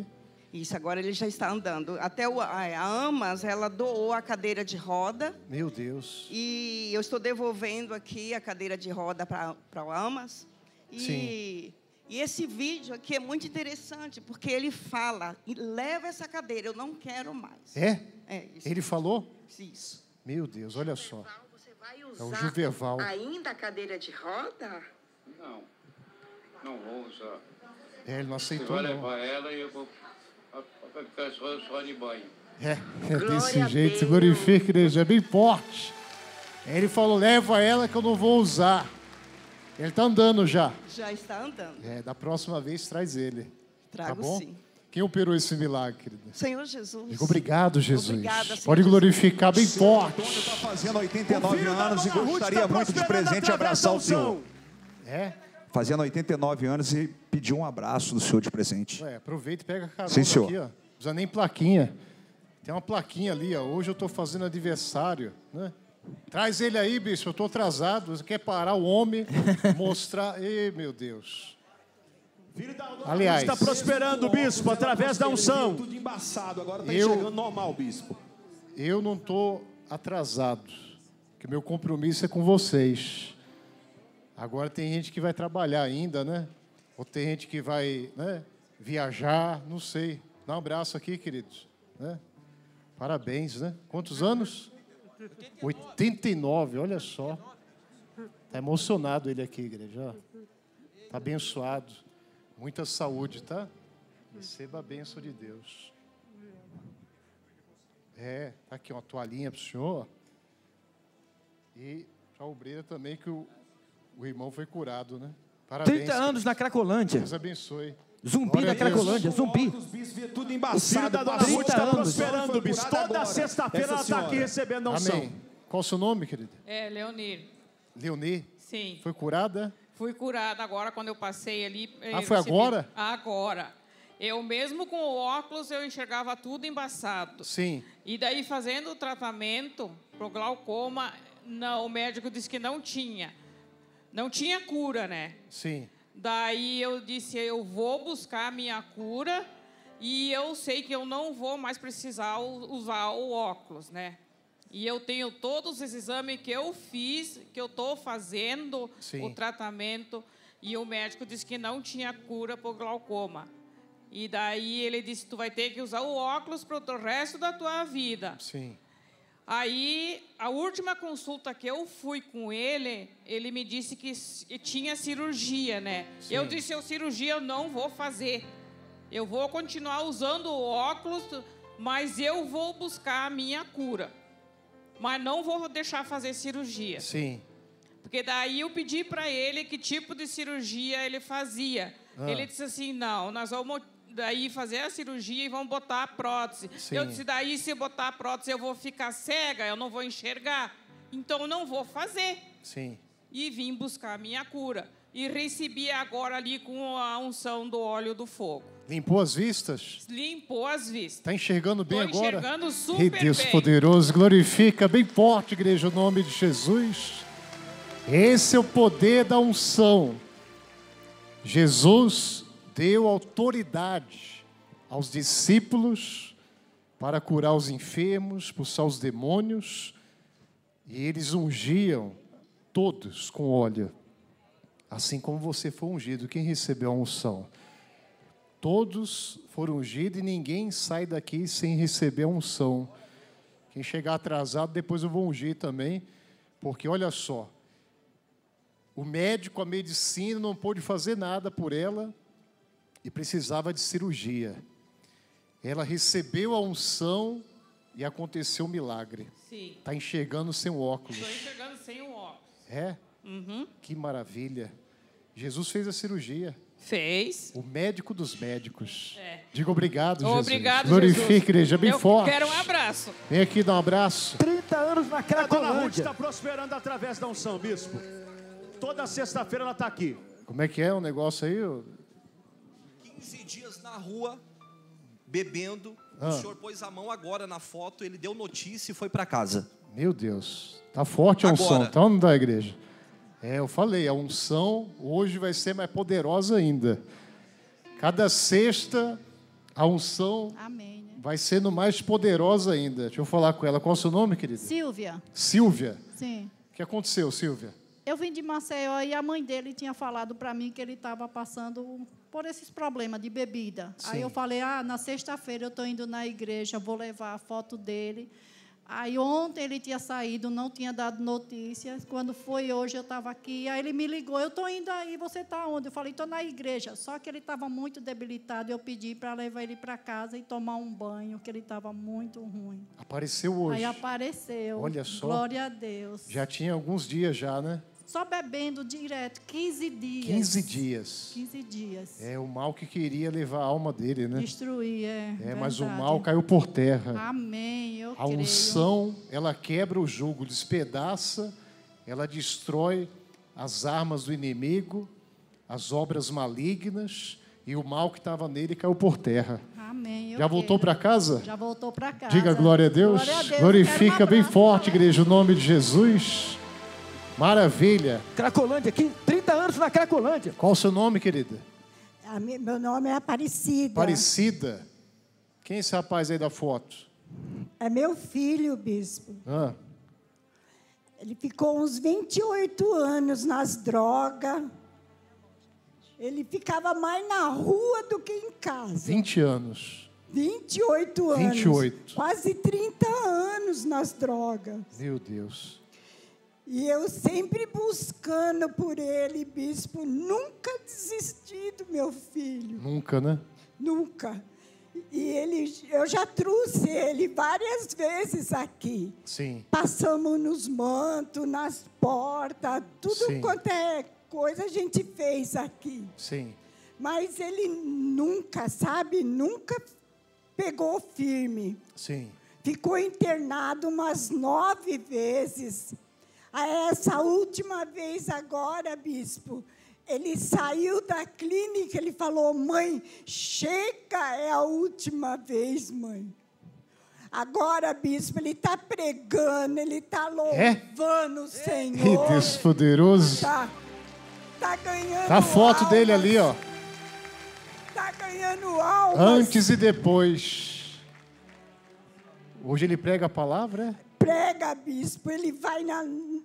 Isso, agora ele já está andando. Até a Amas, ela doou a cadeira de roda. Meu Deus. E eu estou devolvendo aqui a cadeira de roda para o Amas. E esse vídeo aqui é muito interessante, porque ele fala, leva essa cadeira, eu não quero mais. É? Isso. Ele falou? Isso. Meu Deus, olha só. Você vai usar É o Juveval. ainda a cadeira de roda? Não vou usar. Ele não Você aceitou, vai não. levar ela e eu vou ficar só de banho. É desse jeito, se glorifica, igreja, é bem forte. Ele falou, leva ela que eu não vou usar. Ele está andando já. Já está andando. Da próxima vez traz ele. Trago, tá bom? sim. Quem operou esse milagre, querida? Senhor Jesus. Digo, obrigado, Jesus. Obrigada, Senhor. Pode glorificar bem Seu forte. Antônio está fazendo 89 anos e gostaria muito de presente abraçar o senhor. Fazendo 89 anos e pediu um abraço do senhor de presente. Aproveita e pega a carona Sim, senhor. aqui, ó. Não precisa nem plaquinha. Tem uma plaquinha ali, ó. Hoje eu estou fazendo aniversário, né? Traz ele aí, bicho, eu estou atrasado. Você quer parar o homem, mostrar... Ei, meu Deus. Aliás... Está prosperando, bispo, através da unção. Tudo embaçado, agora está enxergando normal, bispo. Eu não estou atrasado, porque meu compromisso é com vocês. Agora tem gente que vai trabalhar ainda, né? Ou tem gente que vai, né, viajar, não sei. Dá um abraço aqui, queridos. Né? Parabéns, né? Quantos anos? 89, olha só. Está emocionado ele aqui, igreja. Está abençoado. Muita saúde, tá? Receba a bênção de Deus. Tá aqui uma toalhinha para o senhor. E para a obreira também, que o irmão foi curado, né? Parabéns. 30 anos na Cracolândia. Deus abençoe. Zumbi Glória da a Deus. Cracolândia, zumbi. Tudo embaçado. Da dona Ruth está 30 anos. prosperando, bispo. Toda sexta-feira ela está aqui recebendo a unção. Amém. Qual o seu nome, querida? É, Leonir. Leoni? Sim. Foi curada? Fui curada agora quando eu passei ali. Foi agora? Agora. Eu mesmo com o óculos eu enxergava tudo embaçado. Sim. E daí fazendo o tratamento pro glaucoma, não, o médico disse que não tinha. Não tinha cura, né? Sim. Daí eu disse, eu vou buscar a minha cura e eu sei que eu não vou mais precisar usar o óculos, né? E eu tenho todos os exames que eu fiz, que eu estou fazendo, Sim. o tratamento, e o médico disse que não tinha cura para o glaucoma. E daí ele disse, tu vai ter que usar o óculos para o resto da tua vida. Sim. Aí, a última consulta que eu fui com ele, ele me disse que tinha cirurgia, né? Sim. Eu disse, cirurgia eu não vou fazer. Eu vou continuar usando o óculos, mas eu vou buscar a minha cura. Mas não vou deixar fazer cirurgia. Sim. Porque daí eu pedi para ele que tipo de cirurgia ele fazia. Ele disse assim, não, nós vamos daí fazer a cirurgia e vamos botar a prótese. Sim. Eu disse, daí se botar a prótese eu vou ficar cega, eu não vou enxergar. Então eu não vou fazer. Sim. E vim buscar a minha cura. E recebi agora ali com a unção do óleo do fogo. Limpou as vistas? Limpou as vistas. Está enxergando bem Tô agora? enxergando super Ei, Deus bem. poderoso, glorifica bem forte, igreja, o nome de Jesus. Esse é o poder da unção. Jesus deu autoridade aos discípulos para curar os enfermos, expulsar os demônios, e eles ungiam todos com óleo, assim como você foi ungido. Quem recebeu a unção? Todos foram ungidos e ninguém sai daqui sem receber a unção. Quem chegar atrasado, depois eu vou ungir também, porque olha só, o médico, a medicina não pôde fazer nada por ela e precisava de cirurgia. Ela recebeu a unção e aconteceu um milagre. Sim. Está enxergando sem o óculos. Estou enxergando sem o óculos. É? Uhum. Que maravilha. Jesus fez a cirurgia. Fez. O médico dos médicos. É. Diga obrigado, Jesus. Obrigado, Glorifique, Jesus. igreja, bem eu forte. quero um abraço. Vem aqui dar um abraço. 30 anos na A dona Ruth Cracolândia. está prosperando através da unção, bispo. Toda sexta-feira ela está aqui. Como é que é o negócio aí? 15 dias na rua, bebendo. O senhor pôs a mão agora na foto, ele deu notícia e foi para casa. Meu Deus. Tá forte a unção. Agora. Tá ou não da igreja? Eu falei, a unção hoje vai ser mais poderosa ainda. Cada sexta, A unção Amém, né? vai sendo mais poderosa ainda. Deixa eu falar com ela. Qual é o seu nome, querida? Silvia. Silvia. Sim. O que aconteceu, Silvia? Eu vim de Maceió e a mãe dele tinha falado para mim que ele estava passando por esses problemas de bebida. Sim. Aí eu falei, na sexta-feira eu estou indo na igreja, vou levar a foto dele. Aí ontem ele tinha saído, não tinha dado notícias. Quando foi hoje eu estava aqui, aí ele me ligou, eu estou indo aí, você está onde? Eu falei, estou na igreja. Só que ele estava muito debilitado, eu pedi para levar ele para casa e tomar um banho, que ele estava muito ruim. Apareceu hoje. Aí apareceu. Olha só. Glória a Deus. Já tinha alguns dias já, né? Só bebendo direto, 15 dias. 15 dias. 15 dias. É o mal que queria levar a alma dele, né? Destruir, mas o verdade. mal caiu por terra. Amém, eu A creio. unção, ela quebra o jugo, despedaça, ela destrói as armas do inimigo, as obras malignas, e o mal que estava nele caiu por terra. Amém. Já voltou para casa? Já voltou para casa. Diga glória a Deus. Glória a Deus. Glorifica bem abraço. forte, igreja, o nome de Jesus. Maravilha. Cracolândia, 30 anos na Cracolândia. Qual o seu nome, querida? Meu nome é Aparecida. Aparecida. Quem é esse rapaz aí da foto? É meu filho, bispo. Ah, Ele ficou uns 28 anos nas drogas. Ele ficava mais na rua do que em casa. 20 anos. 28 anos. 28. Quase 30 anos nas drogas. Meu Deus. E eu sempre buscando por ele, bispo. Nunca desisti do meu filho. Nunca, né? Nunca. E eu já trouxe ele várias vezes aqui. Sim. Passamos nos mantos, nas portas, tudo Sim. quanto é coisa a gente fez aqui. Sim. Mas ele nunca, sabe, nunca pegou firme. Sim. Ficou internado umas 9 vezes. Essa última vez agora, bispo, ele saiu da clínica, ele falou, mãe, chega, é a última vez, mãe. Agora, bispo, ele está pregando, ele está louvando o Senhor. Que Deus poderoso. Tá ganhando Tá a foto almas, dele ali, ó. Tá ganhando almas. Antes e depois. Hoje ele prega a palavra, é? Prega, bispo, ele vai na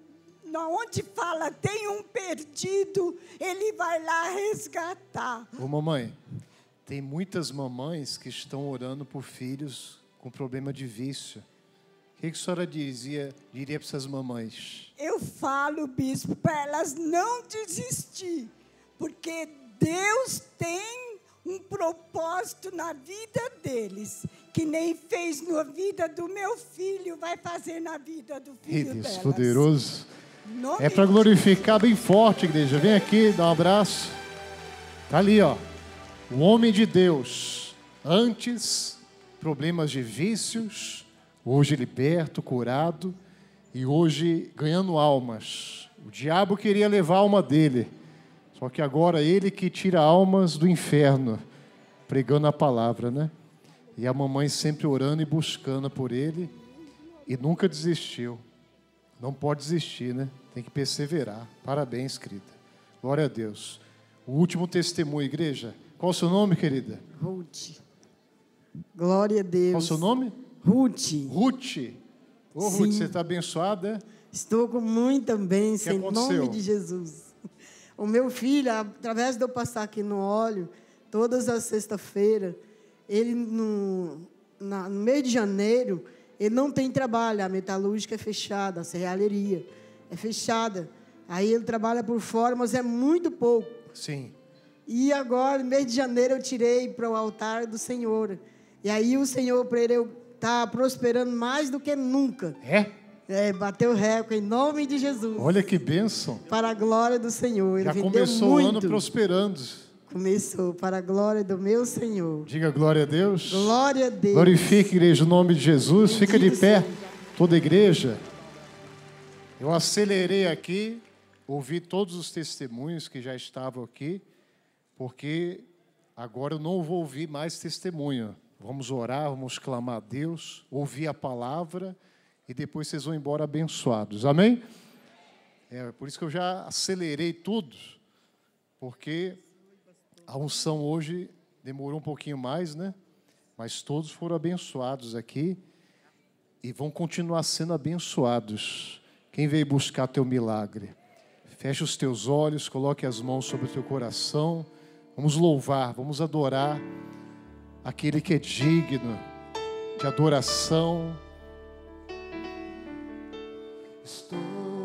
onde fala tem um perdido, ele vai lá resgatar. Ô, mamãe, tem muitas mamães que estão orando por filhos com problema de vício. O que a senhora diria para essas mamães? Eu falo, bispo, para elas não desistir, porque Deus tem um propósito na vida deles, que nem fez na vida do meu filho, vai fazer na vida do filho Deus delas. poderoso. Nome É para glorificar bem forte, igreja. Vem aqui, dá um abraço. Tá ali, ó. O homem de Deus. Antes, problemas de vícios. Hoje liberto, curado. E hoje ganhando almas. O diabo queria levar a alma dele. Só que agora ele que tira almas do inferno. Pregando a palavra, né? E a mamãe sempre orando e buscando por ele. E nunca desistiu. Não pode desistir, né? Tem que perseverar. Parabéns, querida. Glória a Deus. O último testemunho, igreja. Qual o seu nome, querida? Ruth. Glória a Deus. Qual o seu nome? Ruth. Ruth. Ô, Sim. Ruth, você está abençoada? Estou com muita bênção, em aconteceu? nome de Jesus. O meu filho, através de eu passar aqui no óleo, todas as sextas-feiras, ele, no mês de janeiro, ele não tem trabalho, a metalúrgica é fechada, a serralheria é fechada. Aí ele trabalha por fora, mas é muito pouco. Sim. E agora, no mês de janeiro, eu tirei para o altar do Senhor. E aí o Senhor, para ele, está prosperando mais do que nunca. Bateu recorde, em nome de Jesus. Olha que bênção. Para a glória do Senhor. Ele Já vendeu começou muito. o ano prosperando. Começou, para a glória do meu Senhor. Diga glória a Deus. Glória a Deus. Glorifique, igreja, o nome de Jesus. Fica de pé, toda a igreja. Eu acelerei aqui, ouvi todos os testemunhos que já estavam aqui, porque agora eu não vou ouvir mais testemunho. Vamos orar, vamos clamar a Deus, ouvir a palavra e depois vocês vão embora abençoados. Amém? Por isso que eu já acelerei tudo, porque a unção hoje demorou um pouquinho mais, né? mas todos foram abençoados aqui e vão continuar sendo abençoados. Quem veio buscar teu milagre? Feche os teus olhos, coloque as mãos sobre o teu coração. Vamos louvar, vamos adorar aquele que é digno de adoração. Estou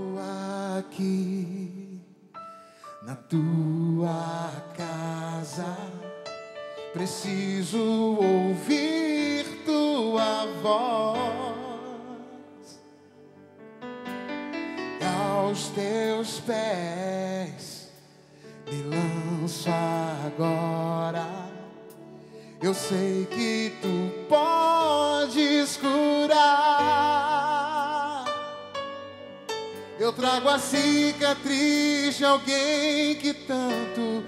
aqui na tua casa, preciso ouvir tua voz. Aos teus pés me lanço agora. Eu sei que tu podes curar. Eu trago a cicatriz de alguém que tanto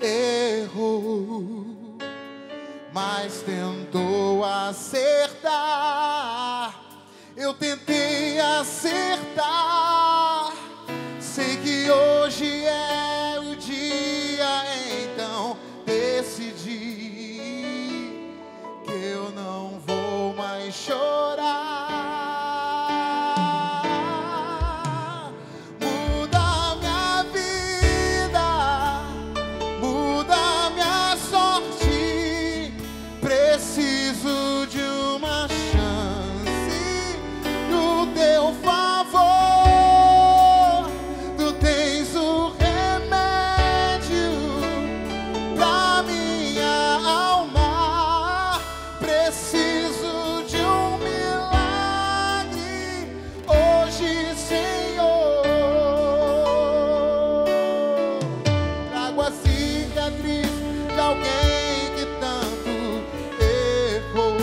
errou, mas tentou acertar. Eu tentei acertar. Sei que hoje é o dia, então decidi que eu não vou mais chorar. Muda minha vida, muda minha sorte. Preciso de uma chance no teu favor. Tu tens o remédio pra minha alma. Preciso de um milagre hoje, Senhor. Trago a cicatriz de alguém que tanto errou,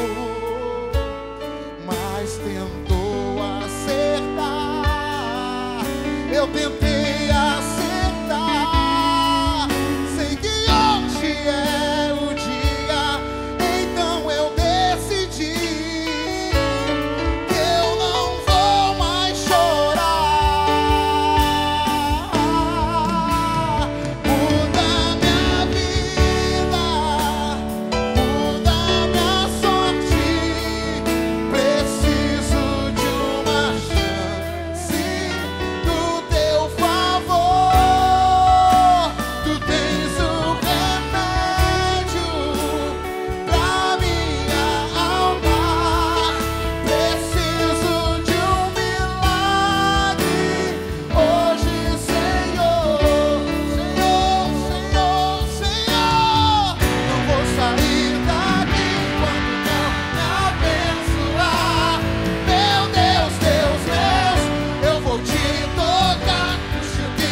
mas tentou acertar. Eu tentei acertar. Sei que hoje é o dia, então eu decidi que eu não vou mais chorar. Muda minha vida, muda minha sorte. Preciso de uma chance do teu favor. Tu tens o remédio pra minha alma. Preciso de um milagre hoje, Senhor. Senhor, Senhor, Senhor. Não vou sair daqui quando não me abençoar. Meu Deus, Deus, Deus, eu vou te tocar, custe o que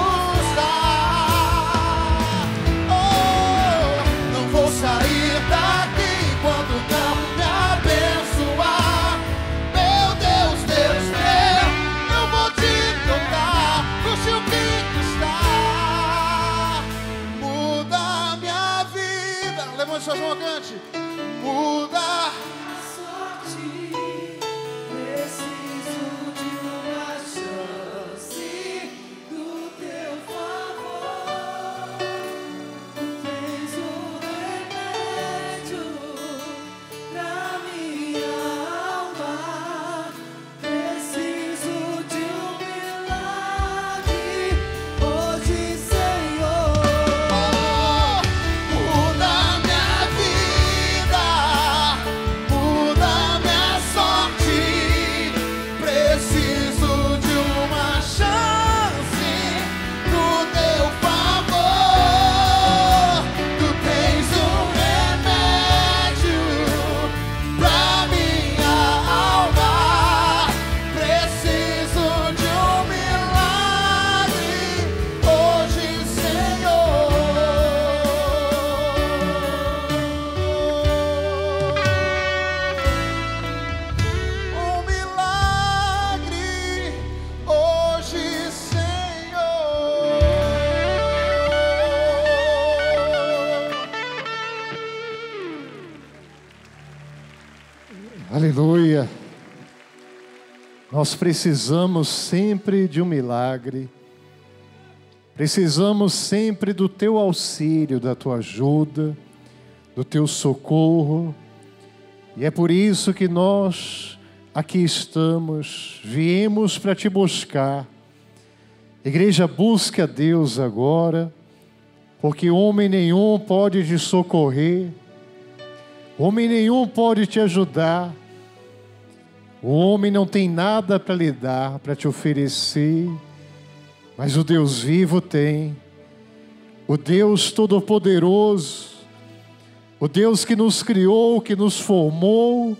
custar. Oh, não vou sair daqui quando não me abençoar. Meu Deus, Deus, Deus, eu vou te tocar, custe o que custar. Muda minha vida. Levante suas mãos, cante. Muda. Preciso de uma chance do teu favor. Tens o remédio pra minha alma. Preciso de um milagre hoje, Senhor. Muda minha vida, muda minha sorte. Preciso de uma chance do teu favor. Tu tens um remédio pra minha alma. Preciso de um milagre hoje, Senhor. Um milagre hoje, Senhor. Aleluia. Nós precisamos sempre de um milagre. Precisamos sempre do teu auxílio, da tua ajuda, do teu socorro. E é por isso que nós aqui estamos, viemos para te buscar. Igreja, busca a Deus agora, porque homem nenhum pode te socorrer, homem nenhum pode te ajudar. O homem não tem nada para lhe dar, para te oferecer, mas o Deus vivo tem. O Deus Todo-Poderoso, o Deus que nos criou, que nos formou,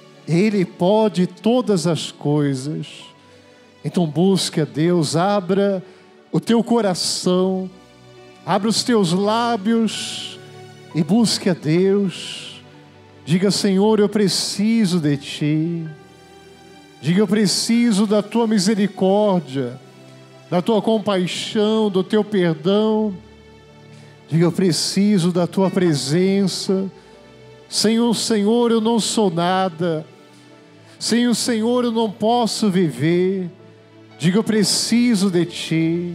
Ele pode todas as coisas. Então busque a Deus, abra o teu coração, abra os teus lábios e busque a Deus. Diga: Senhor, eu preciso de Ti. Diga: eu preciso da Tua misericórdia, da Tua compaixão, do Teu perdão. Diga: eu preciso da Tua presença. Sem o Senhor eu não sou nada. Sem o Senhor eu não posso viver. Diga: eu preciso de Ti.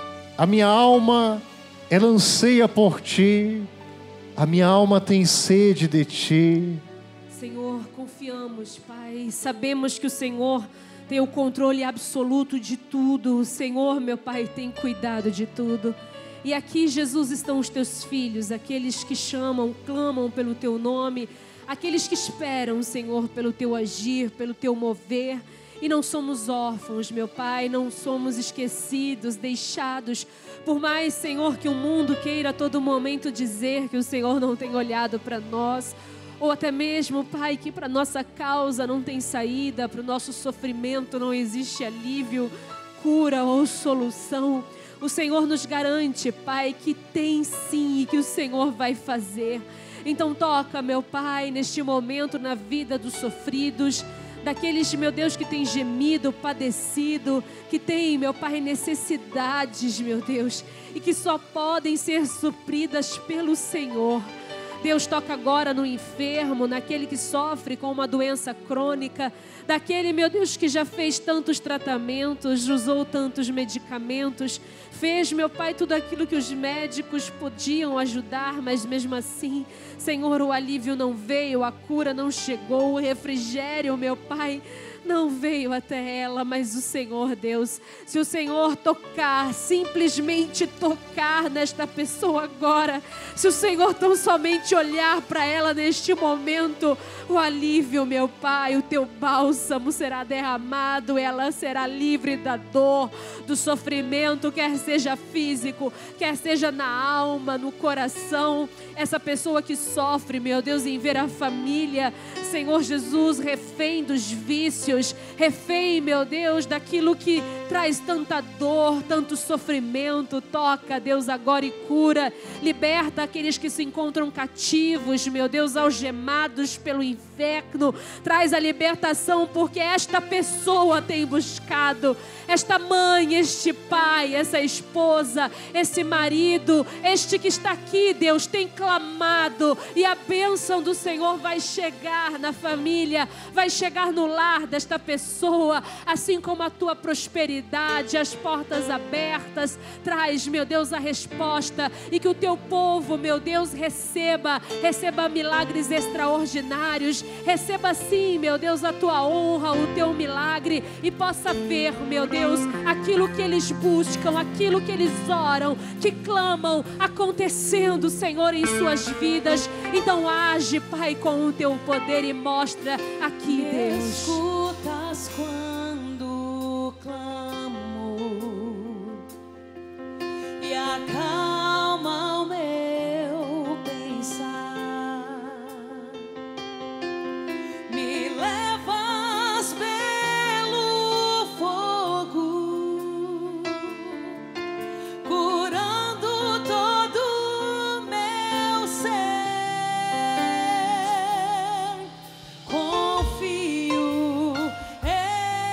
A minha alma, ela anseia por Ti. A minha alma tem sede de Ti. Senhor, confiamos, Pai. Sabemos que o Senhor tem o controle absoluto de tudo. O Senhor, meu Pai, tem cuidado de tudo. E aqui, Jesus, estão os Teus filhos, aqueles que chamam, clamam pelo Teu nome, aqueles que esperam, Senhor, pelo Teu agir, pelo Teu mover. E não somos órfãos, meu Pai, não somos esquecidos, deixados. Por mais, Senhor, que o mundo queira a todo momento dizer que o Senhor não tem olhado para nós, ou até mesmo, Pai, que para nossa causa não tem saída, para o nosso sofrimento não existe alívio, cura ou solução. O Senhor nos garante, Pai, que tem sim e que o Senhor vai fazer. Então toca, meu Pai, neste momento na vida dos sofridos, daqueles, meu Deus, que têm gemido, padecido, que têm, meu Pai, necessidades, meu Deus, e que só podem ser supridas pelo Senhor. Deus, toca agora no enfermo, naquele que sofre com uma doença crônica, daquele, meu Deus, que já fez tantos tratamentos, usou tantos medicamentos, fez, meu Pai, tudo aquilo que os médicos podiam ajudar, mas mesmo assim, Senhor, o alívio não veio, a cura não chegou, o refrigério, meu Pai, não veio até ela, mas o Senhor, Deus, se o Senhor tocar, simplesmente tocar nesta pessoa agora, se o Senhor tão somente olhar para ela neste momento, o alívio, meu Pai, o Teu bálsamo será derramado, ela será livre da dor, do sofrimento, quer seja físico, quer seja na alma, no coração. Essa pessoa que sofre, meu Deus, em ver a família, Senhor Jesus, refém dos vícios, refém, meu Deus, daquilo que traz tanta dor, tanto sofrimento. Toca, Deus, agora e cura. Liberta aqueles que se encontram cativos, meu Deus, algemados pelo inferno. Traz a libertação, porque esta pessoa tem buscado. Esta mãe, este pai, essa esposa, esse marido, este que está aqui, Deus, tem clamado. E a bênção do Senhor vai chegar na família, vai chegar no lar desta pessoa, assim como a Tua prosperidade, as portas abertas. Traz, meu Deus, a resposta, e que o Teu povo, meu Deus, receba milagres extraordinários, receba sim, meu Deus, a Tua honra, o Teu milagre, e possa ver, meu Deus, aquilo que eles buscam, aquilo que eles oram, que clamam, acontecendo, Senhor, em suas vidas. Então age, Pai, com o Teu poder e mostra aqui, Deus. Escutas quando clamo e acalma o meu pensar. Me levas pelo fogo, curando todo meu ser. Confio em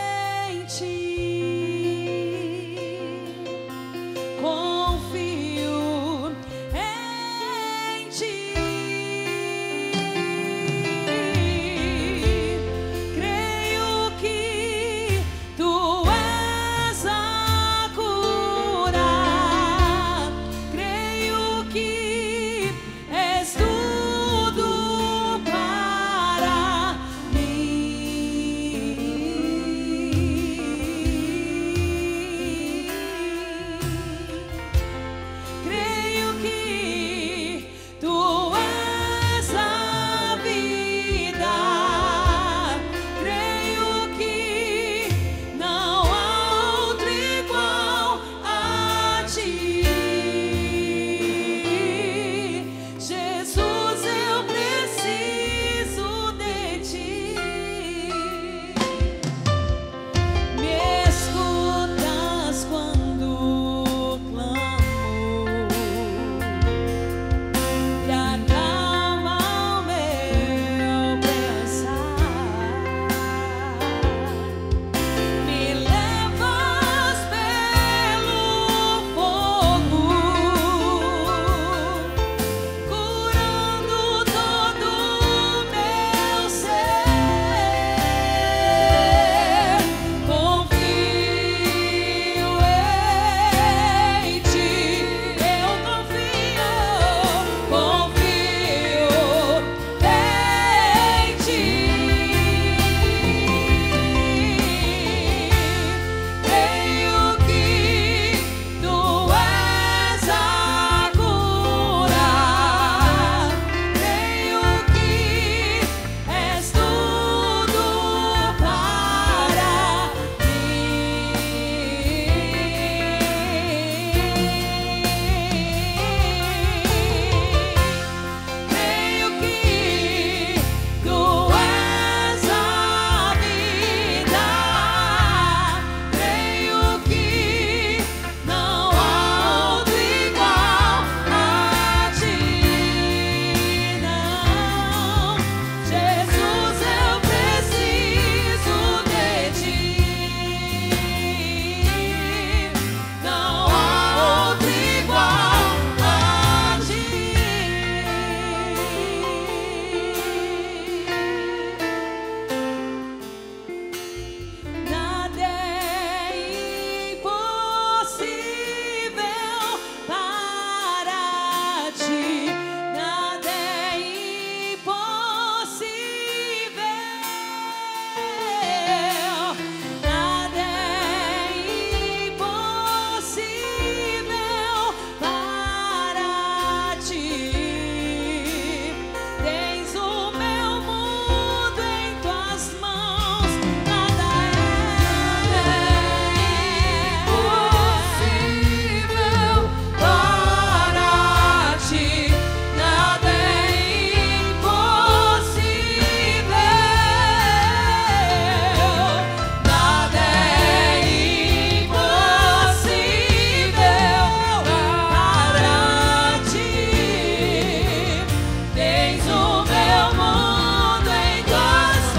Eis o meu mundo em tuas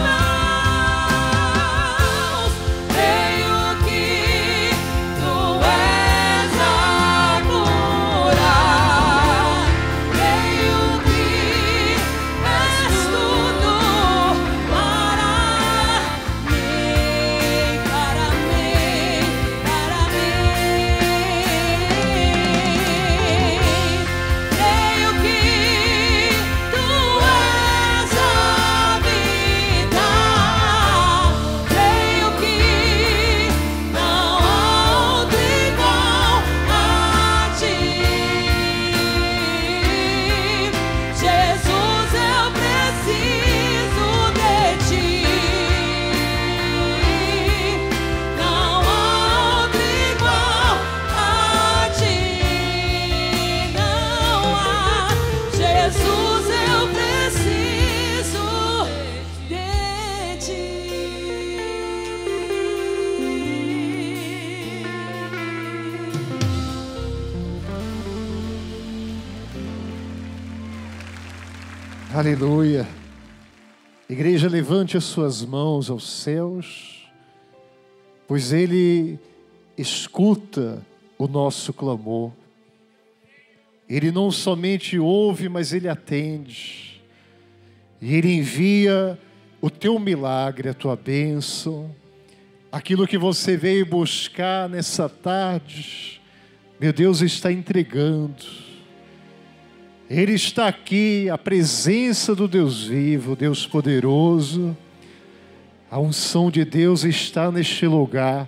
mãos. Creio que tu és a cura. Creio que és tudo para mim, para mim, para mim. Creio que tu és a vida. Creio que não há outro igual a ti. Jesus, eu preciso de ti. Não há outro igual a ti. Não há. Jesus, eu preciso de ti. Aleluia. Igreja, levante as suas mãos aos céus, pois Ele escuta o nosso clamor. Ele não somente ouve, mas Ele atende. E Ele envia o teu milagre, a tua bênção, aquilo que você veio buscar nessa tarde. Meu Deus está entregando. Ele está aqui, a presença do Deus vivo, Deus poderoso. A unção de Deus está neste lugar.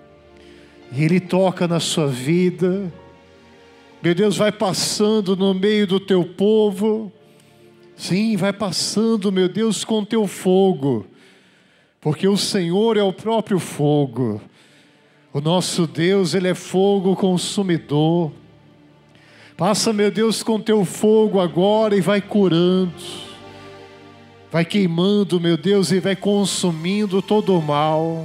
E Ele toca na sua vida. Meu Deus, vai passando no meio do teu povo. Sim, vai passando, meu Deus, com teu fogo. Porque o Senhor é o próprio fogo. O nosso Deus, Ele é fogo consumidor. Passa, meu Deus, com teu fogo agora e vai curando. Vai queimando, meu Deus, e vai consumindo todo o mal.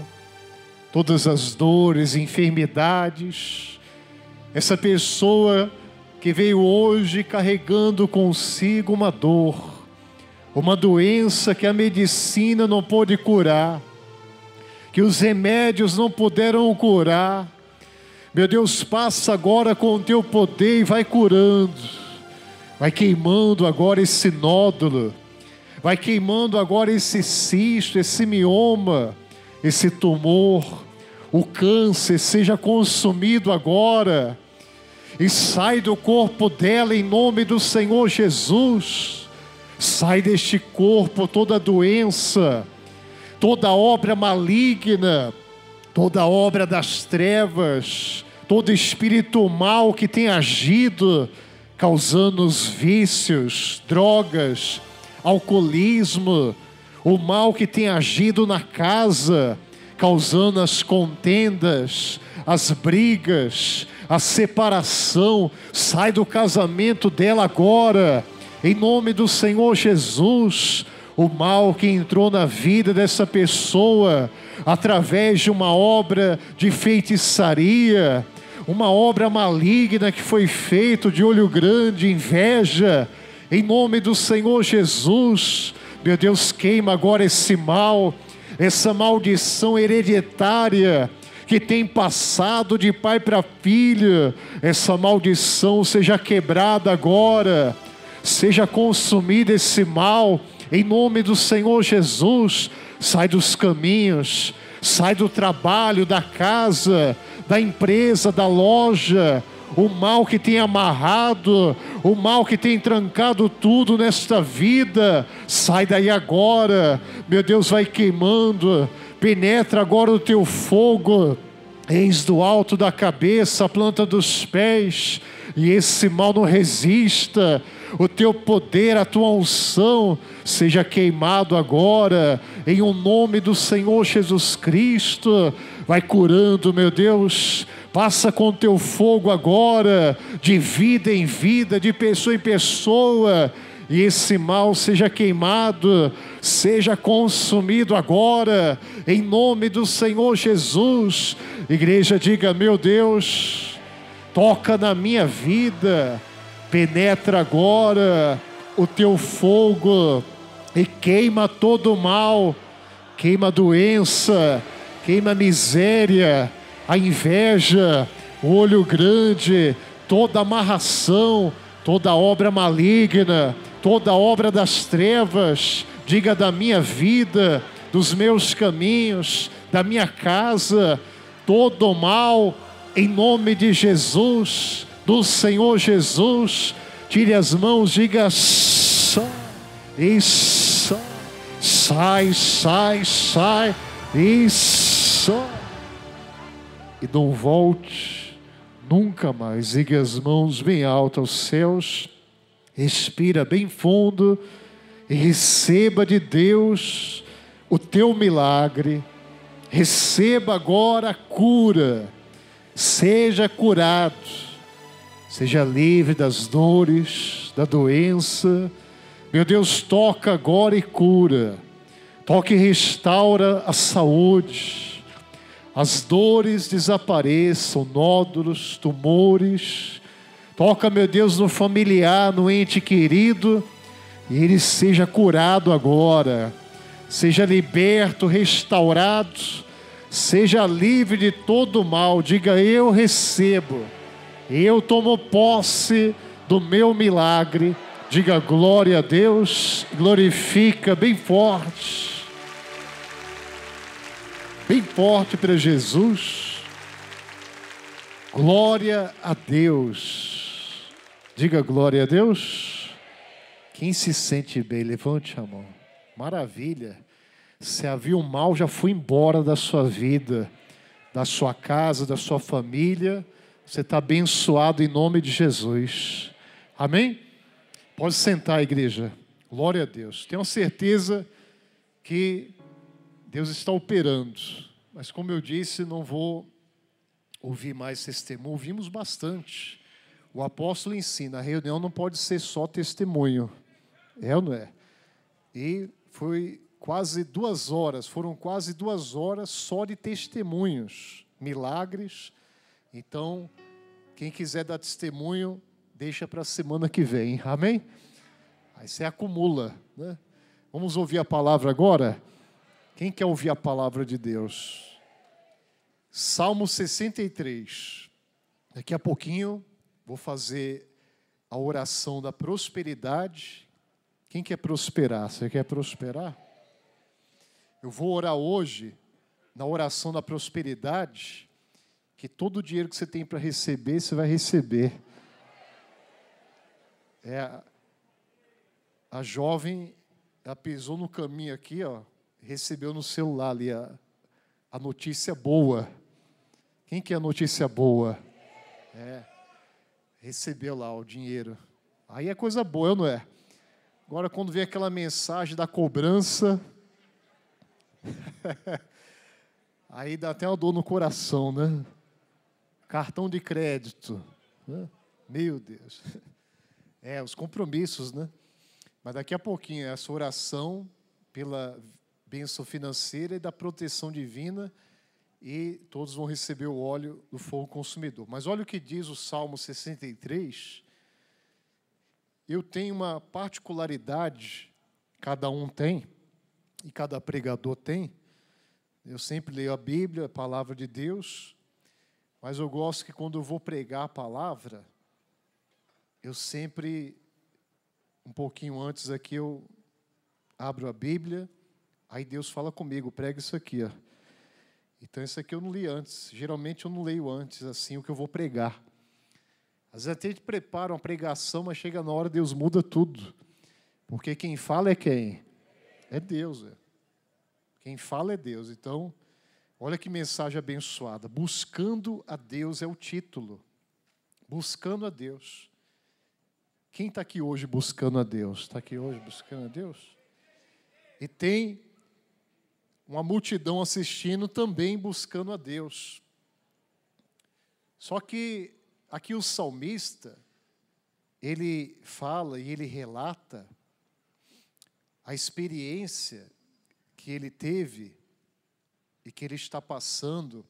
Todas as dores, enfermidades. Essa pessoa que veio hoje carregando consigo uma dor. Uma doença que a medicina não pôde curar. Que os remédios não puderam curar. Meu Deus, passa agora com o teu poder e vai curando. Vai queimando agora esse nódulo. Vai queimando agora esse cisto, esse mioma, esse tumor. O câncer seja consumido agora. E sai do corpo dela em nome do Senhor Jesus. Sai deste corpo toda doença, toda obra maligna, toda obra das trevas, todo espírito mal que tem agido, causando os vícios, drogas, alcoolismo, o mal que tem agido na casa, causando as contendas, as brigas, a separação. Sai do casamento dela agora, em nome do Senhor Jesus. O mal que entrou na vida dessa pessoa, através de uma obra de feitiçaria, uma obra maligna que foi feita de olho grande, inveja, em nome do Senhor Jesus. Meu Deus, queima agora esse mal, essa maldição hereditária, que tem passado de pai para filho. Essa maldição seja quebrada agora, seja consumido esse mal, em nome do Senhor Jesus. Sai dos caminhos, sai do trabalho, da casa, da empresa, da loja. O mal que tem amarrado, o mal que tem trancado tudo nesta vida, sai daí agora. Meu Deus, vai queimando. Penetra agora o teu fogo, eis do alto da cabeça, a planta dos pés, e esse mal não resista. O teu poder, a tua unção, seja queimado agora, em o nome do Senhor Jesus Cristo. Vai curando, meu Deus. Passa com teu fogo agora, de vida em vida, de pessoa em pessoa. E esse mal seja queimado, seja consumido agora, em nome do Senhor Jesus. Igreja, diga: meu Deus, toca na minha vida, penetra agora, o teu fogo e queima todo o mal, queima a doença, queima a miséria, a inveja, o olho grande, toda amarração, toda obra maligna, toda obra das trevas, diga da minha vida, dos meus caminhos, da minha casa, todo o mal, em nome de Jesus, do Senhor Jesus, tire as mãos, diga sai, e sai, sai, e sai, e não volte nunca mais. Diga as mãos bem alto aos céus, respira bem fundo e receba de Deus o teu milagre. Receba agora a cura, seja curado, seja livre das dores, da doença. Meu Deus, toca agora e cura, toca e restaura a saúde, as dores desapareçam, nódulos, tumores. Toca, meu Deus, no familiar, no ente querido, e ele seja curado agora, seja liberto, restaurado, seja livre de todo o mal. Diga: eu recebo, eu tomo posse do meu milagre. Diga glória a Deus, glorifica bem forte para Jesus. Glória a Deus. Diga glória a Deus. Quem se sente bem, levante a mão. Maravilha. Se havia um mal, já foi embora da sua vida, da sua casa, da sua família. Você está abençoado em nome de Jesus. Amém? Pode sentar, igreja. Glória a Deus. Tenho certeza que Deus está operando. Mas como eu disse, não vou ouvir mais testemunho. Ouvimos bastante. O apóstolo ensina, a reunião não pode ser só testemunho. É ou não é? E foi quase 2 horas, foram quase 2 horas só de testemunhos, milagres. Então, quem quiser dar testemunho, deixa para a semana que vem, amém? Aí você acumula, né? Vamos ouvir a palavra agora? Quem quer ouvir a palavra de Deus? Salmo 63. Daqui a pouquinho vou fazer a oração da prosperidade. Quem quer prosperar? Você quer prosperar? Eu vou orar hoje, na oração da prosperidade, que todo o dinheiro que você tem para receber, você vai receber. A jovem, ela pisou no caminho aqui, ó, recebeu no celular ali a notícia boa. Quem quer a notícia boa? Recebeu lá o dinheiro. Aí é coisa boa, não é? Agora, quando vem aquela mensagem da cobrança, aí dá até uma dor no coração, né? Cartão de crédito, né? Meu Deus. Os compromissos, né? Mas daqui a pouquinho, essa oração pela bênção financeira e da proteção divina, e todos vão receber o óleo do fogo consumidor. Mas olha o que diz o Salmo 63. Eu tenho uma particularidade, cada um tem, e cada pregador tem. Eu sempre leio a Bíblia, a palavra de Deus, mas eu gosto que quando eu vou pregar a palavra, eu sempre, um pouquinho antes aqui, eu abro a Bíblia, aí Deus fala comigo, prega isso aqui, ó. Então isso aqui eu não li antes, geralmente eu não leio antes, assim, o que eu vou pregar. Às vezes até a gente prepara uma pregação, mas chega na hora, Deus muda tudo. Porque quem fala é quem? É Deus. Quem fala é Deus. Então, olha que mensagem abençoada. Buscando a Deus é o título. Buscando a Deus. Quem está aqui hoje buscando a Deus? Está aqui hoje buscando a Deus? E tem uma multidão assistindo também buscando a Deus. Só que aqui o salmista, ele fala e ele relata a experiência que ele teve e que ele está passando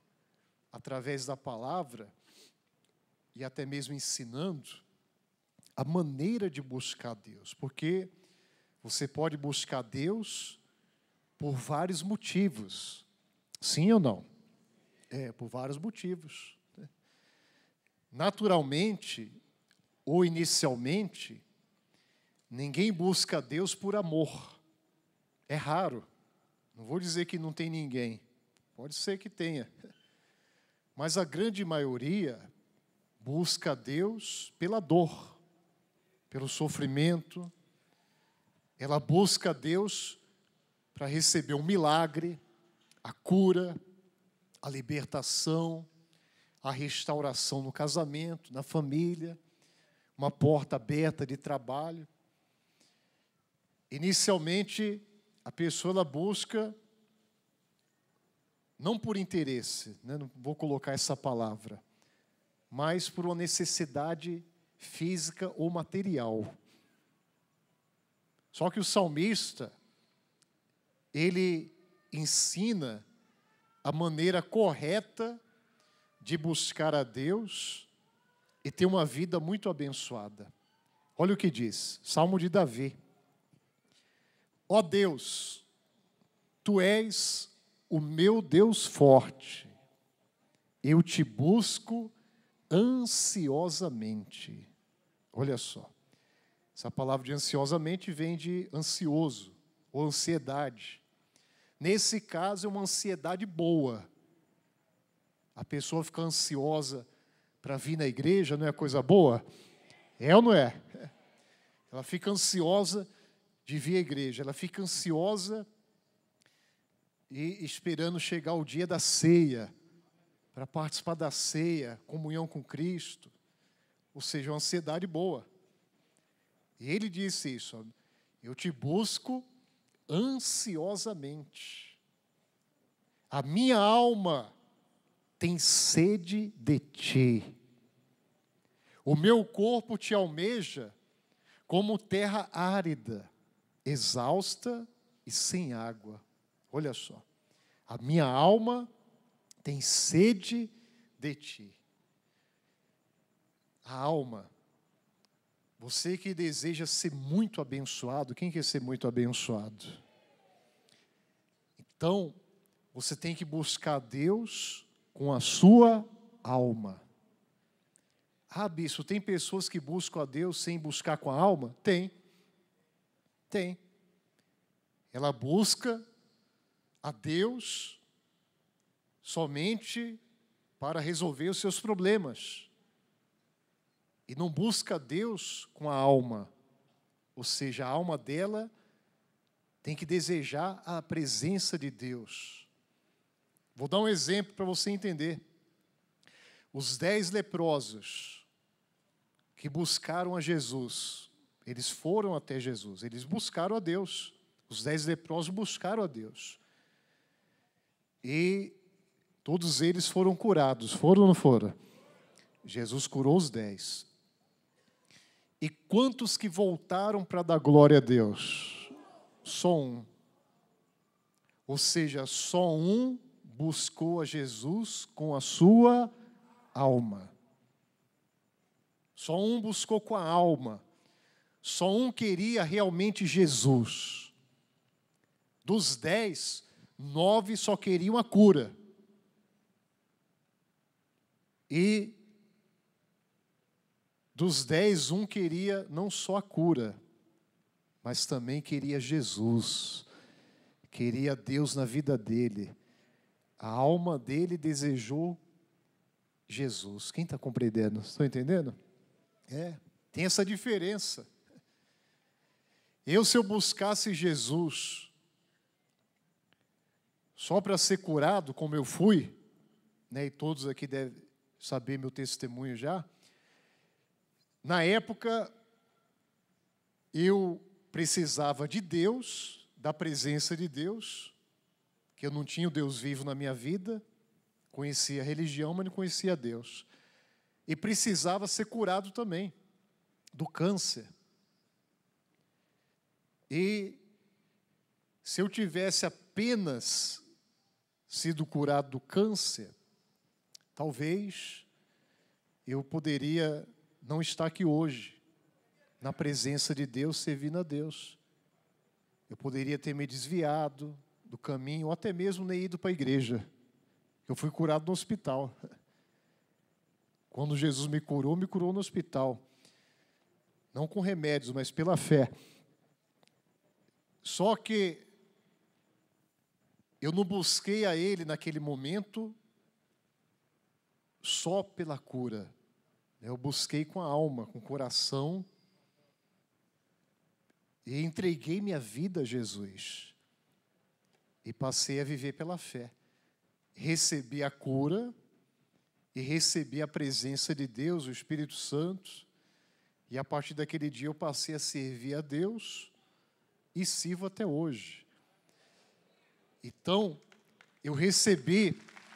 através da palavra e até mesmo ensinando a maneira de buscar Deus, porque você pode buscar Deus por vários motivos. Sim ou não? Por vários motivos. Naturalmente, ou inicialmente, ninguém busca Deus por amor. É raro. Não vou dizer que não tem ninguém. Pode ser que tenha. Mas a grande maioria busca Deus pela dor, pelo sofrimento. Ela busca Deus para receber um milagre, a cura, a libertação, a restauração no casamento, na família, uma porta aberta de trabalho. Inicialmente, a pessoa ela busca não por interesse, né? Não vou colocar essa palavra, mas por uma necessidade física ou material. Só que o salmista, ele ensina a maneira correta de buscar a Deus e ter uma vida muito abençoada. Olha o que diz, Salmo de Davi. Ó Deus, Tu és o meu Deus forte, eu te busco ansiosamente. Olha só, essa palavra de ansiosamente vem de ansioso, ou ansiedade. Nesse caso é uma ansiedade boa. A pessoa fica ansiosa para vir na igreja, não é coisa boa? É ou não é? Ela fica ansiosa de vir à igreja, ela fica ansiosa e esperando chegar o dia da ceia, para participar da ceia, comunhão com Cristo, ou seja, uma ansiedade boa. E ele disse isso, eu te busco ansiosamente. A minha alma tem sede de ti. O meu corpo te almeja como terra árida, exausta e sem água. Olha só, a minha alma tem sede de ti. A alma, você que deseja ser muito abençoado, quem quer ser muito abençoado? Então, você tem que buscar Deus com a sua alma. Ah, bispo, tem pessoas que buscam a Deus sem buscar com a alma? Tem. Ela busca a Deus somente para resolver os seus problemas. E não busca a Deus com a alma. Ou seja, a alma dela tem que desejar a presença de Deus. Vou dar um exemplo para você entender. Os 10 leprosos que buscaram a Jesus, eles foram até Jesus, eles buscaram a Deus. Os 10 leprosos buscaram a Deus. E todos eles foram curados. Foram ou não foram? Jesus curou os 10. E quantos que voltaram para dar glória a Deus? Só um. Ou seja, só um buscou a Jesus com a sua alma. Só um buscou com a alma. Só um queria realmente Jesus. Dos 10, 9 só queriam a cura. E dos 10, um queria não só a cura, mas também queria Jesus. Queria Deus na vida dele. A alma dele desejou Jesus. Quem está compreendendo? Estão entendendo? Tem essa diferença. Se eu buscasse Jesus só para ser curado, como eu fui, né, e todos aqui devem saber meu testemunho já, na época eu precisava de Deus, da presença de Deus, que eu não tinha o Deus vivo na minha vida, conhecia a religião, mas não conhecia Deus. E precisava ser curado também do câncer. E se eu tivesse apenas sido curado do câncer, talvez eu poderia não estar aqui hoje. na presença de Deus, servindo a Deus. Eu poderia ter me desviado do caminho, ou até mesmo nem ido para a igreja. Eu fui curado no hospital. Quando Jesus me curou no hospital. Não com remédios, mas pela fé. Só que eu não busquei a Ele naquele momento só pela cura. Eu busquei com a alma, com o coração, e entreguei minha vida a Jesus. E passei a viver pela fé. Recebi a cura e recebi a presença de Deus, o Espírito Santo. E a partir daquele dia eu passei a servir a Deus e sirvo até hoje. Então, eu recebi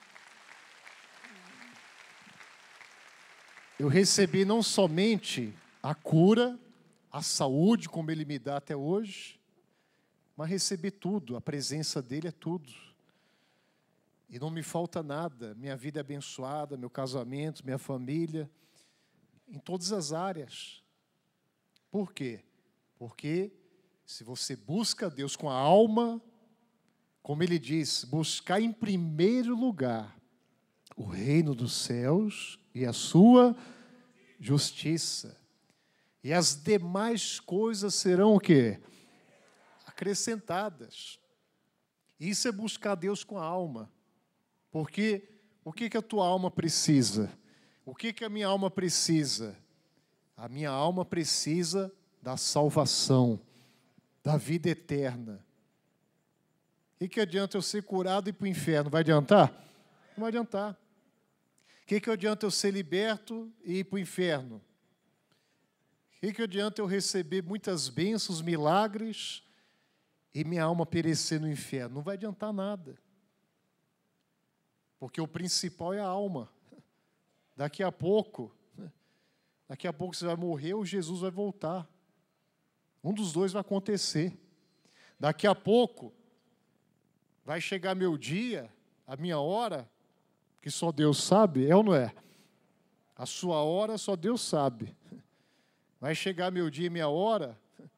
não somente a cura, a saúde, como Ele me dá até hoje, mas recebi tudo, a presença dEle é tudo. E não me falta nada, minha vida é abençoada, meu casamento, minha família, em todas as áreas. Por quê? Porque se você busca Deus com a alma, como Ele diz, buscar em primeiro lugar o reino dos céus e a sua justiça. E as demais coisas serão o quê? Acrescentadas. Isso é buscar Deus com a alma. Porque o que a tua alma precisa? O que a minha alma precisa? A minha alma precisa da salvação, da vida eterna. O que adianta eu ser curado e ir para o inferno? Vai adiantar? Não vai adiantar. O que adianta eu ser liberto e ir para o inferno? O que adianta eu receber muitas bênçãos, milagres, e minha alma perecer no inferno? Não vai adiantar nada. Porque o principal é a alma. Daqui a pouco você vai morrer ou Jesus vai voltar. Um dos dois vai acontecer. Daqui a pouco vai chegar meu dia, a minha hora, que só Deus sabe, é ou não é? A sua hora só Deus sabe. Vai chegar meu dia e minha hora,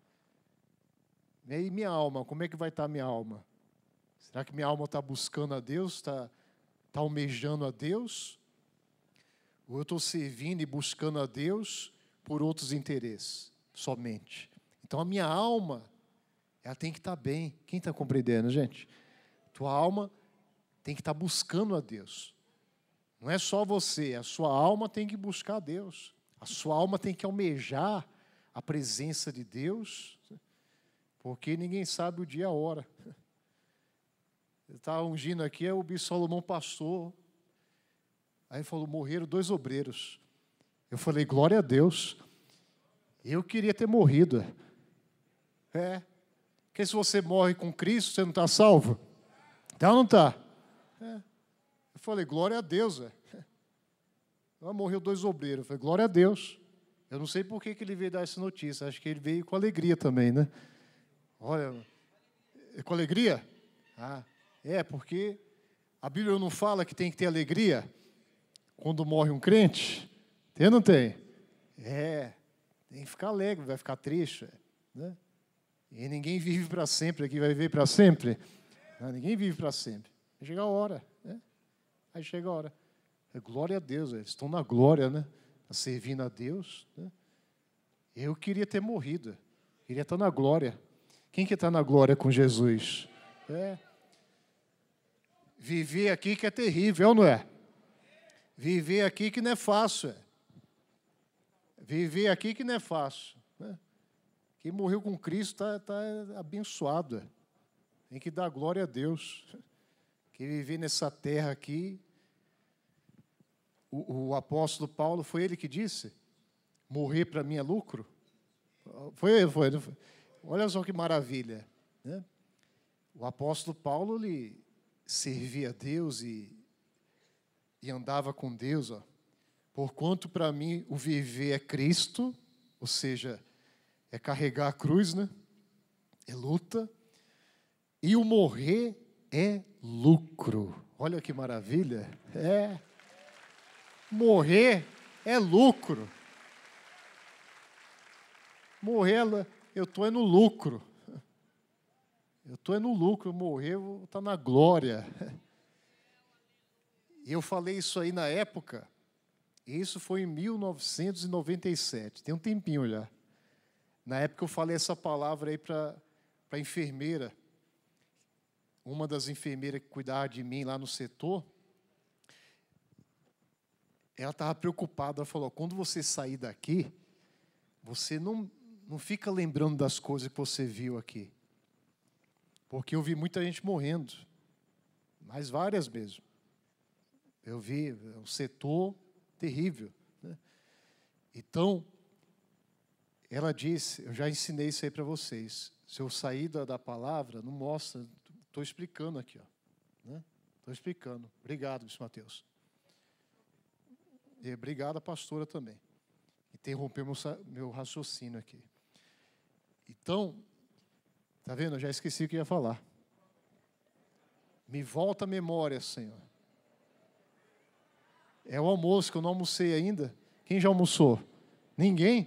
e minha alma, como é que vai estar a minha alma? Será que minha alma está buscando a Deus, está almejando a Deus? Ou eu estou servindo e buscando a Deus por outros interesses, somente? Então a minha alma, ela tem que estar bem. Quem está compreendendo, gente? Tua alma tem que estar buscando a Deus. Não é só você, a sua alma tem que buscar a Deus. A sua alma tem que almejar a presença de Deus, porque ninguém sabe o dia e a hora. Ele estava ungindo aqui, o bispo Salomão passou. Aí ele falou, morreram 2 obreiros. Eu falei, glória a Deus. Eu queria ter morrido. Porque se você morre com Cristo, você não está salvo? Então não está. Eu falei, glória a Deus. Morreu 2 obreiros. Eu falei, glória a Deus. Eu não sei por que ele veio dar essa notícia. Acho que ele veio com alegria também, né? Olha, com alegria? Porque a Bíblia não fala que tem que ter alegria quando morre um crente? Tem ou não tem? Tem que ficar alegre, vai ficar triste, né? E ninguém vive para sempre aqui, vai viver para sempre? Não, ninguém vive para sempre. Vai chegar a hora, né? Aí chega a hora. Glória a Deus, eles estão na glória, né? Servindo a Deus, né? Eu queria ter morrido, queria estar na glória. Quem que está na glória com Jesus? Viver aqui que é terrível, ou não é? Viver aqui que não é fácil. Viver aqui que não é fácil, né? Quem morreu com Cristo está abençoado. Tem que dar glória a Deus. Que viver nessa terra aqui. O apóstolo Paulo, foi ele que disse? Morrer para mim é lucro? Foi ele, foi. Olha só que maravilha, né? O apóstolo Paulo, ele servia a Deus e andava com Deus. Porquanto para mim o viver é Cristo, ou seja, é carregar a cruz, né? É luta. E o morrer é lucro. Olha que maravilha. Morrer é lucro. Morrer, eu estou no lucro. Eu estou no lucro, morrer, eu vou estar na glória. E eu falei isso aí na época, e isso foi em 1997, tem um tempinho já. Na época eu falei essa palavra aí para a enfermeira, uma das enfermeiras que cuidava de mim lá no setor. Ela estava preocupada, ela falou, quando você sair daqui, você não fica lembrando das coisas que você viu aqui. Porque eu vi muita gente morrendo, mas várias mesmo. Eu vi um setor terrível, né? Então, ela disse, eu já ensinei isso aí para vocês, se eu sair da palavra, não mostra, estou explicando aqui, né? Estou explicando. Obrigado, Bispo Mateus. E obrigado a pastora também. Interrompeu meu raciocínio aqui. Então, está vendo? Eu já esqueci o que ia falar. Me volta a memória, Senhor. É o almoço que eu não almocei ainda. Quem já almoçou? Ninguém?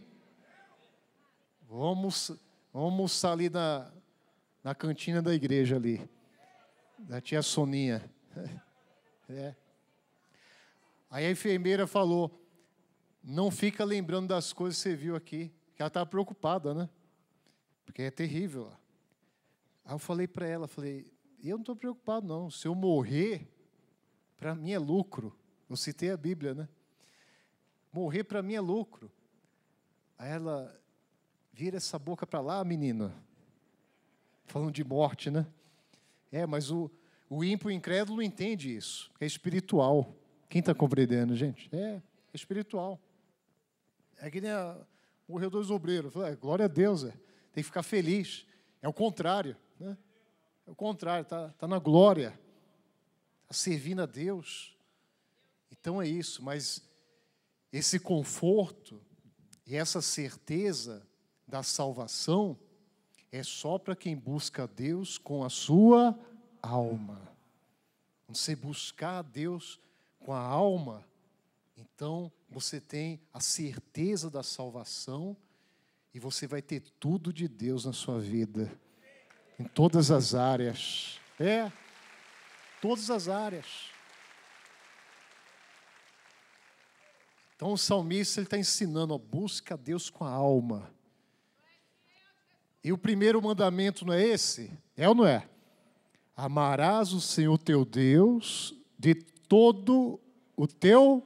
Vamos almoçar ali na cantina da igreja ali. Da tia Soninha. É. Aí a enfermeira falou, não fica lembrando das coisas que você viu aqui. Que ela estava preocupada, né? Porque é terrível lá. Aí eu falei para ela, eu não estou preocupado não. Se eu morrer, para mim é lucro. Eu citei a Bíblia, né? Morrer para mim é lucro. Aí ela, vira essa boca para lá, menina. Falando de morte, né? Mas o ímpio incrédulo não entende isso. É espiritual. Quem está compreendendo, gente? É espiritual. É que nem morreu 2 obreiros. Eu falei, glória a Deus, tem que ficar feliz. É o contrário, né? É o contrário, tá na glória. Está servindo a Deus. Então é isso, mas esse conforto e essa certeza da salvação é só para quem busca a Deus com a sua alma. Quando você buscar a Deus com a alma, então você tem a certeza da salvação e você vai ter tudo de Deus na sua vida, em todas as áreas. Todas as áreas. Então o salmista está ensinando, busca a Deus com a alma. E o primeiro mandamento não é esse? É ou não é? Amarás o Senhor teu Deus de todo o teu...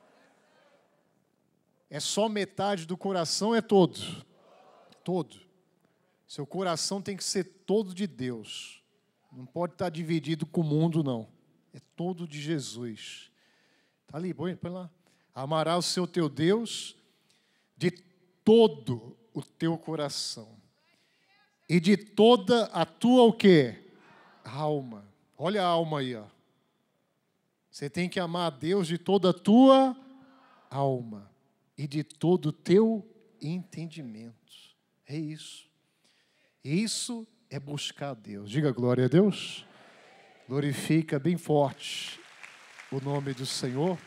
É só metade do coração, é todo? Todo. Seu coração tem que ser todo de Deus. Não pode estar dividido com o mundo, não. É todo de Jesus. Está ali, põe lá. Amarás o Senhor teu Deus de todo o teu coração. E de toda a tua o quê? Alma. Olha a alma aí, ó. Você tem que amar a Deus de toda a tua alma. E de todo o teu entendimento. É isso. Isso é buscar a Deus. Diga glória a Deus. Glorifica bem forte o nome do Senhor.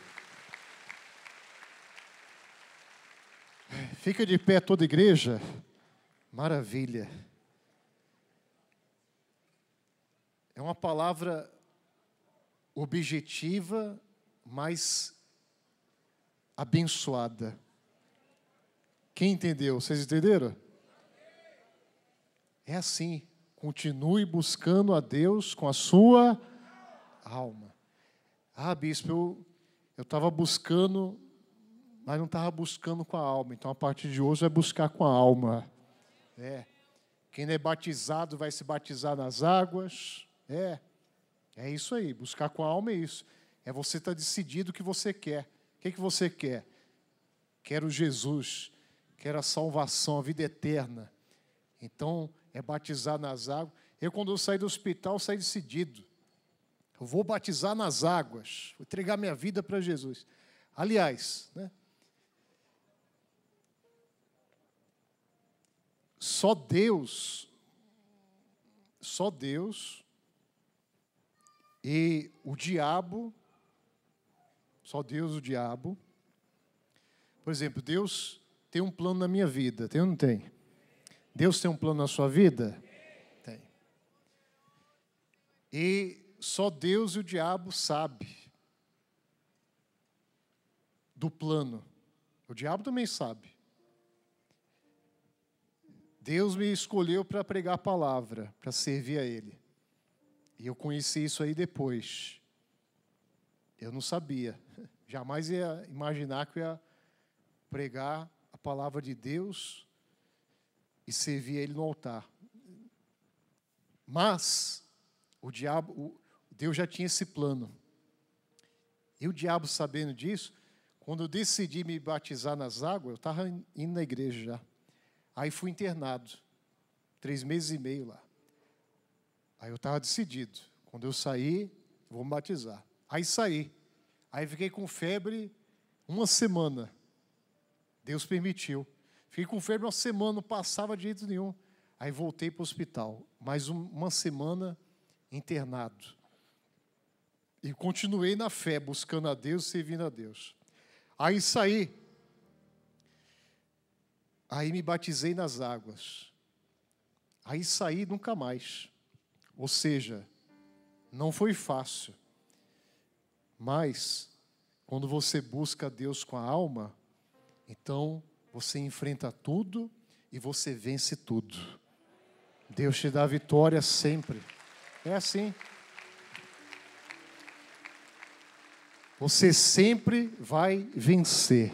Fica de pé toda a igreja. Maravilha. É uma palavra objetiva, mas abençoada. Quem entendeu? Vocês entenderam? É assim. Continue buscando a Deus com a sua alma. Bispo, eu estava buscando, mas não estava buscando com a alma. Então, a partir de hoje, vai buscar com a alma. Quem não é batizado vai se batizar nas águas. É isso aí. Buscar com a alma é isso. É você estar decidido o que você quer. O que você quer? Quero Jesus. Quero a salvação, a vida eterna. Então, é batizar nas águas. Quando eu saí do hospital, saí decidido. Eu vou batizar nas águas. Vou entregar minha vida para Jesus. Aliás, né? Só Deus e o diabo, só Deus e o diabo. Por exemplo, Deus tem um plano na minha vida, tem ou não tem? Deus tem um plano na sua vida? Tem. E só Deus e o diabo sabem do plano. O diabo também sabe. Deus me escolheu para pregar a palavra, para servir a Ele. E eu conheci isso aí depois. Eu não sabia. Jamais ia imaginar que eu ia pregar a palavra de Deus e servir a Ele no altar. Mas o diabo, Deus já tinha esse plano. E o diabo, sabendo disso, quando eu decidi me batizar nas águas, eu estava indo na igreja já. Aí fui internado, 3 meses e meio lá. Aí eu estava decidido. Quando eu sair, vou me batizar. Aí saí. Aí fiquei com febre 1 semana. Deus permitiu. Fiquei com febre 1 semana, não passava de jeito nenhum. Aí voltei para o hospital. Mais 1 semana internado. E continuei na fé, buscando a Deus, servindo a Deus. Aí saí. Aí me batizei nas águas. Aí saí nunca mais. Ou seja, não foi fácil. Mas, quando você busca Deus com a alma, então você enfrenta tudo e você vence tudo. Deus te dá vitória sempre. É assim. Você sempre vai vencer.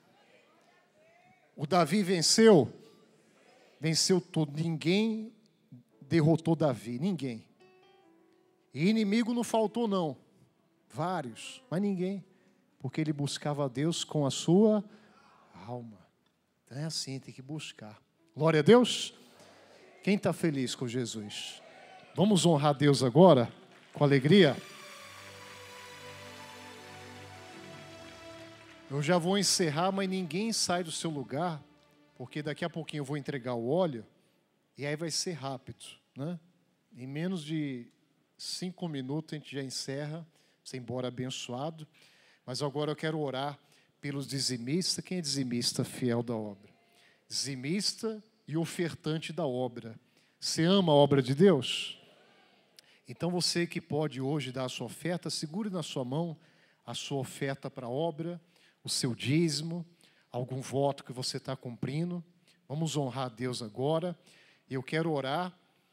O Davi venceu? Venceu tudo. Ninguém derrotou Davi, ninguém. E inimigo não faltou não. Vários, mas ninguém. Porque ele buscava a Deus com a sua alma. Então é assim, tem que buscar. Glória a Deus. Quem está feliz com Jesus? Vamos honrar Deus agora, com alegria. Eu já vou encerrar, mas ninguém sai do seu lugar, porque daqui a pouquinho eu vou entregar o óleo, e aí vai ser rápido, né? Em menos de 5 minutos a gente já encerra, você embora abençoado. Mas agora eu quero orar pelos dizimistas. Quem é dizimista fiel da obra? Dizimista e ofertante da obra. Você ama a obra de Deus? Então você que pode hoje dar a sua oferta, segure na sua mão a sua oferta para a obra, o seu dízimo, algum voto que você está cumprindo. Vamos honrar a Deus agora. Eu quero orar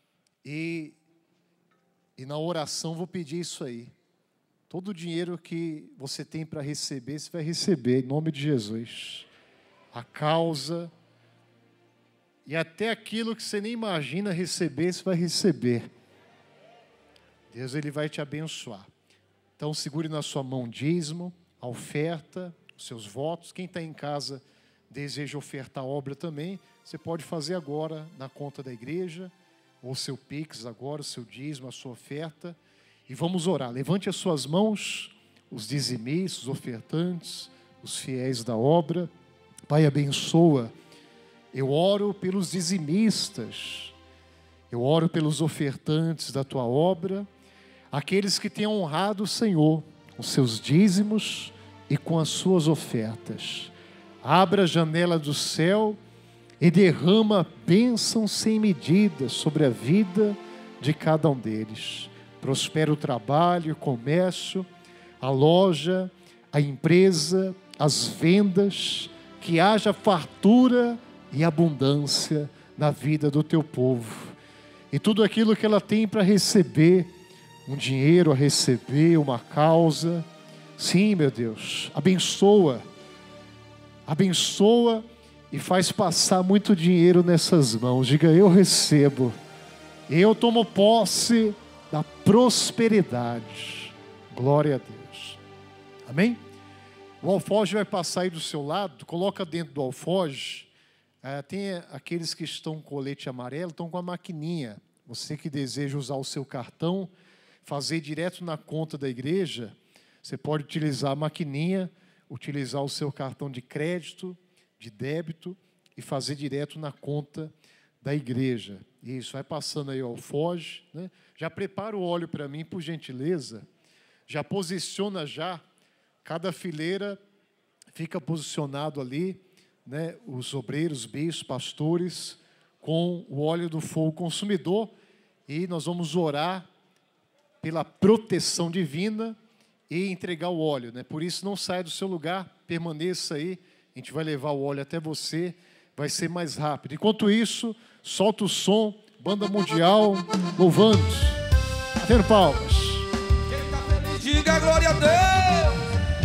e na oração vou pedir isso aí. Todo o dinheiro que você tem para receber, você vai receber, em nome de Jesus. A causa e até aquilo que você nem imagina receber, você vai receber. Deus, Ele vai te abençoar. Então, segure na sua mão o dízimo, a oferta, os seus votos. Quem está em casa deseja ofertar a obra também, você pode fazer agora na conta da igreja, ou o seu Pix agora, o seu dízimo, a sua oferta. E vamos orar. Levante as suas mãos, os dizimistas, os ofertantes, os fiéis da obra. Pai, abençoa. Eu oro pelos dizimistas. Eu oro pelos ofertantes da tua obra. Aqueles que têm honrado o Senhor com seus dízimos e com as suas ofertas. Abra a janela do céu e derrama bênção sem medida sobre a vida de cada um deles. Prospera o trabalho, o comércio, a loja, a empresa, as vendas, que haja fartura e abundância na vida do teu povo. E tudo aquilo que ela tem para receber, um dinheiro a receber, uma causa. Sim, meu Deus, abençoa. Abençoa e faz passar muito dinheiro nessas mãos. Diga, eu recebo. Eu tomo posse da prosperidade. Glória a Deus. Amém? O alfoge vai passar aí do seu lado. Coloca dentro do alfoge. Tem aqueles que estão com colete amarelo, estão com a maquininha. Você que deseja usar o seu cartão, fazer direto na conta da igreja, você pode utilizar a maquininha, utilizar o seu cartão de crédito, de débito e fazer direto na conta da igreja. Isso, vai passando aí o alfoge, né? Já prepara o óleo para mim, por gentileza. Já posiciona já. Cada fileira fica posicionado ali, né? Os obreiros, bispos, pastores, com o óleo do fogo consumidor e nós vamos orar pela proteção divina e entregar o óleo, né? Por isso, não saia do seu lugar, permaneça aí. A gente vai levar o óleo até você, vai ser mais rápido. Enquanto isso, solta o som, banda mundial, louvando, batendo palmas. Quem tá feliz, diga glória a Deus.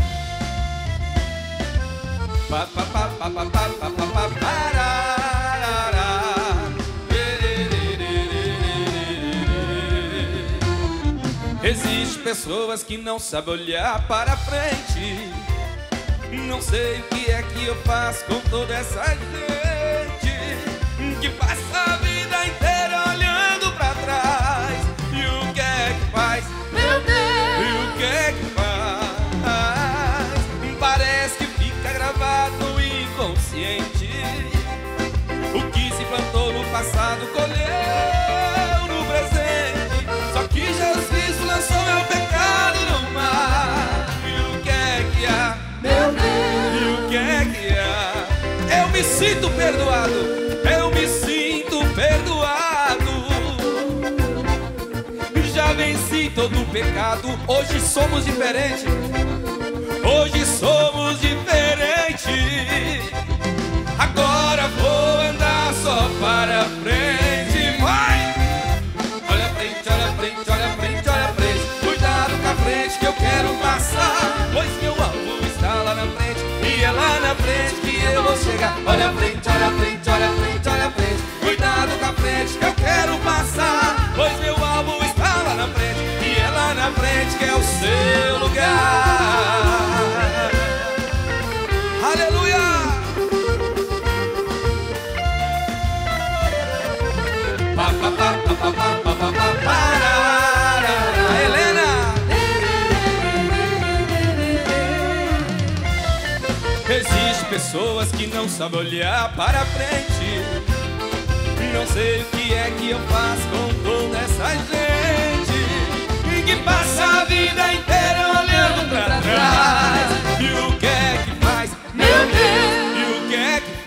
Existem pessoas que não sabem olhar para frente. Não sei o que é que eu faço com toda essa gente que passa a vida inteira olhando para trás. E o que é que faz? Meu Deus! E o que é que faz? Parece que fica gravado no inconsciente. O que se plantou no passado colheu no presente. Só que Jesus lançou meu pecado no mar. E o que é que há? Meu Deus! E o que é que há? Eu me sinto perdoado. Eu me sinto perdoado. Já venci todo o pecado. Hoje somos diferentes. Hoje somos diferentes. Agora vou andar só para frente. Vai! Olha a frente, olha a frente, olha a frente, olha a frente. Cuidado com a frente que eu quero passar. Pois meu alvo está lá na frente. E é lá na frente que eu vou chegar. Olha a frente, olha a frente, olha a frente, olha a frente. Cuidado com a frente que eu quero passar. Pois meu alvo está lá na frente. E é lá na frente que é o seu lugar. Aleluia! Helena! Existem pessoas que não sabem olhar para frente. Não sei o que é que eu faço com toda essa gente que passa a vida inteira olhando para trás. E o que é que faz? Meu Deus! E o que é que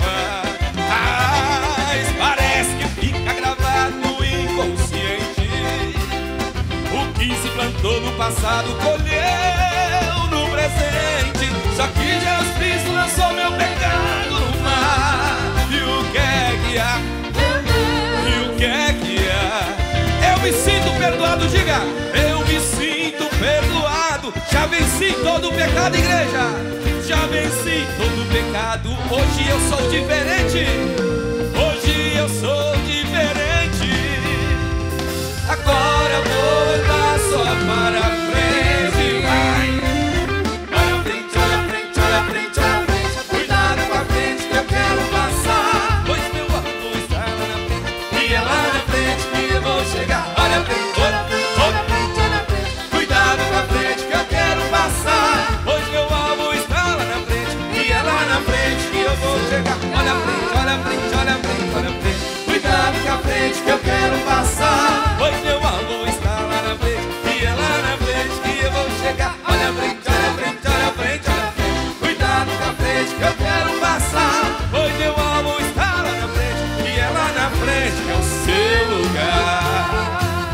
faz? Parece que fica gravado no inconsciente. O que se plantou no passado colheu no presente. Só que Jesus Cristo lançou meu pecado no mar. E o que é que há? E o que é que há? Eu me sinto perdoado, diga. Eu me sinto perdoado. Já venci todo o pecado, igreja. Já venci todo o pecado. Hoje eu sou diferente. Hoje eu sou diferente. Agora eu vou andar só para frente. Vai! Olha a frente, olha a frente, olha a frente, olha a frente. Cuidado com a frente que eu quero passar. Pois meu alvo está lá na frente. E é lá na frente que eu vou chegar. Olha a frente, olha a frente, olha a frente, olha a frente. Cuidado com a frente que eu quero passar. Pois meu alvo está lá na frente. E é lá na frente que eu vou chegar. Olha a frente, olha a frente, olha a frente, olha a frente. Cuidado com a frente que eu quero passar. Pois meu alvo está lá na frente. E é lá na frente que eu vou chegar. Olha a frente, olha a frente, olha a frente, olha a frente. Cuidado com a frente que eu quero passar. Pois meu alvo está lá na frente. E é lá na frente que é o seu lugar.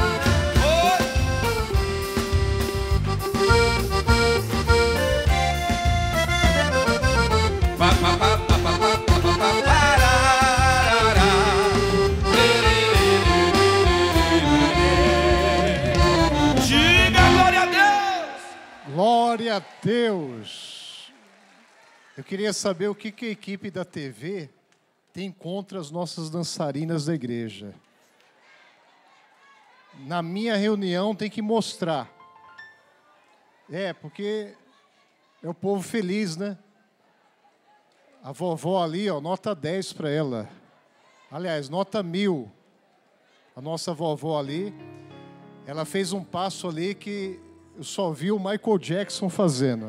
Diga glória a Deus! Glória a Deus! Eu queria saber o que a equipe da TV tem contra as nossas dançarinas da igreja. Na minha reunião tem que mostrar. Porque é o povo feliz, né? A vovó ali, ó, nota 10 para ela. Aliás, nota 1000. A nossa vovó ali, ela fez um passo ali que eu só vi o Michael Jackson fazendo.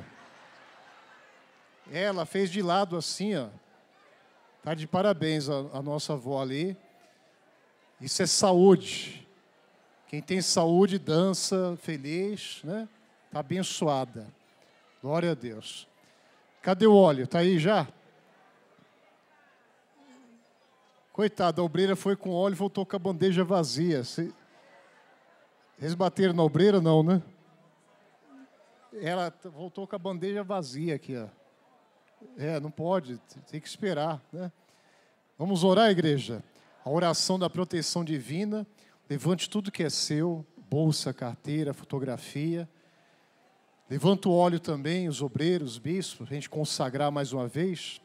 Ela fez de lado assim, ó. Tá de parabéns a nossa avó ali. Isso é saúde. Quem tem saúde dança feliz, né? Tá abençoada. Glória a Deus. Cadê o óleo? Tá aí já? Coitada, a obreira foi com óleo e voltou com a bandeja vazia. Eles bateram na obreira, não, né? Ela voltou com a bandeja vazia aqui, ó. Não pode, tem que esperar, né? Vamos orar, igreja. A oração da proteção divina. Levante tudo que é seu, bolsa, carteira, fotografia. Levanta o óleo também, os obreiros, os bispos, para a gente consagrar mais uma vez.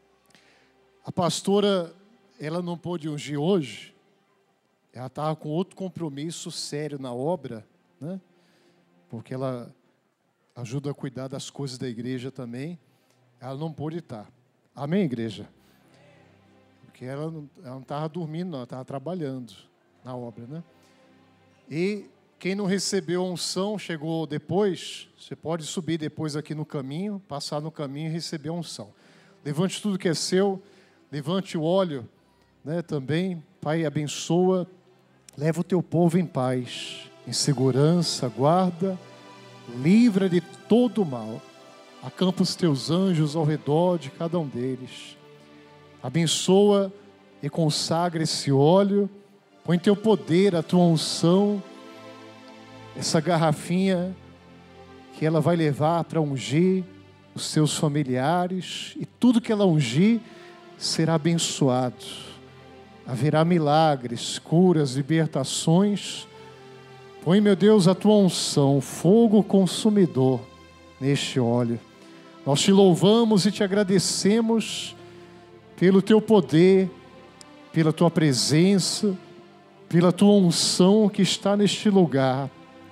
A pastora, ela não pôde ungir hoje. Ela estava com outro compromisso sério na obra, né? Porque ela ajuda a cuidar das coisas da igreja também. Ela não pôde estar. Amém, igreja? Porque ela não estava dormindo, não, ela estava trabalhando na obra, né? E quem não recebeu a unção, chegou depois, você pode subir depois aqui no caminho, passar no caminho e receber a unção. Levante tudo que é seu, levante o óleo, né, também. Pai, abençoa, leva o teu povo em paz, em segurança, guarda, livra de todo o mal. Acampa os teus anjos ao redor de cada um deles. Abençoa e consagra esse óleo. Põe teu poder, a tua unção, essa garrafinha que ela vai levar para ungir os seus familiares. E tudo que ela ungir será abençoado. Haverá milagres, curas, libertações. Põe, meu Deus, a tua unção, fogo consumidor neste óleo. Nós te louvamos e te agradecemos pelo teu poder, pela tua presença, pela tua unção que está neste lugar,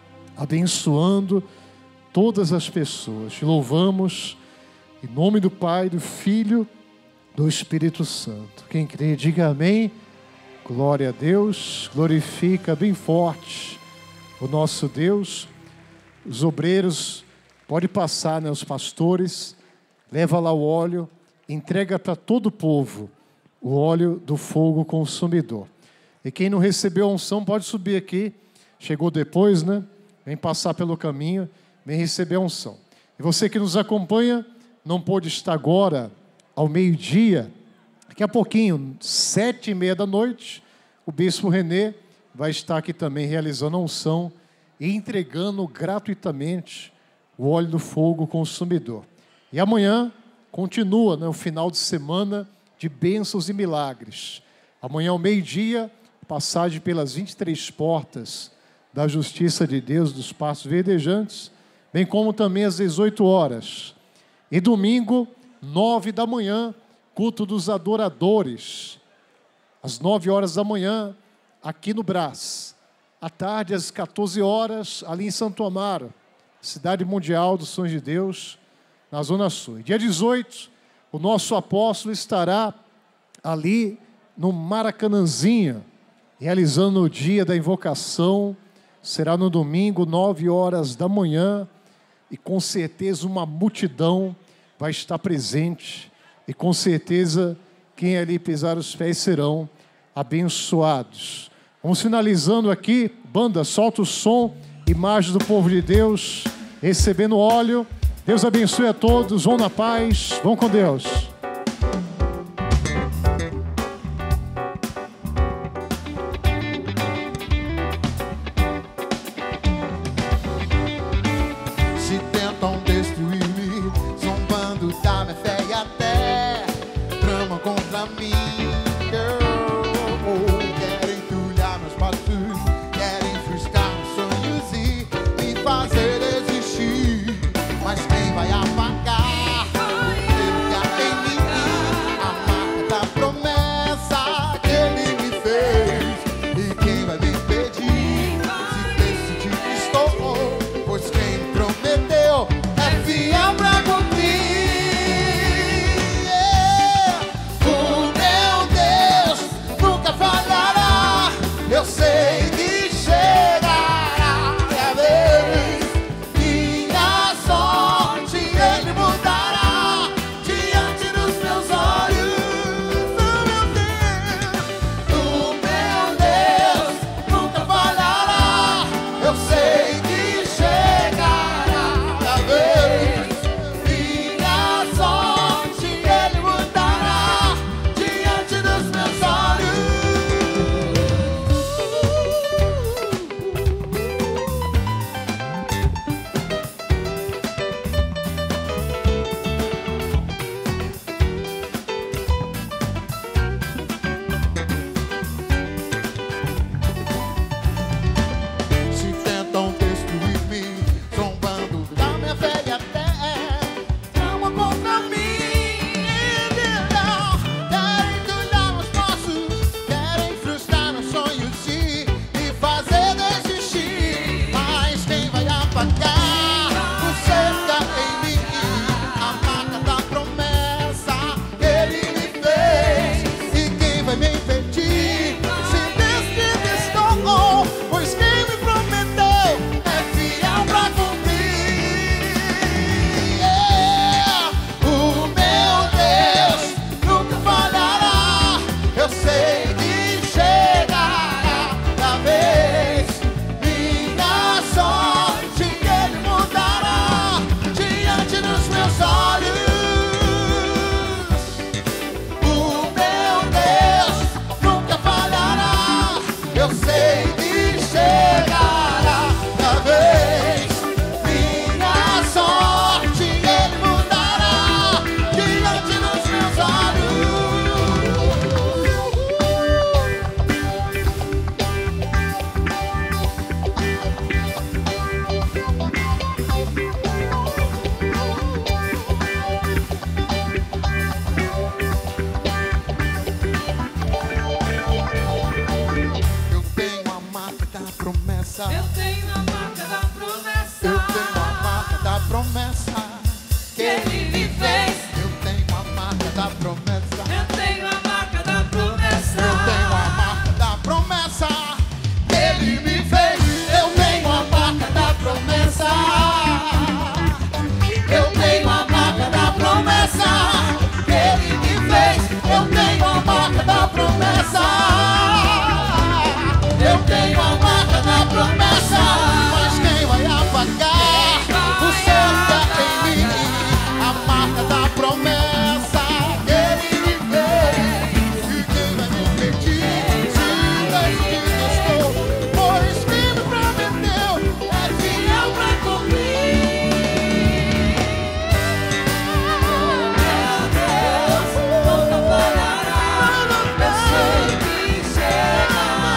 abençoando todas as pessoas. Te louvamos em nome do Pai, do Filho, do Espírito Santo. Quem crê, diga amém. Glória a Deus. Glorifica bem forte o nosso Deus. Os obreiros, pode passar, né, os pastores, leva lá o óleo, entrega para todo o povo o óleo do fogo consumidor. E quem não recebeu a unção pode subir aqui, chegou depois, né? Vem passar pelo caminho, vem receber a unção. E você que nos acompanha, não pôde estar agora, ao meio-dia, daqui a pouquinho, 7h30 da noite, o bispo René vai estar aqui também realizando a unção e entregando gratuitamente o óleo do fogo consumidor. E amanhã continua, né, o final de semana de bênçãos e milagres. Amanhã ao meio-dia, passagem pelas 23 portas da justiça de Deus dos passos verdejantes, bem como também às 18 horas. E domingo, 9 da manhã, culto dos adoradores, às 9 horas da manhã, aqui no Brás. À tarde, às 14 horas, ali em Santo Amaro, cidade mundial dos Sonhos de Deus, na Zona Sul. Dia 18, o nosso apóstolo estará ali no Maracanãzinho, realizando o dia da invocação. Será no domingo, 9 horas da manhã, e com certeza uma multidão vai estar presente, e com certeza quem ali pisar os pés serão abençoados. Vamos finalizando aqui, banda, solta o som, imagem do povo de Deus, recebendo óleo. Deus abençoe a todos, vão na paz, vão com Deus. Se tentam destruir-me, zombando da minha fé e até tramam contra mim. Querem entulhar meus passos, querem frustrar meus sonhos e me fazer desistir. Mas quem vai apagar o fogo que há em mim? promessa. Eu tenho a marca da promessa. Eu tenho a marca da promessa que Ele me fez. Eu tenho a marca da promessa. Eu tenho a marca da promessa. Eu tenho a marca da promessa que Ele me fez. Eu tenho a marca da promessa. Eu tenho a marca da promessa que Ele me fez. Eu tenho a marca da promessa. Eu tenho a marca da promessa. Mas quem vai apagar o céu está em mim? A marca da promessa que Ele me fez. E quem vai competir? Se Deus que estou, pois quem me prometeu é fiel pra cumprir. Meu Deus, nunca parará. Eu sei que chegará.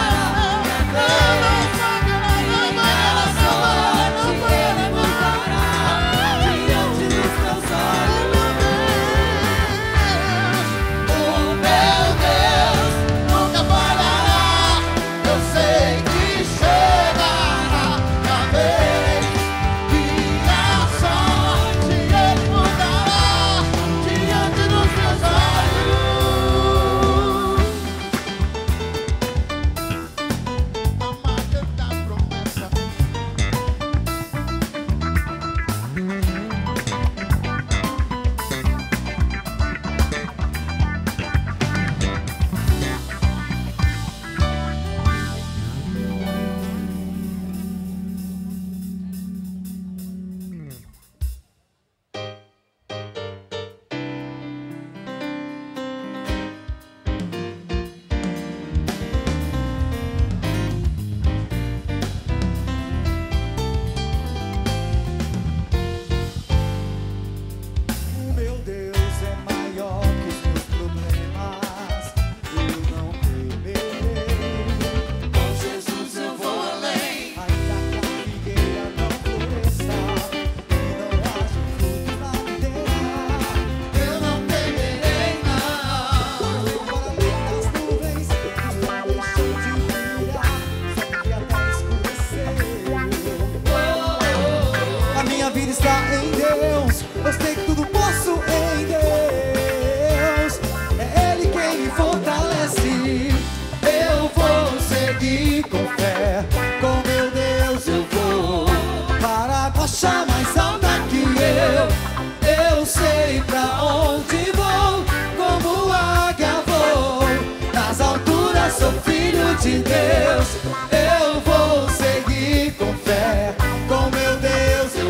de Deus, eu vou seguir com fé. Com meu Deus eu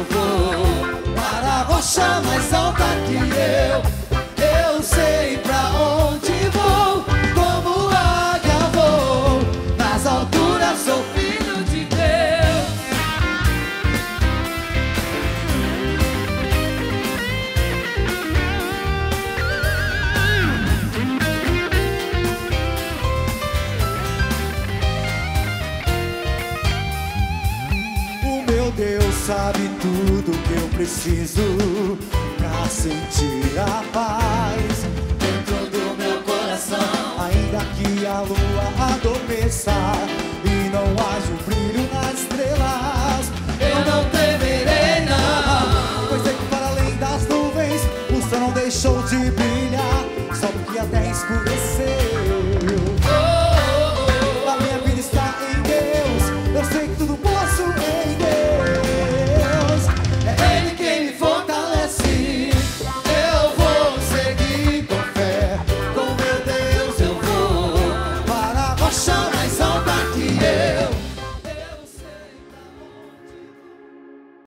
vou para a rocha mais alta que eu sei pra onde vou. Como águia vou, nas alturas sou filho de Deus. O meu Deus sabe tudo que eu preciso pra sentir a paz dentro do meu coração. Ainda que a lua adormeça e não haja um brilho nas estrelas, eu não temerei não, pois sei que para além das nuvens o sol não deixou de brilhar, só porque a terra escureceu.